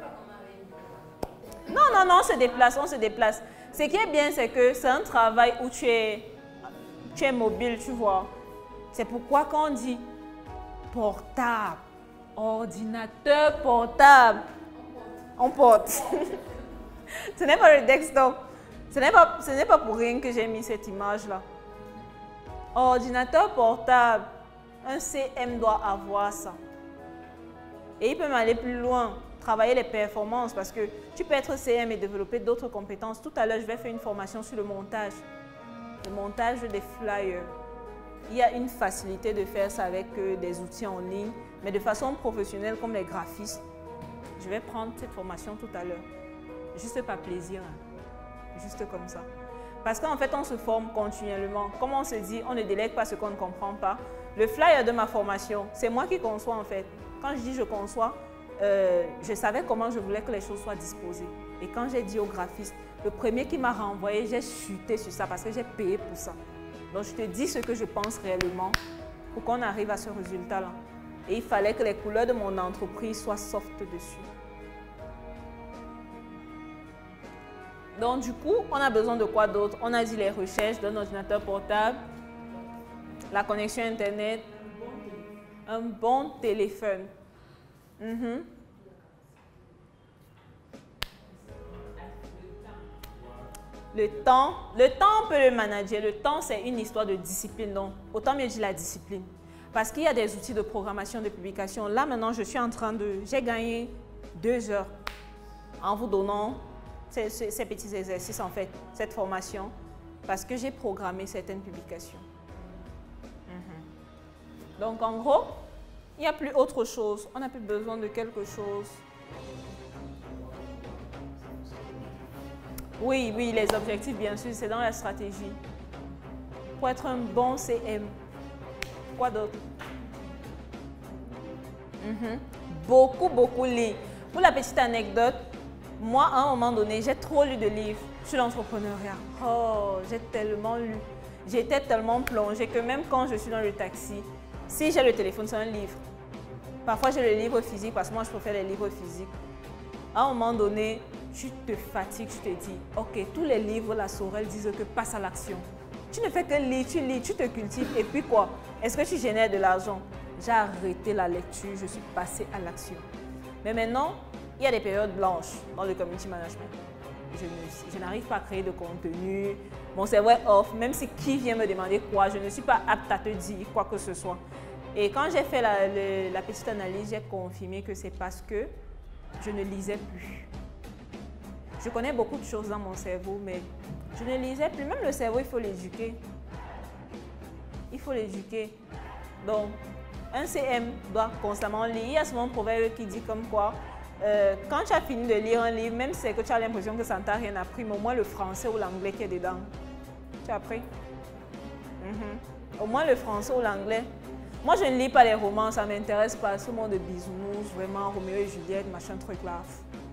[SPEAKER 1] Non, non, non, on se déplace, on se déplace. Ce qui est bien, c'est que c'est un travail où tu es mobile, tu vois. C'est pourquoi quand on dit portable, ordinateur portable, on porte. Ce n'est pas le desktop. Ce n'est pas pour rien que j'ai mis cette image-là. Ordinateur portable, un CM doit avoir ça. Et il peut m'aller plus loin, travailler les performances parce que tu peux être CM et développer d'autres compétences. Tout à l'heure, je vais faire une formation sur le montage des flyers. Il y a une facilité de faire ça avec des outils en ligne, mais de façon professionnelle comme les graphistes. Je vais prendre cette formation tout à l'heure. Juste par plaisir, hein. Juste comme ça. Parce qu'en fait, on se forme continuellement. Comme on se dit, on ne délègue pas ce qu'on ne comprend pas. Le flyer de ma formation, c'est moi qui conçois en fait. Quand je dis je conçois, je savais comment je voulais que les choses soient disposées. Et quand j'ai dit au graphiste, le premier qui m'a renvoyé, j'ai chuté sur ça parce que j'ai payé pour ça. Donc je te dis ce que je pense réellement pour qu'on arrive à ce résultat-là. Et il fallait que les couleurs de mon entreprise soient soft dessus. Donc du coup, on a besoin de quoi d'autre? On a dit les recherches d'un ordinateur portable, la connexion Internet, un bon téléphone. Le temps, on peut le manager. Le temps, c'est une histoire de discipline. Donc, autant mieux dire la discipline. Parce qu'il y a des outils de programmation, de publication. Là, maintenant, je suis en train de... J'ai gagné 2 heures en vous donnant ces petits exercices, en fait, cette formation, parce que j'ai programmé certaines publications. Donc, en gros, il n'y a plus autre chose. On n'a plus besoin de quelque chose. Oui, oui, les objectifs, bien sûr, c'est dans la stratégie. Pour être un bon CM. Quoi d'autre? Beaucoup lire. Pour la petite anecdote, moi, à un moment donné, j'ai trop lu de livres sur l'entrepreneuriat. Oh, j'ai tellement lu. J'étais tellement plongée que même quand je suis dans le taxi, si j'ai le téléphone, c'est un livre. Parfois, j'ai le livre physique parce que moi, je préfère les livres physiques. À un moment donné, tu te fatigues, tu te dis, ok, tous les livres, la Sorel disent que passe à l'action. Tu ne fais que lire, tu te cultives et puis quoi? Est-ce que tu génères de l'argent? J'ai arrêté la lecture, je suis passée à l'action. Mais maintenant, il y a des périodes blanches dans le community management. Je n'arrive pas à créer de contenu, mon cerveau est off, même si qui vient me demander quoi, je ne suis pas apte à te dire quoi que ce soit. Et quand j'ai fait la petite analyse, j'ai confirmé que c'est parce que je ne lisais plus. Je connais beaucoup de choses dans mon cerveau, mais je ne lisais plus. Même le cerveau, il faut l'éduquer. Il faut l'éduquer. Donc, un CM doit constamment lire. Il y a souvent un proverbe qui dit comme quoi, quand tu as fini de lire un livre, même si c'est que tu as l'impression que ça ne t'a rien appris, mais au moins le français ou l'anglais qui est dedans, tu as appris. Au moins le français ou l'anglais. Moi, je ne lis pas les romans, ça ne m'intéresse pas. Ce monde de bisounours, vraiment, Roméo et Juliette, machin truc là.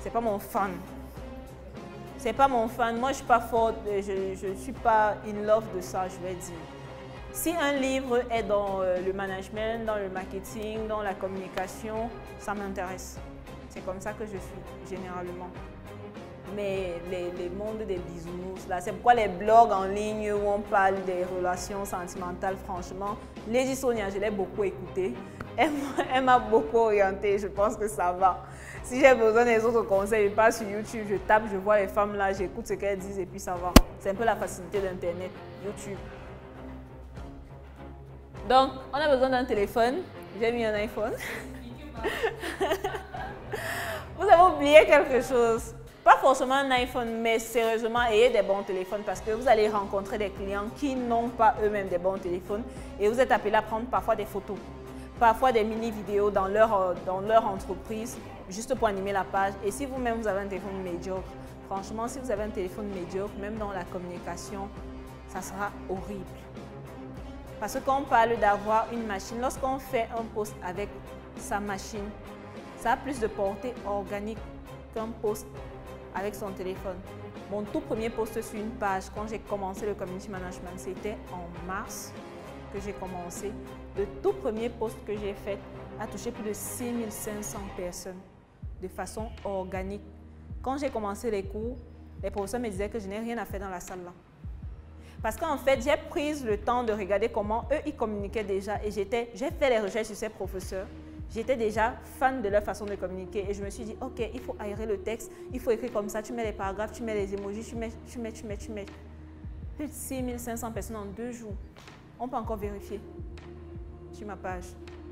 [SPEAKER 1] c'est pas mon fan. C'est pas mon fan. Moi, je suis pas forte, je suis pas in love de ça, je vais dire. Si un livre est dans le management, dans le marketing, dans la communication, ça m'intéresse. C'est comme ça que je suis, généralement. Mais les mondes des bisounours, là, c'est pourquoi les blogs en ligne où on parle des relations sentimentales, franchement, Lady Sonia, je l'ai beaucoup écoutée. Elle m'a beaucoup orientée, je pense que ça va. Si j'ai besoin des autres conseils, je passe sur YouTube, je tape, je vois les femmes là, j'écoute ce qu'elles disent et puis ça va. C'est un peu la facilité d'Internet, YouTube. Donc, on a besoin d'un téléphone. J'ai mis un iPhone. Vous avez oublié quelque chose. Pas forcément un iPhone, mais sérieusement, ayez des bons téléphones parce que vous allez rencontrer des clients qui n'ont pas eux-mêmes des bons téléphones et vous êtes appelés à prendre parfois des photos, parfois des mini-vidéos dans leur entreprise, juste pour animer la page. Et si vous-même, vous avez un téléphone médiocre, franchement, si vous avez un téléphone médiocre, même dans la communication, ça sera horrible. Parce que quand on parle d'avoir une machine, lorsqu'on fait un post avec sa machine, ça a plus de portée organique qu'un post avec son téléphone. Mon tout premier post sur une page, quand j'ai commencé le community management, c'était en mars que j'ai commencé. Le tout premier post que j'ai fait a touché plus de 6500 personnes de façon organique. Quand j'ai commencé les cours, les professeurs me disaient que je n'ai rien à faire dans la salle là. Parce qu'en fait, j'ai pris le temps de regarder comment eux, ils communiquaient déjà et j'ai fait les recherches sur ces professeurs. J'étais déjà fan de leur façon de communiquer et je me suis dit, ok, il faut aérer le texte, il faut écrire comme ça, tu mets les paragraphes, tu mets les emojis, tu mets. Plus de 6500 personnes en 2 jours. On peut encore vérifier sur ma page.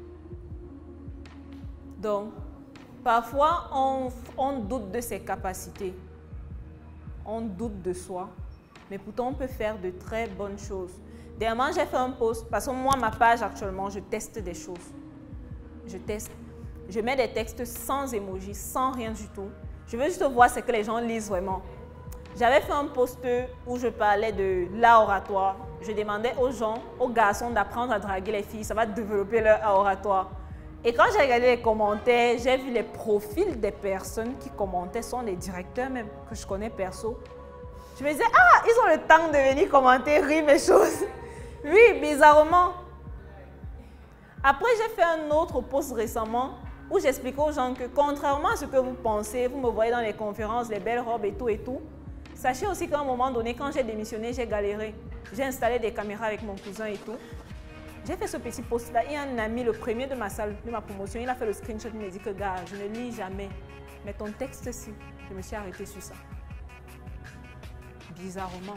[SPEAKER 1] Donc, parfois, on doute de ses capacités. On doute de soi. Mais pourtant, on peut faire de très bonnes choses. Dernièrement, j'ai fait un post parce que moi, ma page actuellement, je teste des choses. Je teste. Je mets des textes sans emojis, sans rien du tout. Je veux juste voir ce que les gens lisent vraiment. J'avais fait un post où je parlais de l'art oratoire. Je demandais aux gens, aux garçons d'apprendre à draguer les filles. Ça va développer leur art oratoire. Et quand j'ai regardé les commentaires, j'ai vu les profils des personnes qui commentaient, sont des directeurs même que je connais perso. Je me disais, ah, ils ont le temps de venir commenter, rire mes choses. Oui, bizarrement. Après, j'ai fait un autre post récemment où j'expliquais aux gens que contrairement à ce que vous pensez, vous me voyez dans les conférences, les belles robes et tout, sachez aussi qu'à un moment donné, quand j'ai démissionné, j'ai galéré. J'ai installé des caméras avec mon cousin et tout. J'ai fait ce petit post-là et un ami, le premier de ma salle, de ma promotion, il a fait le screenshot, il m'a dit que gars, je ne lis jamais. Mais ton texte, si, je me suis arrêtée sur ça. Bizarrement.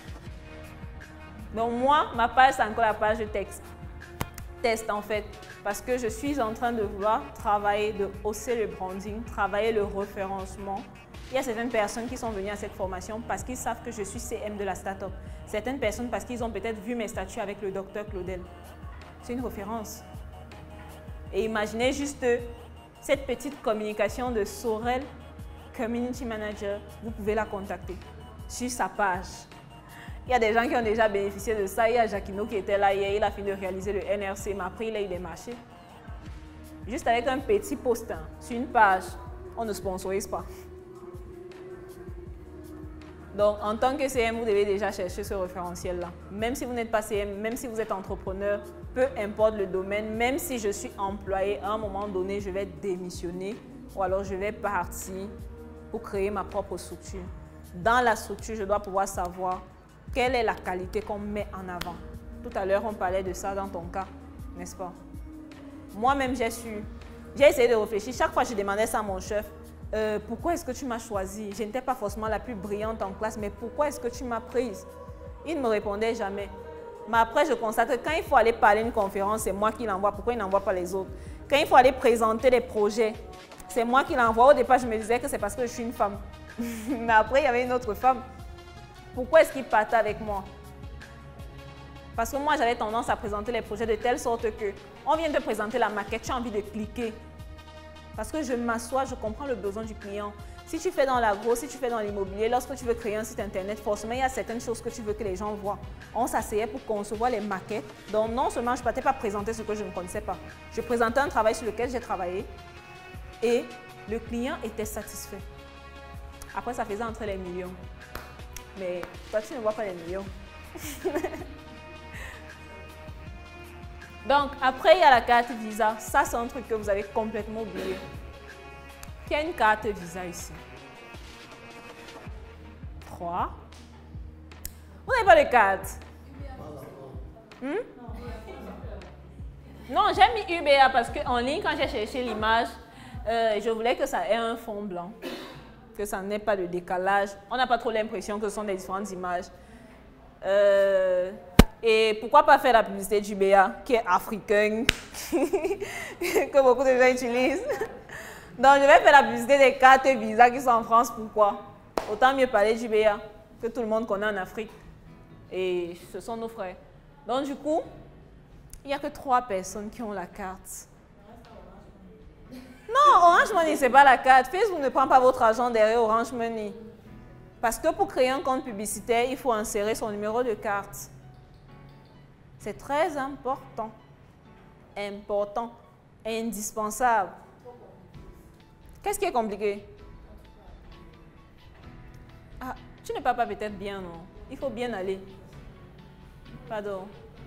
[SPEAKER 1] Donc moi, ma page, c'est encore la page de texte. Test en fait, parce que je suis en train de vouloir travailler, de hausser le branding, travailler le référencement. Il y a certaines personnes qui sont venues à cette formation parce qu'ils savent que je suis CM de la start-up. Certaines personnes parce qu'ils ont peut-être vu mes statuts avec le docteur Claudel. C'est une référence. Et imaginez juste cette petite communication de Sorel, Community Manager, vous pouvez la contacter sur sa page. Il y a des gens qui ont déjà bénéficié de ça. Il y a Jacquino qui était là hier, il a fini de réaliser le NRC, mais après il a eu des marchés. Juste avec un petit post sur une page, on ne sponsorise pas. Donc, en tant que CM, vous devez déjà chercher ce référentiel-là. Même si vous n'êtes pas CM, même si vous êtes entrepreneur, peu importe le domaine, même si je suis employé, à un moment donné, je vais démissionner ou alors je vais partir pour créer ma propre structure. Dans la structure, je dois pouvoir savoir quelle est la qualité qu'on met en avant. Tout à l'heure, on parlait de ça dans ton cas, n'est-ce pas? Moi-même, j'ai essayé de réfléchir. Chaque fois, je demandais ça à mon chef. Pourquoi est-ce que tu m'as choisi? Je n'étais pas forcément la plus brillante en classe, mais pourquoi est-ce que tu m'as prise? Il ne me répondait jamais. Mais après, je constate que quand il faut aller parler à une conférence, c'est moi qui l'envoie. Pourquoi il n'envoie pas les autres? Quand il faut aller présenter des projets, c'est moi qui l'envoie. Au départ, je me disais que c'est parce que je suis une femme. Mais après, il y avait une autre femme. Pourquoi est-ce qu'il partait avec moi? Parce que moi, j'avais tendance à présenter les projets de telle sorte que on vient de présenter la maquette, tu as envie de cliquer. Parce que je m'assois, je comprends le besoin du client. Si tu fais dans l'agro, si tu fais dans l'immobilier, lorsque tu veux créer un site internet, forcément, il y a certaines choses que tu veux que les gens voient. On s'asseyait pour concevoir les maquettes. Donc, non seulement je ne partais pas présenter ce que je ne connaissais pas. Je présentais un travail sur lequel j'ai travaillé et le client était satisfait. Après, ça faisait entrer les millions. Mais toi, tu ne vois pas les millions. Donc, après, il y a la carte Visa. Ça, c'est un truc que vous avez complètement oublié. Il y a une carte Visa ici. 3. Vous n'avez pas de carte. Non, j'ai mis UBA parce qu'en ligne, quand j'ai cherché l'image, je voulais que ça ait un fond blanc. Que ça n'ait pas de décalage. On n'a pas trop l'impression que ce sont des différentes images. Et pourquoi pas faire la publicité d'UBA, qui est africaine, que beaucoup de gens utilisent. Donc, je vais faire la publicité des cartes Visa qui sont en France. Pourquoi? Autant mieux parler d'UBA que tout le monde connaît en Afrique. Et ce sont nos frères. Donc, du coup, il n'y a que 3 personnes qui ont la carte. Non, Orange Money, ce n'est pas la carte. Facebook ne prend pas votre argent derrière Orange Money. Parce que pour créer un compte publicitaire, il faut insérer son numéro de carte. C'est très important. Important. Indispensable. Qu'est-ce qui est compliqué? Ah, tu ne parles pas peut-être bien, non? Il faut bien aller. Pardon.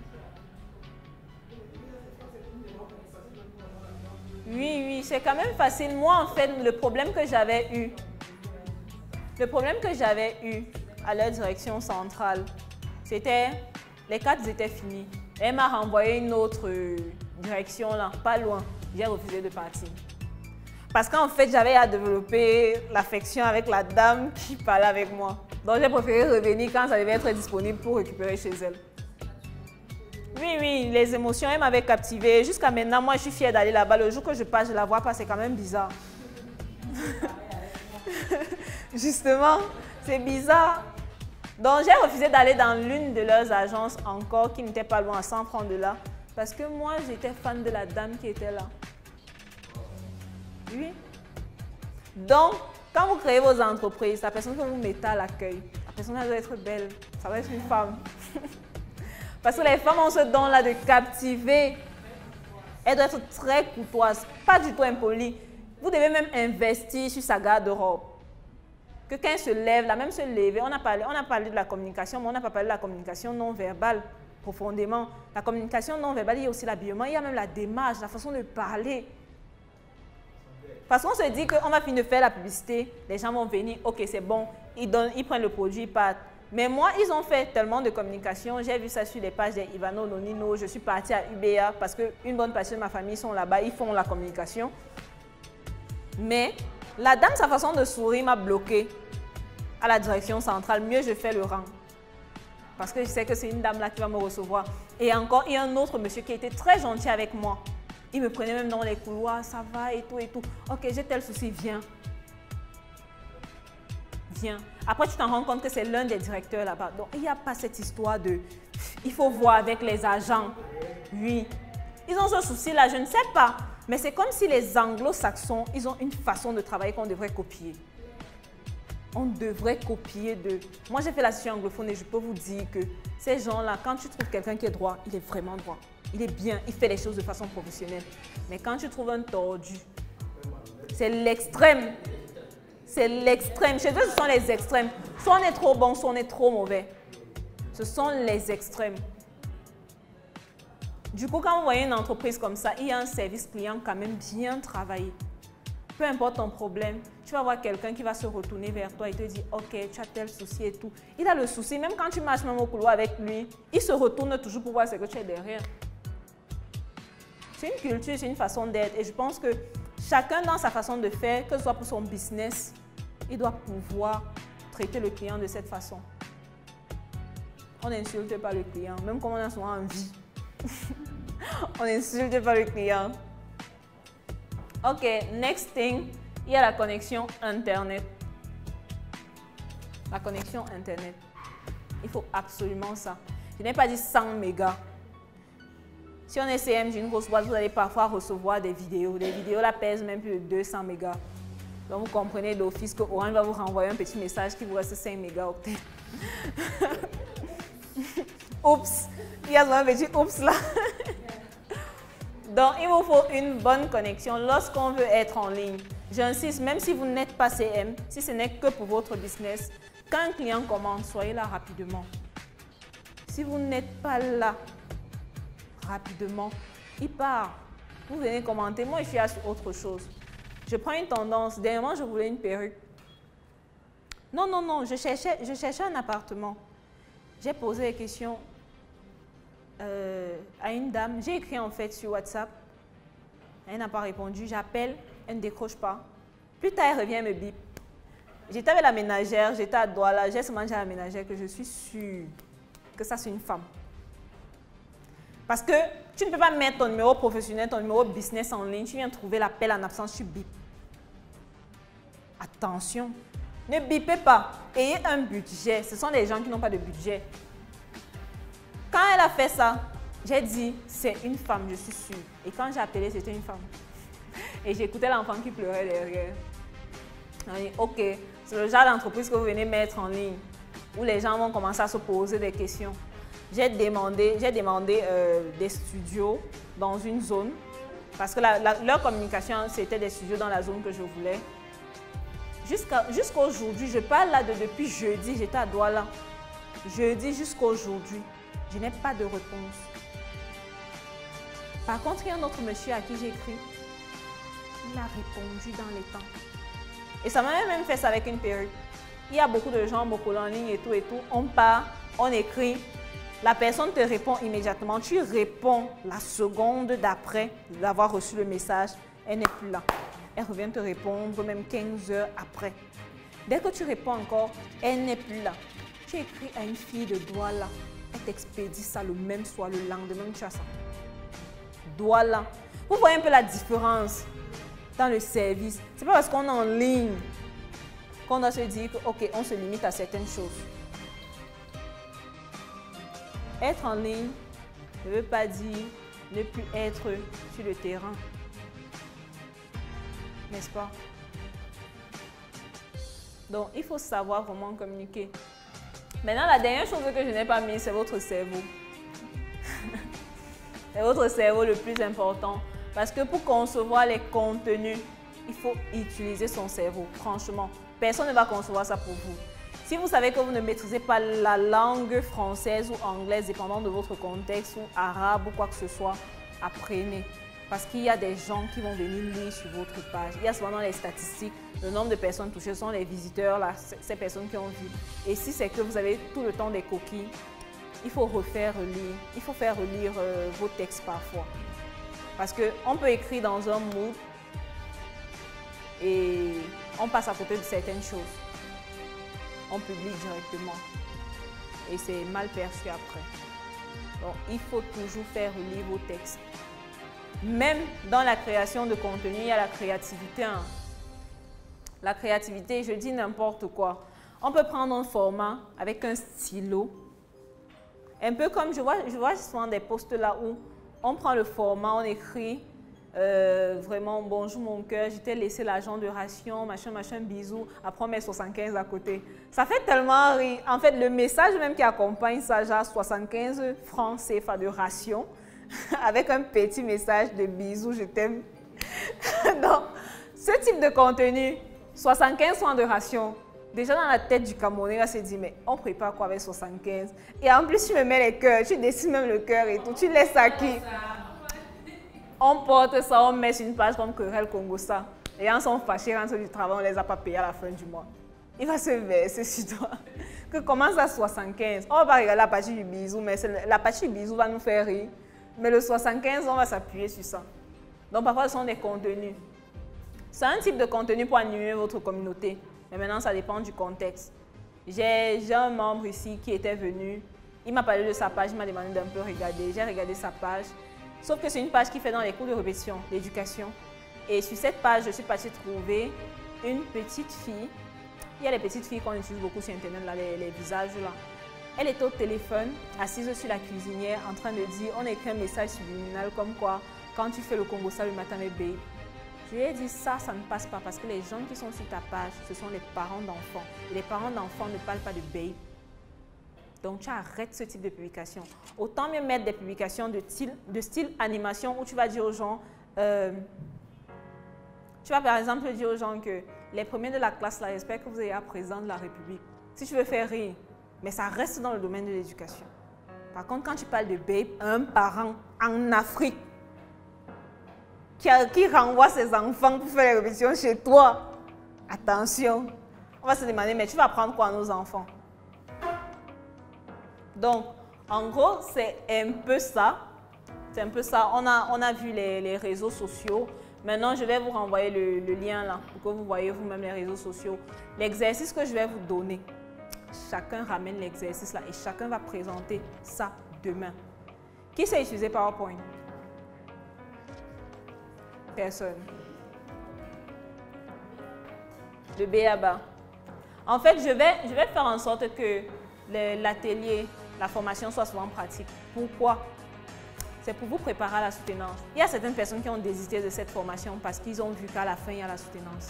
[SPEAKER 1] Oui, c'est quand même facile. Moi, en fait, le problème que j'avais eu à leur direction centrale, c'était les cartes étaient finies. Elle m'a renvoyé une autre direction là, pas loin. J'ai refusé de partir. Parce qu'en fait, j'avais à développer l'affection avec la dame qui parlait avec moi. Donc, j'ai préféré revenir quand ça devait être disponible pour récupérer chez elle. Oui, les émotions, elles m'avaient captivée. Jusqu'à maintenant, moi, je suis fière d'aller là-bas. Le jour que je passe, je la vois pas, c'est quand même bizarre. Justement, c'est bizarre. Donc, j'ai refusé d'aller dans l'une de leurs agences encore, qui n'était pas loin, à 100 francs de là. Parce que moi, j'étais fan de la dame qui était là. Oui. Donc, quand vous créez vos entreprises, la personne que vous mettez à l'accueil, la personne elle doit être belle. Ça doit être une femme. Parce que les femmes ont ce don-là de captiver. Elle doit être très courtoise, pas du tout impolie. Vous devez même investir sur sa garde-robe. Que quand elle se lève, là, même se lever, on a parlé de la communication, mais on n'a pas parlé de la communication non verbale profondément. La communication non verbale, il y a aussi l'habillement, il y a même la démarche, la façon de parler. Parce qu'on se dit qu'on va finir de faire la publicité, les gens vont venir, ok, c'est bon, ils prennent le produit, ils partent. Mais moi, ils ont fait tellement de communication, j'ai vu ça sur les pages des Ivano, Nonino, je suis partie à UBA parce qu'une bonne partie de ma famille sont là-bas, ils font la communication. Mais la dame, sa façon de sourire m'a bloquée à la direction centrale. Mieux, je fais le rang. Parce que je sais que c'est une dame là qui va me recevoir. Et encore, il y a un autre monsieur qui était très gentil avec moi. Il me prenait même dans les couloirs, ça va et tout et tout. Ok, j'ai tel souci, viens. Viens. Après, tu t'en rends compte que c'est l'un des directeurs là-bas. Donc, il n'y a pas cette histoire de... Il faut voir avec les agents. Oui. Ils ont ce souci-là, je ne sais pas. Mais c'est comme si les anglo-saxons, ils ont une façon de travailler qu'on devrait copier. On devrait copier de... Moi, j'ai fait la session anglophone et je peux vous dire que ces gens-là, quand tu trouves quelqu'un qui est droit, il est vraiment droit. Il est bien, il fait les choses de façon professionnelle. Mais quand tu trouves un tordu, c'est l'extrême. C'est l'extrême. Chez eux, ce sont les extrêmes. Soit on est trop bon, soit on est trop mauvais. Ce sont les extrêmes. Du coup, quand vous voyez une entreprise comme ça, il y a un service client quand même bien travaillé. Peu importe ton problème, tu vas voir quelqu'un qui va se retourner vers toi et te dire « Ok, tu as tel souci et tout ». Il a le souci, même quand tu marches même au couloir avec lui, il se retourne toujours pour voir ce que tu es derrière. C'est une culture, c'est une façon d'être. Et je pense que chacun dans sa façon de faire, que ce soit pour son business, il doit pouvoir traiter le client de cette façon. On n'insulte pas le client, même quand on a souvent envie. On n'insulte pas le client. Ok, next thing, il y a la connexion Internet. La connexion Internet. Il faut absolument ça. Je n'ai pas dit 100 mégas. Si on est CM d'une grosse boîte, vous allez parfois recevoir des vidéos. Les vidéos là pèsent même plus de 200 mégas. Donc vous comprenez d'office que Orange va vous renvoyer un petit message qui vous reste 5 mégaoctets. Oups, il y a un petit oups là. Donc il vous faut une bonne connexion lorsqu'on veut être en ligne. J'insiste, même si vous n'êtes pas CM, si ce n'est que pour votre business, quand un client commande, soyez là rapidement. Si vous n'êtes pas là rapidement, il part. Vous venez commenter, moi je suis là sur autre chose. Je prends une tendance, dernièrement je voulais une perruque. Non, non, non, je cherchais un appartement. J'ai posé des questions à une dame. J'ai écrit en fait sur WhatsApp. Elle n'a pas répondu. J'appelle, elle ne décroche pas. Plus tard, elle revient, elle me bip. J'étais avec la ménagère, j'étais à Douala. J'ai seulement dit à la ménagère que je suis sûre que ça c'est une femme. Parce que tu ne peux pas mettre ton numéro professionnel, ton numéro business en ligne. Tu viens trouver l'appel en absence, tu bip. Attention. Ne bipez pas. Ayez un budget. Ce sont des gens qui n'ont pas de budget. Quand elle a fait ça, j'ai dit, c'est une femme, je suis sûre. Et quand j'ai appelé, c'était une femme. Et j'écoutais l'enfant qui pleurait derrière. On dit, ok, c'est le genre d'entreprise que vous venez mettre en ligne, où les gens vont commencer à se poser des questions. J'ai demandé des studios dans une zone, parce que leur communication, c'était des studios dans la zone que je voulais. Jusqu'à aujourd'hui, je parle là depuis jeudi, j'étais à Douala. Jeudi jusqu'à aujourd'hui, je n'ai pas de réponse. Par contre, il y a un autre monsieur à qui j'ai écrit. Il a répondu dans les temps. Et ça m'a même fait ça avec une perruque. Il y a beaucoup de gens, beaucoup en ligne et tout. On part, on écrit. La personne te répond immédiatement. Tu réponds la seconde d'après d'avoir reçu le message. Elle n'est plus là. Elle revient te répondre même 15 heures après. Dès que tu réponds encore, elle n'est plus là. Tu écris à une fille de Douala. Elle t'expédie ça le même soir, le lendemain, tu as ça. Douala. Vous voyez un peu la différence dans le service. Ce n'est pas parce qu'on est en ligne qu'on doit se dire que, ok, on se limite à certaines choses. Être en ligne ne veut pas dire ne plus être sur le terrain. N'est-ce pas? Donc, il faut savoir vraiment communiquer. Maintenant, la dernière chose que je n'ai pas mis, c'est votre cerveau. C'est votre cerveau le plus important. Parce que pour concevoir les contenus, il faut utiliser son cerveau. Franchement, personne ne va concevoir ça pour vous. Si vous savez que vous ne maîtrisez pas la langue française ou anglaise, dépendant de votre contexte, ou arabe ou quoi que ce soit, apprenez. Parce qu'il y a des gens qui vont venir lire sur votre page. Il y a souvent dans les statistiques, le nombre de personnes touchées sont les visiteurs, là, ces personnes qui ont vu. Et si c'est que vous avez tout le temps des coquilles, il faut refaire relire. Il faut faire relire vos textes parfois. Parce qu'on peut écrire dans un mood et on passe à côté de certaines choses. On publie directement. Et c'est mal perçu après. Donc, il faut toujours faire relire vos textes. Même dans la création de contenu, il y a la créativité. Hein. La créativité, je dis n'importe quoi. On peut prendre un format avec un stylo. Un peu comme je vois souvent des posts là où on prend le format, on écrit vraiment bonjour mon cœur, je t'ai laissé l'argent de ration, machin, machin, bisous. Après on met 75 à côté. Ça fait tellement rire. En fait, le message même qui accompagne ça, genre 75 francs CFA de ration. Avec un petit message de bisous, je t'aime. Donc, ce type de contenu, 75 francs de ration, déjà dans la tête du Camerounais, on se dit, mais on prépare quoi avec 75? Et en plus, tu me mets les cœurs, tu dessines même le cœur et tout, tu laisses ça qui? On porte ça, on met sur une page comme Querelle Congo ça. Les gens sont fâchés, rentrent du travail, on ne les a pas payés à la fin du mois. Il va se verser sur toi. Que commence à 75. On va regarder la partie du bisou, mais la partie du bisou va nous faire rire. Mais le 75, on va s'appuyer sur ça. Donc parfois, ce sont des contenus. C'est un type de contenu pour animer votre communauté. Mais maintenant, ça dépend du contexte. J'ai un membre ici qui était venu. Il m'a parlé de sa page, il m'a demandé d'un peu regarder. J'ai regardé sa page. Sauf que c'est une page qui fait dans les cours de répétition, l'éducation. Et sur cette page, je suis partie trouver une petite fille. Il y a les petites filles qu'on utilise beaucoup sur Internet, là, les visages là. Elle était au téléphone, assise sur la cuisinière, en train de dire, on écrit un message subliminal comme quoi, quand tu fais le Congo ça le matin, mais babe. Je lui ai dit, ça ne passe pas parce que les gens qui sont sur ta page, ce sont les parents d'enfants. Et les parents d'enfants ne parlent pas de babe. Donc, tu arrêtes ce type de publication. Autant mieux mettre des publications de style animation où tu vas dire aux gens, Tu vas par exemple dire aux gens que les premiers de la classe, là, j'espère que vous êtes président de la République. Si tu veux faire rire, mais ça reste dans le domaine de l'éducation. Par contre, quand tu parles de babe, un parent en Afrique qui renvoie ses enfants pour faire les répétitions chez toi, attention, on va se demander, mais tu vas apprendre quoi à nos enfants? Donc, en gros, c'est un peu ça. C'est un peu ça. On a vu les réseaux sociaux. Maintenant, je vais vous renvoyer le lien là pour que vous voyez vous-même les réseaux sociaux. L'exercice que je vais vous donner, chacun ramène l'exercice là et chacun va présenter ça demain. Qui sait utiliser PowerPoint? Personne. Le B.A.B.A. En fait, je vais faire en sorte que l'atelier, la formation soit souvent pratique. Pourquoi? C'est pour vous préparer à la soutenance. Il y a certaines personnes qui ont désisté de cette formation parce qu'ils ont vu qu'à la fin, il y a la soutenance.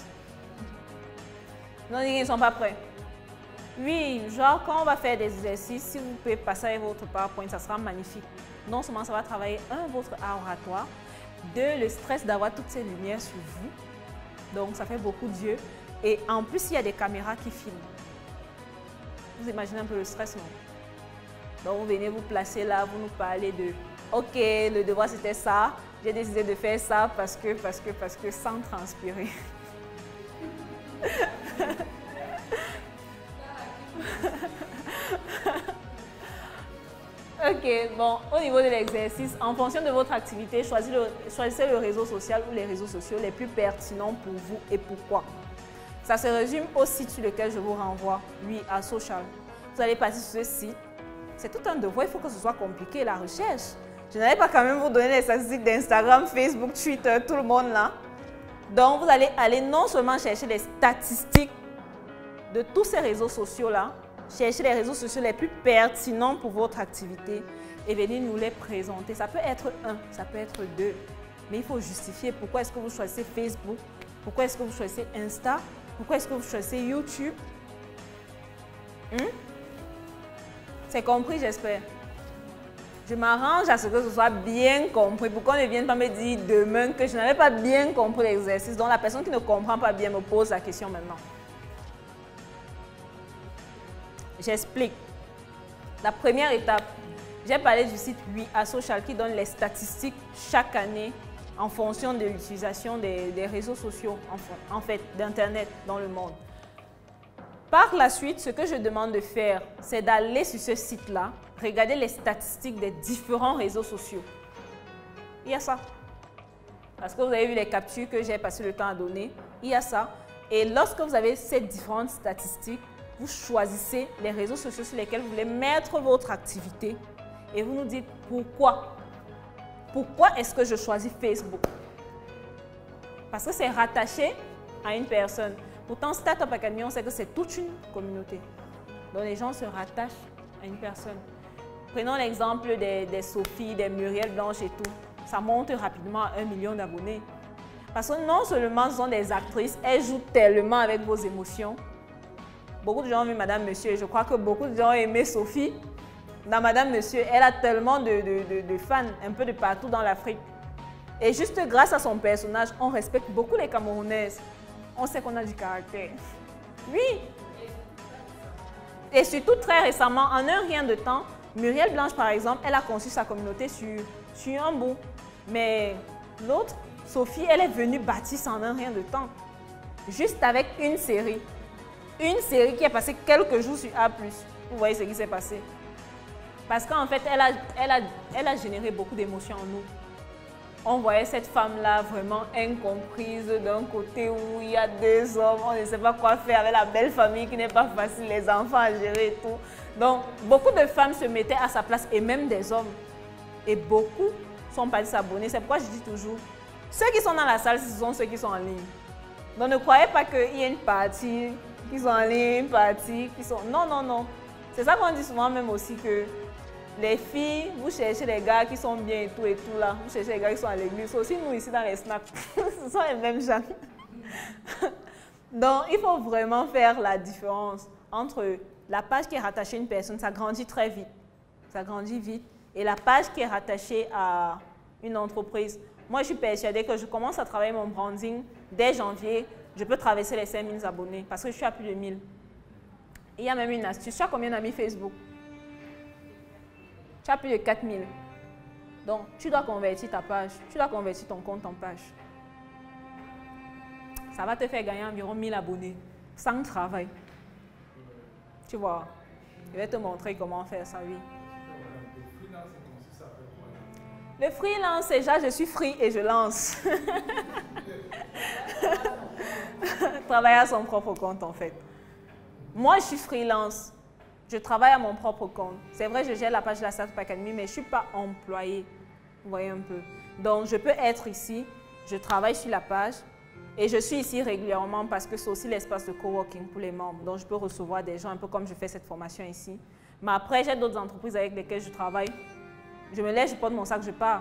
[SPEAKER 1] Ils ne sont pas prêts. Oui, genre quand on va faire des exercices, si vous pouvez passer avec votre PowerPoint, ça sera magnifique. Non seulement ça va travailler, votre art oratoire, le stress d'avoir toutes ces lumières sur vous. Donc ça fait beaucoup d'yeux. Et en plus, il y a des caméras qui filment. Vous imaginez un peu le stress, non? Donc vous venez vous placer là, vous nous parlez de OK, le devoir c'était ça, j'ai décidé de faire ça parce que sans transpirer. OK, bon, au niveau de l'exercice, en fonction de votre activité, choisissez le réseau social ou les réseaux sociaux les plus pertinents pour vous et pourquoi. Ça se résume au site sur lequel je vous renvoie, oui, à Social. Vous allez passer sur ce site. C'est tout un devoir, il faut que ce soit compliqué, la recherche. Je n'allais pas quand même vous donner les statistiques d'Instagram, Facebook, Twitter, tout le monde là. Donc, vous allez aller non seulement chercher les statistiques de tous ces réseaux sociaux-là, chercher les réseaux sociaux les plus pertinents pour votre activité et venir nous les présenter. Ça peut être un, ça peut être deux, mais il faut justifier pourquoi est-ce que vous choisissez Facebook, pourquoi est-ce que vous choisissez Insta, pourquoi est-ce que vous choisissez YouTube. C'est compris, j'espère. Je m'arrange à ce que ce soit bien compris pour qu'on ne vienne pas me dire demain que je n'avais pas bien compris l'exercice. Donc la personne qui ne comprend pas bien me pose la question maintenant. J'explique. La première étape, j'ai parlé du site Oui à Social qui donne les statistiques chaque année en fonction de l'utilisation des réseaux sociaux, en fait, d'Internet dans le monde. Par la suite, ce que je demande de faire, c'est d'aller sur ce site-là, regarder les statistiques des différents réseaux sociaux. Il y a ça. Parce que vous avez vu les captures que j'ai passé le temps à donner. Il y a ça. Et lorsque vous avez ces différentes statistiques, vous choisissez les réseaux sociaux sur lesquels vous voulez mettre votre activité et vous nous dites pourquoi. Pourquoi est-ce que je choisis Facebook? Parce que c'est rattaché à une personne. Pourtant, Startup Academy, on sait que c'est toute une communauté. Donc, les gens se rattachent à une personne. Prenons l'exemple des Sophie, des Muriel Blanche et tout. Ça monte rapidement à 1 million d'abonnés. Parce que non seulement ce sont des actrices, elles jouent tellement avec vos émotions. Beaucoup de gens ont vu Madame Monsieur et je crois que beaucoup de gens ont aimé Sophie. Dans Madame Monsieur, elle a tellement de fans un peu de partout dans l'Afrique. Et juste grâce à son personnage, on respecte beaucoup les Camerounaises. On sait qu'on a du caractère. Oui. Et surtout très récemment, en un rien de temps, Muriel Blanche par exemple, elle a conçu sa communauté sur un bout. Mais l'autre, Sophie, elle est venue bâtir ça en un rien de temps. Juste avec une série. Une série qui est passée quelques jours sur A+. Vous voyez ce qui s'est passé. Parce qu'en fait, elle a généré beaucoup d'émotions en nous. On voyait cette femme-là vraiment incomprise d'un côté où il y a deux hommes, on ne sait pas quoi faire avec la belle famille qui n'est pas facile, les enfants à gérer et tout. Donc, beaucoup de femmes se mettaient à sa place et même des hommes. Et beaucoup sont partis s'abonner. C'est pourquoi je dis toujours, ceux qui sont dans la salle, ce sont ceux qui sont en ligne. Donc, ne croyez pas qu'il y a une partie qui sont en ligne, une partie qui sont... Non, non, non. C'est ça qu'on dit souvent même aussi que les filles, vous cherchez les gars qui sont bien et tout là. Vous cherchez les gars qui sont à l'église. Aussi nous ici dans les snaps, ce sont les mêmes gens. Donc, il faut vraiment faire la différence entre la page qui est rattachée à une personne, ça grandit très vite. Ça grandit vite. Et la page qui est rattachée à une entreprise. moi, je suis persuadée que je commence à travailler mon branding dès janvier. Je peux traverser les 5000 abonnés parce que je suis à plus de 1000. Il y a même une astuce. Tu as combien d'amis Facebook? Tu as plus de 4000. Donc, tu dois convertir ta page. Tu dois convertir ton compte en page. Ça va te faire gagner environ 1000 abonnés sans travail. Tu vois, je vais te montrer comment faire ça, oui. Le freelance, c'est déjà je suis free et je lance. Travailler à son propre compte, en fait. Moi, je suis freelance. Je travaille à mon propre compte. C'est vrai, je gère la page de la Startup Academy, mais je ne suis pas employée. Vous voyez un peu. Donc, je peux être ici. Je travaille sur la page. Et je suis ici régulièrement parce que c'est aussi l'espace de coworking pour les membres. Donc, je peux recevoir des gens, un peu comme je fais cette formation ici. Mais après, j'ai d'autres entreprises avec lesquelles je travaille. Je me lève, je porte mon sac, je pars.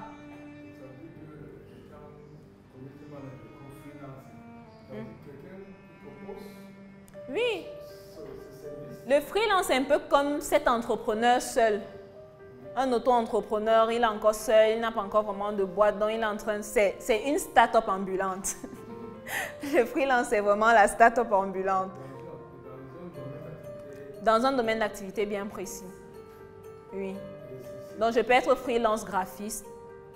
[SPEAKER 1] Oui. Le freelance, c'est un peu comme cet entrepreneur seul. Un auto-entrepreneur, il est encore seul, il n'a pas encore vraiment de boîte, donc il est en train de... C'est une start-up ambulante. Le freelance, c'est vraiment la start-up ambulante. Dans un domaine d'activité bien précis. Oui. Donc, je peux être freelance graphiste.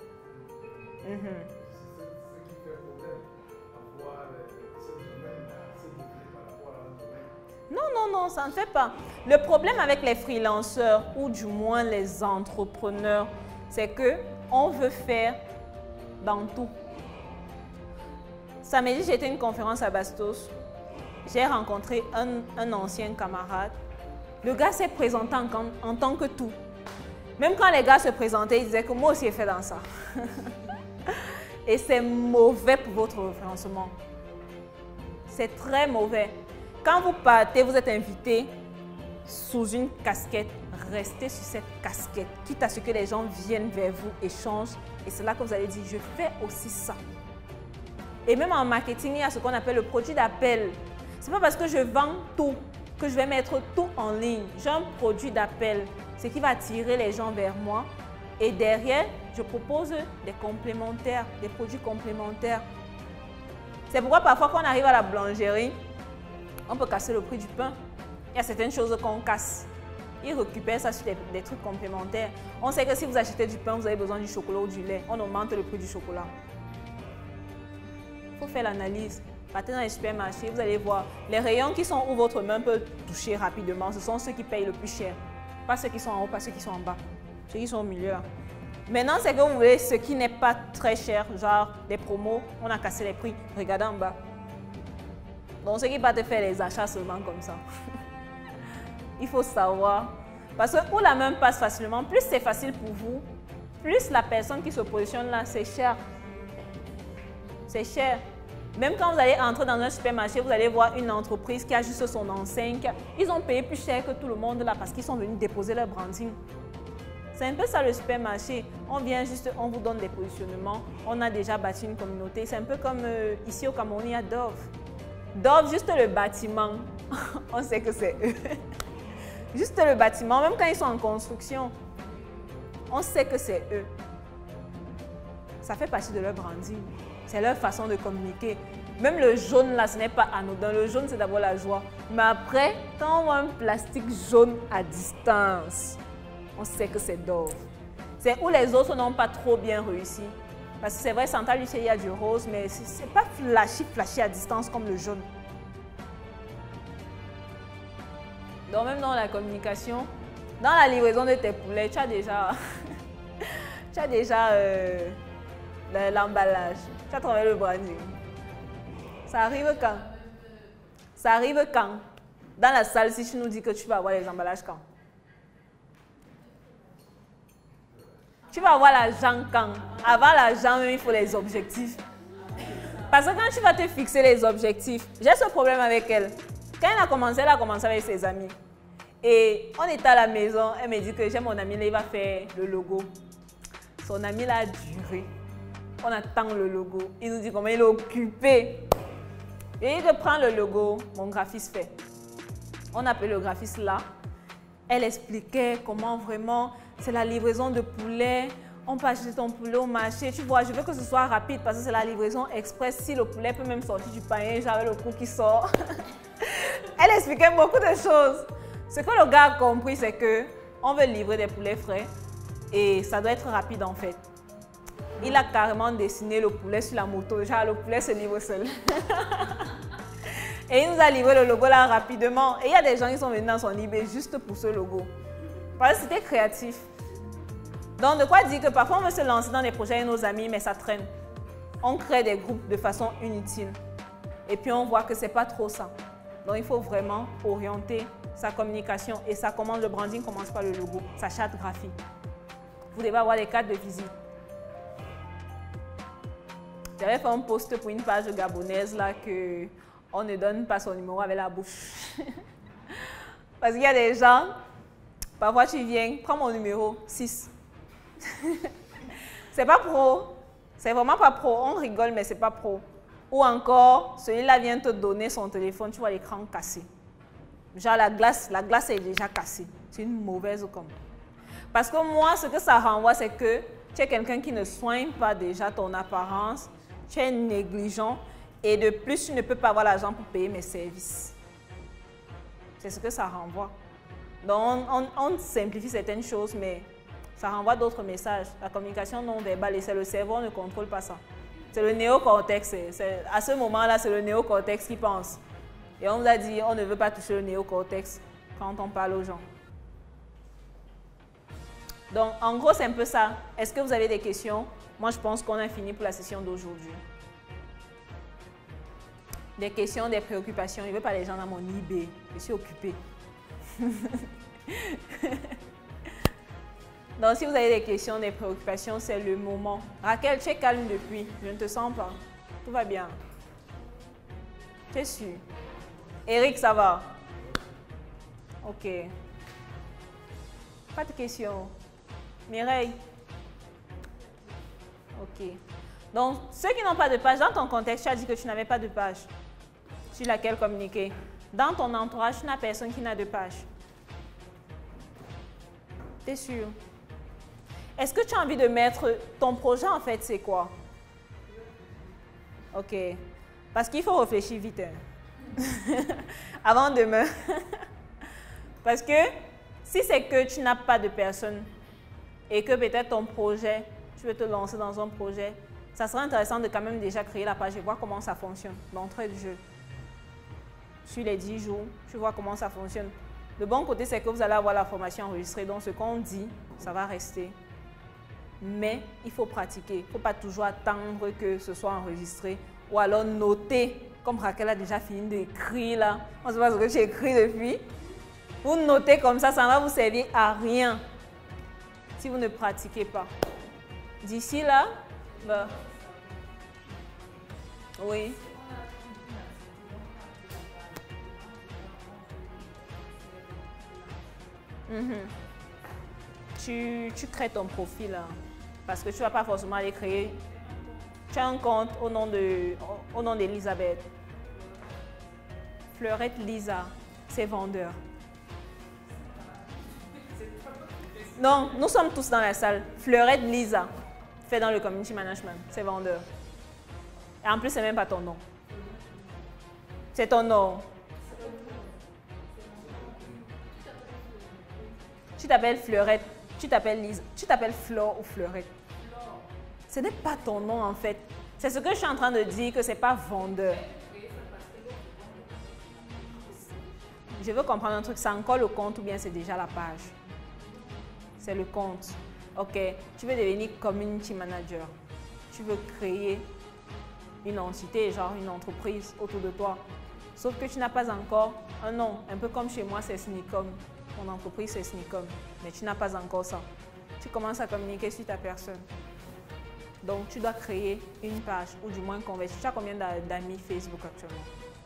[SPEAKER 1] Non, non, non, ça ne fait pas. Le problème avec les freelanceurs, ou du moins les entrepreneurs, c'est qu'on veut faire dans tout. Samedi, j'ai été à une conférence à Bastos. J'ai rencontré un ancien camarade. Le gars s'est présenté en tant que tout. Même quand les gars se présentaient, ils disaient que moi aussi j'ai fait dans ça. Et c'est mauvais pour votre référencement. C'est très mauvais. Quand vous partez, vous êtes invité sous une casquette. Restez sur cette casquette, quitte à ce que les gens viennent vers vous, échangent. Et c'est là que vous allez dire, je fais aussi ça. Et même en marketing, il y a ce qu'on appelle le produit d'appel. Ce n'est pas parce que je vends tout que je vais mettre tout en ligne. J'ai un produit d'appel, ce qui va attirer les gens vers moi. Et derrière, je propose des complémentaires, des produits complémentaires. C'est pourquoi parfois, quand on arrive à la boulangerie, on peut casser le prix du pain. Il y a certaines choses qu'on casse. Ils récupèrent ça sur des trucs complémentaires. On sait que si vous achetez du pain, vous avez besoin du chocolat ou du lait. On augmente le prix du chocolat. Il faut faire l'analyse. Partez dans les supermarchés, vous allez voir. Les rayons qui sont où votre main peut toucher rapidement, ce sont ceux qui payent le plus cher. Pas ceux qui sont en haut, pas ceux qui sont en bas. Ceux qui sont au milieu là. Maintenant, c'est que vous voulez ce qui n'est pas très cher, genre des promos, on a cassé les prix. Regardez en bas. Donc, ceux qui partent faire les achats seulement comme ça. Il faut savoir. Parce que où la main passe facilement, plus c'est facile pour vous, plus la personne qui se positionne là, c'est cher. C'est cher. Même quand vous allez entrer dans un supermarché, vous allez voir une entreprise qui a juste son enseigne. Ils ont payé plus cher que tout le monde là parce qu'ils sont venus déposer leur branding. C'est un peu ça le supermarché. On vient juste, on vous donne des positionnements. On a déjà bâti une communauté. C'est un peu comme ici au Cameroun, il y a Dove. Dove, juste le bâtiment, on sait que c'est eux. Juste le bâtiment, même quand ils sont en construction, on sait que c'est eux. Ça fait partie de leur branding. C'est leur façon de communiquer. Même le jaune là, ce n'est pas anodin. Le jaune, c'est d'abord la joie. Mais après, quand on voit un plastique jaune à distance, on sait que c'est Dove. C'est où les autres n'ont pas trop bien réussi. Parce que c'est vrai, Santa Lucia, il y a du rose, mais ce n'est pas flashy à distance comme le jaune. Donc même dans la communication, dans la livraison de tes poulets, tu as déjà, l'emballage, tu as travaillé le branding. Ça arrive quand? Ça arrive quand? Dans la salle, si tu nous dis que tu vas avoir les emballages quand? Tu vas avoir l'argent quand? Avant l'argent, il faut les objectifs. Parce que quand tu vas te fixer les objectifs, j'ai ce problème avec elle. Quand elle a commencé avec ses amis. Et on était à la maison, elle me dit que j'ai mon ami, là, il va faire le logo. Son ami là a duré. On attend le logo. Il nous dit comment il est occupé. Et il prend le logo, mon graphiste fait. On appelle le graphiste là. Elle expliquait comment vraiment c'est la livraison de poulet. on peut acheter ton poulet au marché, tu vois, je veux que ce soit rapide parce que c'est la livraison express. Si le poulet peut même sortir du panier, j'avais le coup qui sort. Elle expliquait beaucoup de choses. Ce que le gars a compris, c'est que on veut livrer des poulets frais et ça doit être rapide en fait. Il a carrément dessiné le poulet sur la moto, genre le poulet se livre seul. Et il nous a livré le logo là rapidement. Et il y a des gens qui sont venus dans son eBay juste pour ce logo. Parce que c'était créatif. Donc de quoi dire que parfois on veut se lancer dans des projets avec nos amis, mais ça traîne. On crée des groupes de façon inutile. Et puis on voit que ce n'est pas trop ça. Donc il faut vraiment orienter sa communication. Et ça commence, le branding commence par le logo, sa charte graphique. Vous devez avoir des cartes de visite. J'avais fait un post pour une page gabonaise là que on ne donne pas son numéro avec la bouche. Parce qu'il y a des gens, parfois tu viens, prends mon numéro 6. C'est pas pro. C'est vraiment pas pro. On rigole, mais c'est pas pro. Ou encore, celui-là vient te donner son téléphone, tu vois l'écran cassé. Genre la glace est déjà cassée. C'est une mauvaise com. Parce que moi, ce que ça renvoie, c'est que tu es quelqu'un qui ne soigne pas déjà ton apparence, tu es négligent et de plus, tu ne peux pas avoir l'argent pour payer mes services. C'est ce que ça renvoie. Donc, on simplifie certaines choses, mais ça renvoie d'autres messages. La communication non verbale, et c'est le cerveau, on ne contrôle pas ça. C'est le néocortex. À ce moment-là, c'est le néocortex qui pense. Et on vous a dit, on ne veut pas toucher le néocortex quand on parle aux gens. Donc, en gros, c'est un peu ça. Est-ce que vous avez des questions? Moi, je pense qu'on a fini pour la session d'aujourd'hui. Des questions, des préoccupations. Je ne veux pas les gens dans mon eBay. Je suis occupée. Donc, si vous avez des questions, des préoccupations, c'est le moment. Raquel, tu es calme depuis. Je ne te sens pas. Tout va bien. Tu es sûr? Eric, ça va? Ok. Pas de questions. Mireille? Ok. Donc, ceux qui n'ont pas de page, dans ton contexte, tu as dit que tu n'avais pas de page sur laquelle communiquer. Dans ton entourage, tu n'as personne qui n'a de page. T'es sûr? Est-ce que tu as envie de mettre ton projet, en fait, c'est quoi? Ok. Parce qu'il faut réfléchir vite. Hein. Avant demain. Parce que si c'est que tu n'as pas de personne et que peut-être ton projet, tu veux te lancer dans un projet, ça serait intéressant de quand même déjà créer la page et voir comment ça fonctionne, l'entrée du jeu. Sur les 10 jours, tu vois comment ça fonctionne. Le bon côté, c'est que vous allez avoir la formation enregistrée. Donc, ce qu'on dit, ça va rester. Mais il faut pratiquer. Il ne faut pas toujours attendre que ce soit enregistré. Ou alors noter, comme Raquel a déjà fini d'écrire là. On ne sait pas ce que j'ai écrit depuis. Vous notez comme ça ne va vous servir à rien si vous ne pratiquez pas. D'ici là, bah, oui. Tu crées ton profil là, parce que tu ne vas pas forcément aller créer. Tu as un compte au nom d'Elisabeth. Fleurette Lisa, c'est vendeur. Non, nous sommes tous dans la salle. Fleurette Lisa, fait dans le community management, c'est vendeur. Et en plus, c'est même pas ton nom. C'est ton nom. Tu t'appelles Fleurette, tu t'appelles Lisa, tu t'appelles Flore ou Fleurette. Ce n'est pas ton nom en fait. C'est ce que je suis en train de dire, que ce n'est pas vendeur. Je veux comprendre un truc, c'est encore le compte ou bien c'est déjà la page? C'est le compte. Ok, tu veux devenir community manager. Tu veux créer une entité, genre une entreprise autour de toi. Sauf que tu n'as pas encore un nom. Un peu comme chez moi, c'est Snicom. Mon entreprise, c'est Snicom. Mais tu n'as pas encore ça. Tu commences à communiquer sur ta personne. Donc, tu dois créer une page ou du moins convertir. Tu as combien d'amis Facebook actuellement?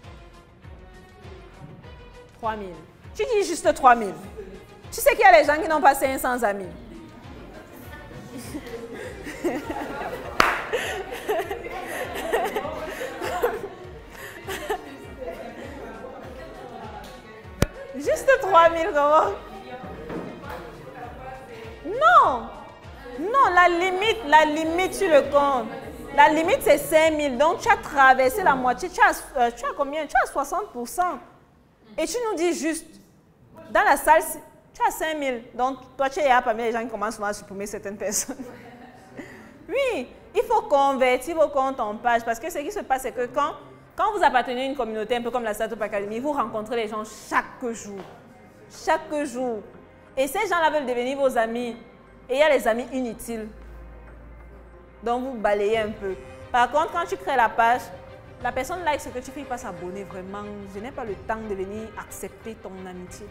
[SPEAKER 1] 3000. Tu dis juste 3000. Tu sais qu'il y a des gens qui n'ont pas 500 amis. Juste 3000, comment? Non! Non, la limite sur le compte. La limite, c'est 5 000. Donc, tu as traversé la moitié. Tu as combien? Tu as 60%. Et tu nous dis juste, dans la salle, tu as 5 000. Donc, toi, tu es là parmi les gens qui commencent souvent à supprimer certaines personnes. Oui, il faut convertir vos comptes en page. Parce que ce qui se passe, c'est que quand vous appartenez à une communauté un peu comme la Startup Academy, vous rencontrez les gens chaque jour. Chaque jour. Et ces gens-là veulent devenir vos amis. Et il y a les amis inutiles. Donc, vous balayez un peu. Par contre, quand tu crées la page, la personne like ce que tu fais, il pas s'abonner vraiment. Je n'ai pas le temps de venir accepter ton amitié.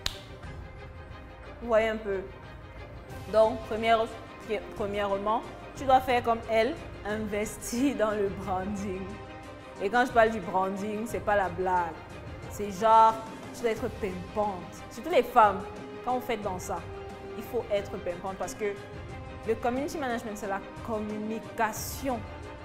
[SPEAKER 1] Vous voyez un peu. Donc, premièrement, tu dois faire comme elle, investir dans le branding. Et quand je parle du branding, ce n'est pas la blague. C'est genre, tu dois être pimpante. Surtout les femmes, quand vous faites dans ça, il faut être pimpante parce que le community management, c'est la communication.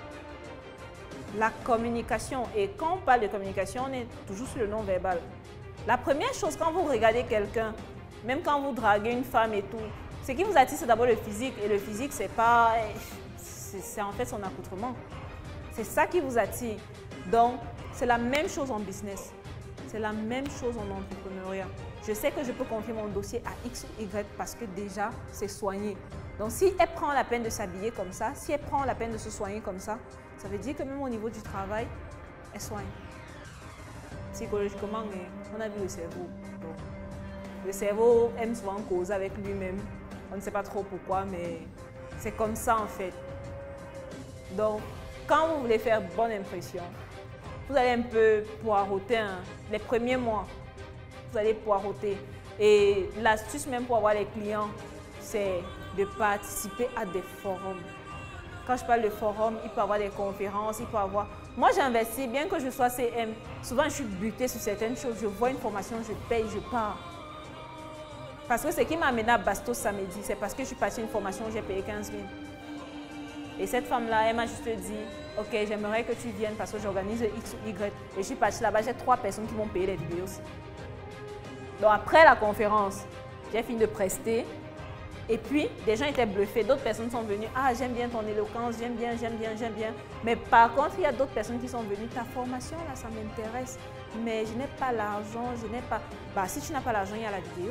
[SPEAKER 1] La communication. Et quand on parle de communication, on est toujours sur le non-verbal. La première chose, quand vous regardez quelqu'un, même quand vous draguez une femme et tout, ce qui vous attire, c'est d'abord le physique. Et le physique, c'est pas... C'est en fait son accoutrement. C'est ça qui vous attire. Donc, c'est la même chose en business. C'est la même chose en entrepreneuriat. Je sais que je peux confier mon dossier à X ou Y parce que déjà, c'est soigné. Donc, si elle prend la peine de s'habiller comme ça, si elle prend la peine de se soigner comme ça, ça veut dire que même au niveau du travail, elle soigne. Psychologiquement, on a vu le cerveau. Donc, le cerveau aime souvent causer avec lui-même. On ne sait pas trop pourquoi, mais c'est comme ça en fait. Donc, quand vous voulez faire bonne impression, vous allez un peu poireauter les premiers mois. Vous allez poireauter. Et l'astuce même pour avoir les clients, c'est de participer à des forums. Quand je parle de forum, il peut y avoir des conférences, il peut y avoir... Moi, j'investis, bien que je sois CM, souvent je suis butée sur certaines choses. Je vois une formation, je paye, je pars. Parce que ce qui m'a amené à Bastos samedi, c'est parce que je suis partie à une formation, j'ai payé 15 000. Et cette femme-là, elle m'a juste dit, ok, j'aimerais que tu viennes parce que j'organise X ou Y. Et je suis partie là-bas, j'ai 3 personnes qui m'ont payé les vidéos aussi. Donc après la conférence, j'ai fini de prester. Et puis, des gens étaient bluffés. D'autres personnes sont venues. Ah, j'aime bien ton éloquence, j'aime bien. Mais par contre, il y a d'autres personnes qui sont venues. Ta formation, là, ça m'intéresse. Mais je n'ai pas l'argent, je n'ai pas... Bah, si tu n'as pas l'argent, il y a la vidéo.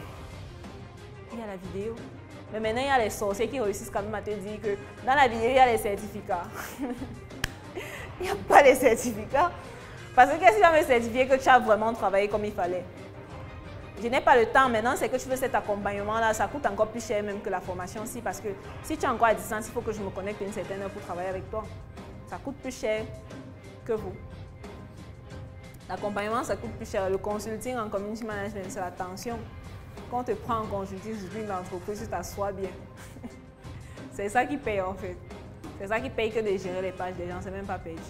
[SPEAKER 1] Il y a la vidéo. Mais maintenant, il y a les sorciers qui réussissent quand même à te dire que dans la vidéo, il y a les certificats. Il n'y a pas les certificats. Parce que qu'est-ce qui va me certifier que tu as vraiment travaillé comme il fallait? Je n'ai pas le temps maintenant, c'est que tu veux cet accompagnement-là, ça coûte encore plus cher même que la formation aussi parce que si tu es encore à distance, il faut que je me connecte une certaine heure pour travailler avec toi. Ça coûte plus cher que vous. L'accompagnement, ça coûte plus cher. Le consulting en community management, c'est la tension. Quand on te prend en consulting, je dis l'entreprise, tu t'assois bien. C'est ça qui paye en fait. C'est ça qui paye que de gérer les pages des gens, c'est même pas payé.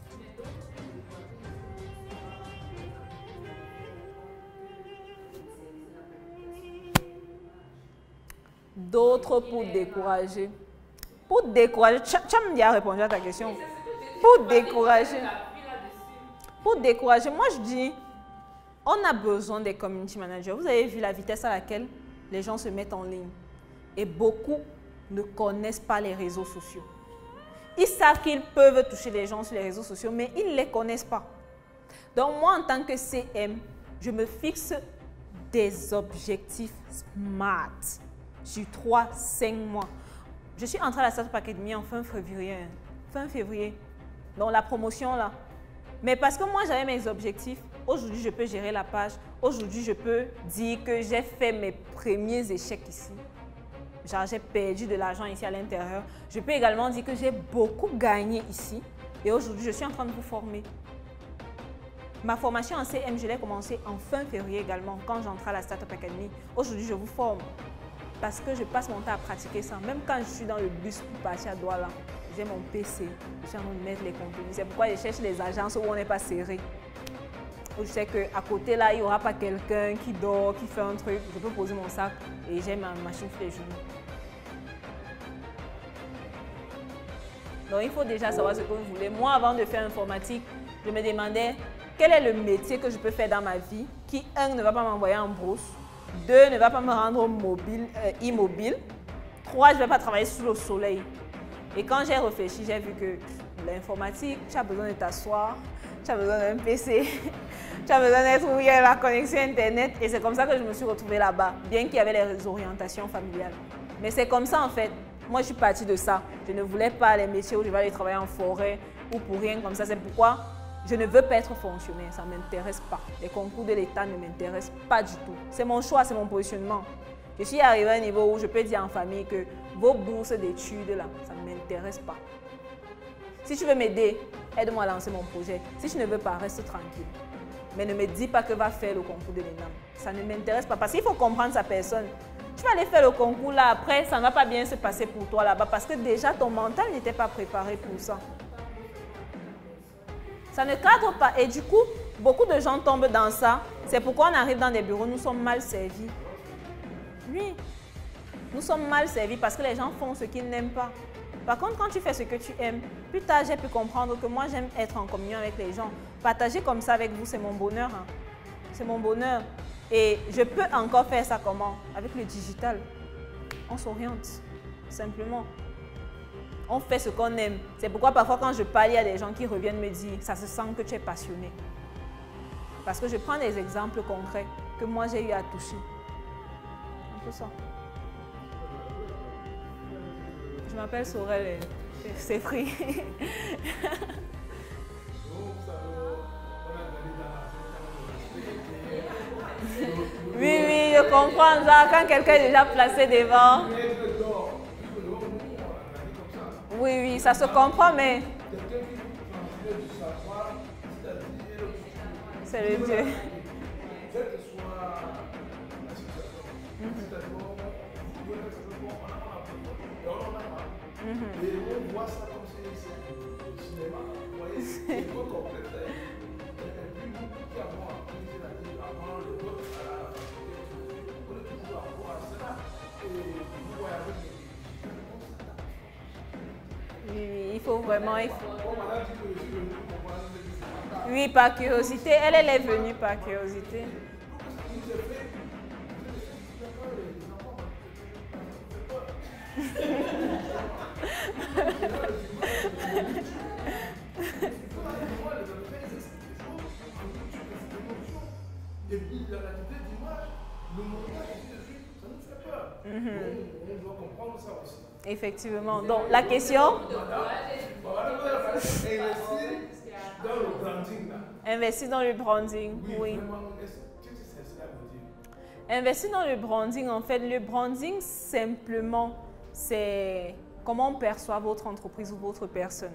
[SPEAKER 1] D'autres pour décourager. Pour décourager, tu as déjà répondu à ta question. Pour décourager. Pour décourager, moi je dis, on a besoin des community managers. Vous avez vu la vitesse à laquelle les gens se mettent en ligne. Et beaucoup ne connaissent pas les réseaux sociaux. Ils savent qu'ils peuvent toucher les gens sur les réseaux sociaux, mais ils ne les connaissent pas. Donc moi, en tant que CM, je me fixe des objectifs SMART sur 3-5 mois. Je suis entrée à la Startup Academy en fin février. Fin février. Donc la promotion là. Mais parce que moi, j'avais mes objectifs. Aujourd'hui, je peux gérer la page. Aujourd'hui, je peux dire que j'ai fait mes premiers échecs ici. Genre, j'ai perdu de l'argent ici à l'intérieur. Je peux également dire que j'ai beaucoup gagné ici. Et aujourd'hui, je suis en train de vous former. Ma formation en CM, je l'ai commencée en fin février également, quand j'entrais à la Startup Academy. Aujourd'hui, je vous forme. Parce que je passe mon temps à pratiquer ça. Même quand je suis dans le bus pour partir à Douala, j'ai mon PC. Je suis en train de mettre les contenus. C'est pourquoi je cherche les agences où on n'est pas serré. Où je sais qu'à côté, là, il n'y aura pas quelqu'un qui dort, qui fait un truc. Je peux poser mon sac et j'ai ma machine tous les jours. Donc, il faut déjà savoir ce que vous voulez. Moi, avant de faire informatique, je me demandais quel est le métier que je peux faire dans ma vie qui, 1, ne va pas m'envoyer en brousse, 2, ne va pas me rendre immobile, 3, je ne vais pas travailler sous le soleil. Et quand j'ai réfléchi, j'ai vu que l'informatique, tu as besoin de t'asseoir, tu as besoin d'un PC, tu as besoin d'être où il y a la connexion Internet. Et c'est comme ça que je me suis retrouvée là-bas, bien qu'il y avait les orientations familiales. Mais c'est comme ça en fait. Moi, je suis partie de ça. Je ne voulais pas les métiers où je vais aller travailler en forêt ou pour rien comme ça. C'est pourquoi je ne veux pas être fonctionnaire. Ça ne m'intéresse pas. Les concours de l'État ne m'intéressent pas du tout. C'est mon choix, c'est mon positionnement. Je suis arrivée à un niveau où je peux dire en famille que vos bourses d'études, là, ça ne m'intéresse pas. Si tu veux m'aider, aide-moi à lancer mon projet. Si tu ne veux pas, reste tranquille. Mais ne me dis pas que va faire le concours de l'ENAM. Ça ne m'intéresse pas parce qu'il faut comprendre sa personne. Tu vas aller faire le concours là, après, ça ne va pas bien se passer pour toi là-bas parce que déjà ton mental n'était pas préparé pour ça. Ça ne cadre pas et du coup, beaucoup de gens tombent dans ça. C'est pourquoi on arrive dans des bureaux, nous sommes mal servis. Oui, nous sommes mal servis parce que les gens font ce qu'ils n'aiment pas. Par contre, quand tu fais ce que tu aimes, plus tard, j'ai pu comprendre que moi, j'aime être en communion avec les gens. Partager comme ça avec vous, c'est mon bonheur. Hein. C'est mon bonheur. Et je peux encore faire ça comment? Avec le digital. On s'oriente, simplement. On fait ce qu'on aime. C'est pourquoi parfois, quand je parle, il y a des gens qui reviennent me dire, ça se sent que tu es passionné. Parce que je prends des exemples concrets que moi, j'ai eu à toucher. Un peu ça. Je m'appelle Sorel, c'est free. Oui, oui, je comprends ça. Quand quelqu'un est déjà placé devant. Oui, oui, ça se comprend, mais. C'est le Dieu.
[SPEAKER 2] Et on voit ça comme si c'était le cinéma. Vous voyez, c'est trop complexe. Et puis, beaucoup qui avons appris, c'est-à-dire avant le vote à la société, on est toujours encore à cela. Et vous voyez avec les
[SPEAKER 1] Oui, il faut vraiment. Oui, par curiosité. Elle est venue par curiosité.
[SPEAKER 2] Et puis la qualité d'image, le montage ici dessus, ça nous fait peur. On doit comprendre ça aussi.
[SPEAKER 1] Effectivement. Donc la question. Investir dans le branding, oui. Investir dans le branding, en fait, le branding simplement, c'est comment on perçoit votre entreprise ou votre personne.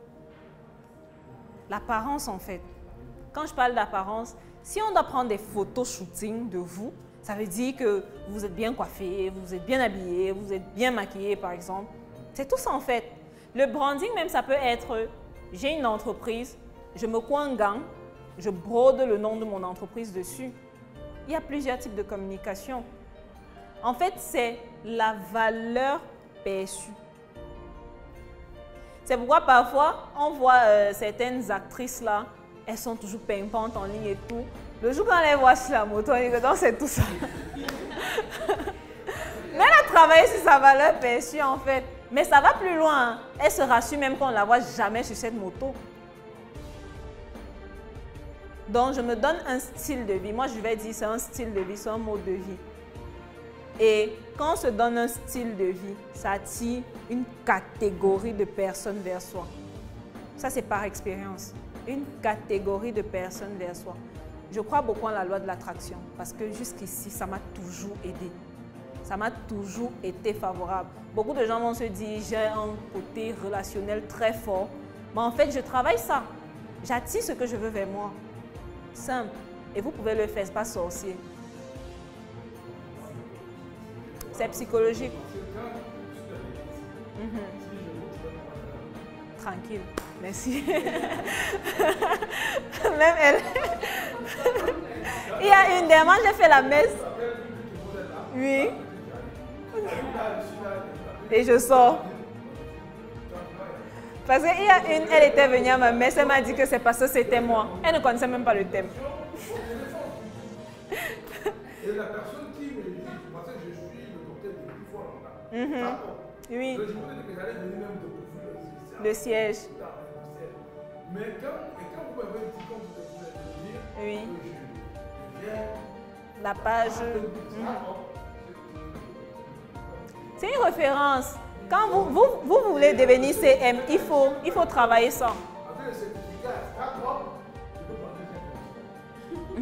[SPEAKER 1] L'apparence, en fait. Quand je parle d'apparence, si on doit prendre des photos shooting de vous, ça veut dire que vous êtes bien coiffé, vous êtes bien habillé, vous êtes bien maquillé, par exemple. C'est tout ça, en fait. Le branding, même, ça peut être, j'ai une entreprise, je me coins un gant, je brode le nom de mon entreprise dessus. Il y a plusieurs types de communication. En fait, c'est la valeur perçue. C'est pourquoi parfois, on voit certaines actrices là, elles sont toujours pimpantes en ligne et tout. Le jour quand on les voit sur la moto, on dit que non, c'est tout ça. Mais elle a travaillé sur sa valeur perçue en fait. Mais ça va plus loin. Elle se rassure même qu'on ne la voit jamais sur cette moto. Donc, je me donne un style de vie. Moi, je vais dire c'est un style de vie, c'est un mode de vie. Et quand on se donne un style de vie, ça attire une catégorie de personnes vers soi. Ça, c'est par expérience. Une catégorie de personnes vers soi. Je crois beaucoup en la loi de l'attraction parce que jusqu'ici, ça m'a toujours aidé. Ça m'a toujours été favorable. Beaucoup de gens vont se dire, j'ai un côté relationnel très fort. Mais en fait, je travaille ça. J'attire ce que je veux vers moi. Simple. Et vous pouvez le faire, ce n'est pas sorcier. C'est psychologique. Tranquille. Merci. Même elle. Il y a une dernière, j'ai fait la messe. Oui. Et je sors. Parce qu'il y a une, elle était venue à ma messe, elle m'a dit que c'est parce que c'était moi. Elle ne connaissait même pas le thème.
[SPEAKER 2] Et la personne qui me dit, parce que je suis le docteur depuis fort longtemps,
[SPEAKER 1] Oui.
[SPEAKER 2] Donc, je me dis que j'allais venir même de vous
[SPEAKER 1] Le siège.
[SPEAKER 2] Mais quand vous m'avez dit quand vous devez venir,
[SPEAKER 1] Oui.
[SPEAKER 2] je viens.
[SPEAKER 1] La page. C'est une référence. Quand vous voulez devenir CM, il faut travailler ça.
[SPEAKER 2] Avec le certificat, d'accord, je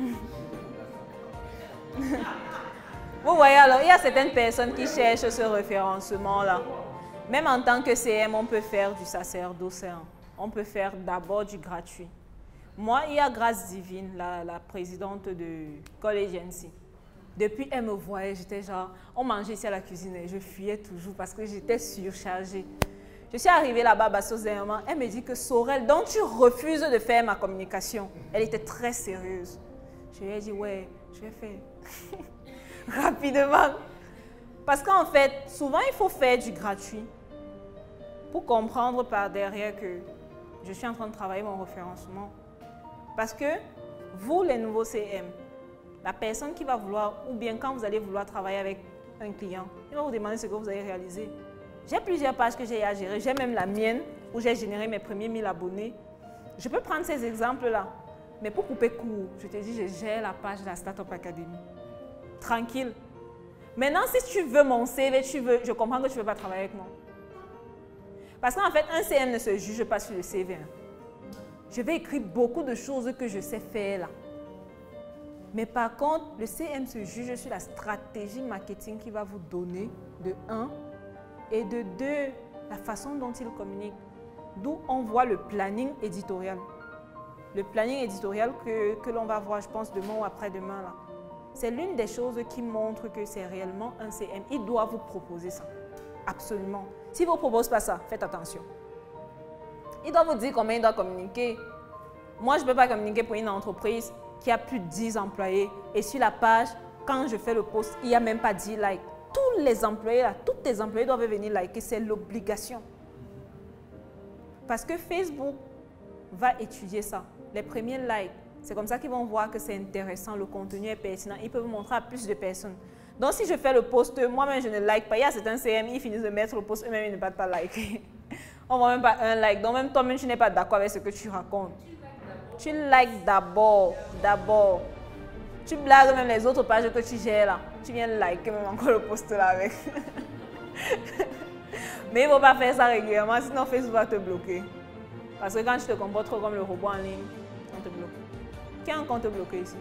[SPEAKER 2] peux prendre.
[SPEAKER 1] Vous voyez alors, il y a certaines personnes qui cherchent ce référencement-là. Même en tant que CM, on peut faire du sacerdoce. On peut faire d'abord du gratuit. Moi, il y a Grâce Divine, la présidente de Call Agency. Depuis, elle me voyait, j'étais genre, on mangeait ici à la cuisine et je fuyais toujours parce que j'étais surchargée. Je suis arrivée là-bas, bassosement, elle me dit que Sorel, donc tu refuses de faire ma communication. Elle était très sérieuse. Je lui ai dit, ouais, je vais faire rapidement. Parce qu'en fait, souvent, il faut faire du gratuit pour comprendre par derrière que je suis en train de travailler mon référencement. Parce que vous, les nouveaux CM, la personne qui va vouloir, ou bien quand vous allez vouloir travailler avec un client, il va vous demander ce que vous avez réalisé. J'ai plusieurs pages que j'ai à gérer. J'ai même la mienne où j'ai généré mes premiers 1000 abonnés. Je peux prendre ces exemples-là. Mais pour couper court, je te dis, je gère la page de la Startup Academy. Tranquille. Maintenant, si tu veux mon CV, je comprends que tu ne veux pas travailler avec moi. Parce qu'en fait, un CM ne se juge pas sur le CV. Hein. Je vais écrire beaucoup de choses que je sais faire là. Mais par contre, le CM se juge sur la stratégie marketing qu'il va vous donner, de 1, et de 2, la façon dont il communique. D'où on voit le planning éditorial. Le planning éditorial que l'on va voir, je pense, demain ou après-demain là. C'est l'une des choses qui montre que c'est réellement un CM. Il doit vous proposer ça. Absolument. S'il ne vous propose pas ça, faites attention. Il doit vous dire combien il doit communiquer. Moi, je ne peux pas communiquer pour une entreprise qui a plus de 10 employés. Et sur la page, quand je fais le post, il n'y a même pas 10 likes. Tous les employés, là, tous tes employés doivent venir liker. C'est l'obligation. Parce que Facebook va étudier ça. Les premiers likes, c'est comme ça qu'ils vont voir que c'est intéressant, le contenu est pertinent. Ils peuvent vous montrer à plus de personnes. Donc, si je fais le post, moi-même, je ne like pas. Il y a certains CM, ils finissent de mettre le post, eux-mêmes, ils ne battent pas liker. On ne voit même pas un like. Donc, même toi-même, tu n'es pas d'accord avec ce que tu racontes. Tu likes d'abord. Tu blagues même les autres pages que tu gères là. Tu viens liker même encore le post là avec. Mais il ne faut pas faire ça régulièrement, sinon Facebook va te bloquer. Parce que quand tu te comportes trop comme le robot en ligne, on te bloque. Qui a un compte bloqué ici?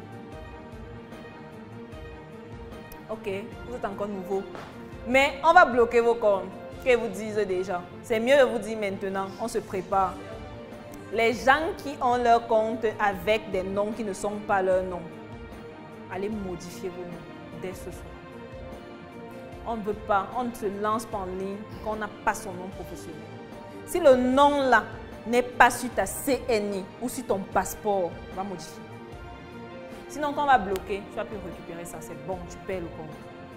[SPEAKER 1] Ok, vous êtes encore nouveau. Mais on va bloquer vos comptes. Qu'ils vous disent déjà. C'est mieux de vous dire maintenant, on se prépare. Les gens qui ont leur compte avec des noms qui ne sont pas leurs noms, allez modifier vos noms dès ce soir. On ne veut pas, on ne se lance pas en ligne quand on n'a pas son nom professionnel. Si le nom là n'est pas sur ta CNI ou sur ton passeport, on va modifier. Sinon, quand on va bloquer, tu vas plus récupérer ça. C'est bon, tu paies le compte.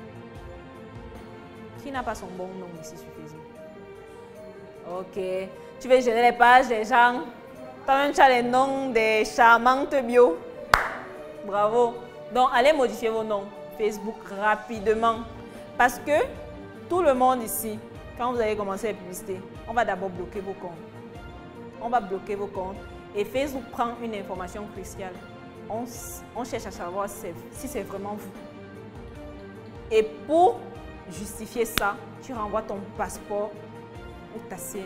[SPEAKER 1] Qui n'a pas son bon nom ici sur Facebook? Ok. Tu veux gérer les pages des gens. Toi-même, tu as les noms des charmantes bio. Bravo. Donc, allez modifier vos noms Facebook rapidement. Parce que tout le monde ici, quand vous allez commencer les publicités, on va d'abord bloquer vos comptes. On va bloquer vos comptes. Et Facebook prend une information cruciale. On cherche à savoir si c'est vraiment vous. Et pour justifier ça, tu renvoies ton passeport ou ta CNI.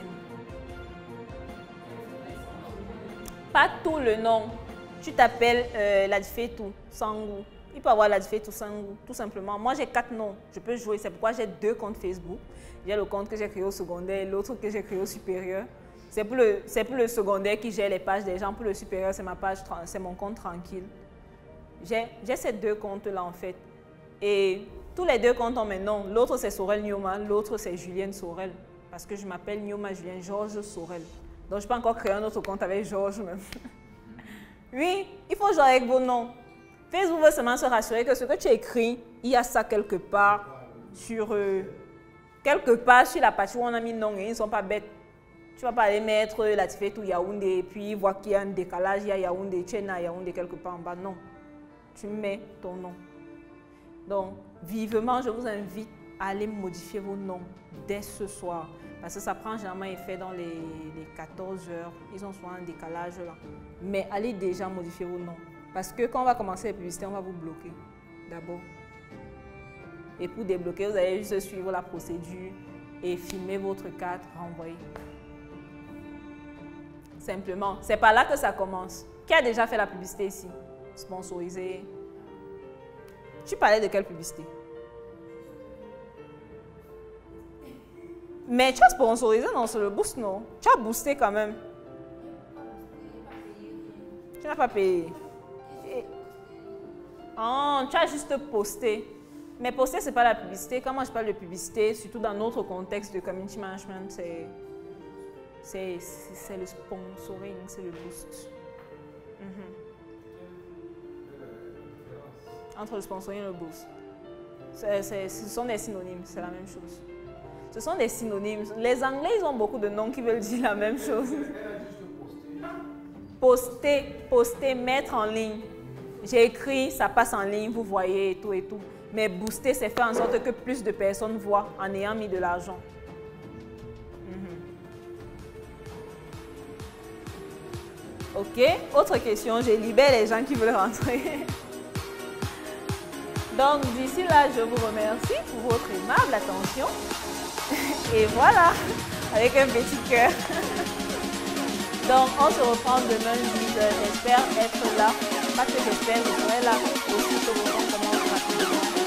[SPEAKER 1] Pas tout le nom. Tu t'appelles Ladifetou Sangou. Il peut avoir Ladifetou Sangou, tout simplement. Moi, j'ai 4 noms. Je peux jouer. C'est pourquoi j'ai 2 comptes Facebook. J'ai le compte que j'ai créé au secondaire et l'autre que j'ai créé au supérieur. C'est pour le secondaire qui gère les pages des gens. Pour le supérieur, c'est ma page, c'est mon compte tranquille. J'ai ces 2 comptes-là, en fait. Et tous les 2 comptes ont mes noms. L'autre, c'est Sorel Nyoma. L'autre, c'est Julienne Sorel. Parce que je m'appelle Nyoma Julien Georges Sorel. Donc, je peux encore créer un autre compte avec Georges même. Oui, il faut jouer avec vos noms. Facebook veut seulement se rassurer que ce que tu écris, il y a ça quelque part sur la partie où on a mis non et ils ne sont pas bêtes. Tu ne vas pas aller mettre Ladifetou Yaoundé et puis voir qu'il y a un décalage, il y a Yaoundé, tu es à Yaoundé quelque part en bas. Non, tu mets ton nom. Donc, vivement, je vous invite à aller modifier vos noms dès ce soir. Parce que ça prend généralement effet dans les 14 heures. Ils ont souvent un décalage là. Mais allez déjà modifier vos noms. Parce que quand on va commencer les publicités, on va vous bloquer d'abord. Et pour débloquer, vous allez juste suivre la procédure et filmer votre carte, renvoyer. Simplement. C'est par là que ça commence. Qui a déjà fait la publicité ici? Sponsorisé. Tu parlais de quelle publicité? Mais tu as sponsorisé, non, sur le boost, non? Tu as boosté quand même. Tu n'as pas payé. Oh, tu as juste posté. Mais poster, ce n'est pas la publicité. Quand moi je parle de publicité, surtout dans notre contexte de community management, c'est le sponsoring, c'est le boost. Entre le sponsoring et le boost. Ce sont des synonymes, c'est la même chose. Ce sont des synonymes. Les Anglais, ils ont beaucoup de noms qui veulent dire la même chose. Poster, mettre en ligne. J'ai écrit, ça passe en ligne, vous voyez et tout et tout. Mais booster, c'est faire en sorte que plus de personnes voient en ayant mis de l'argent. Ok, autre question, je libère les gens qui veulent rentrer. Donc, d'ici là, je vous remercie pour votre aimable attention. Et voilà, avec un petit cœur. Donc, on se reprend demain, j'espère être là. Pas que j'espère, je serai là aussi que vos gens commencent rapidement.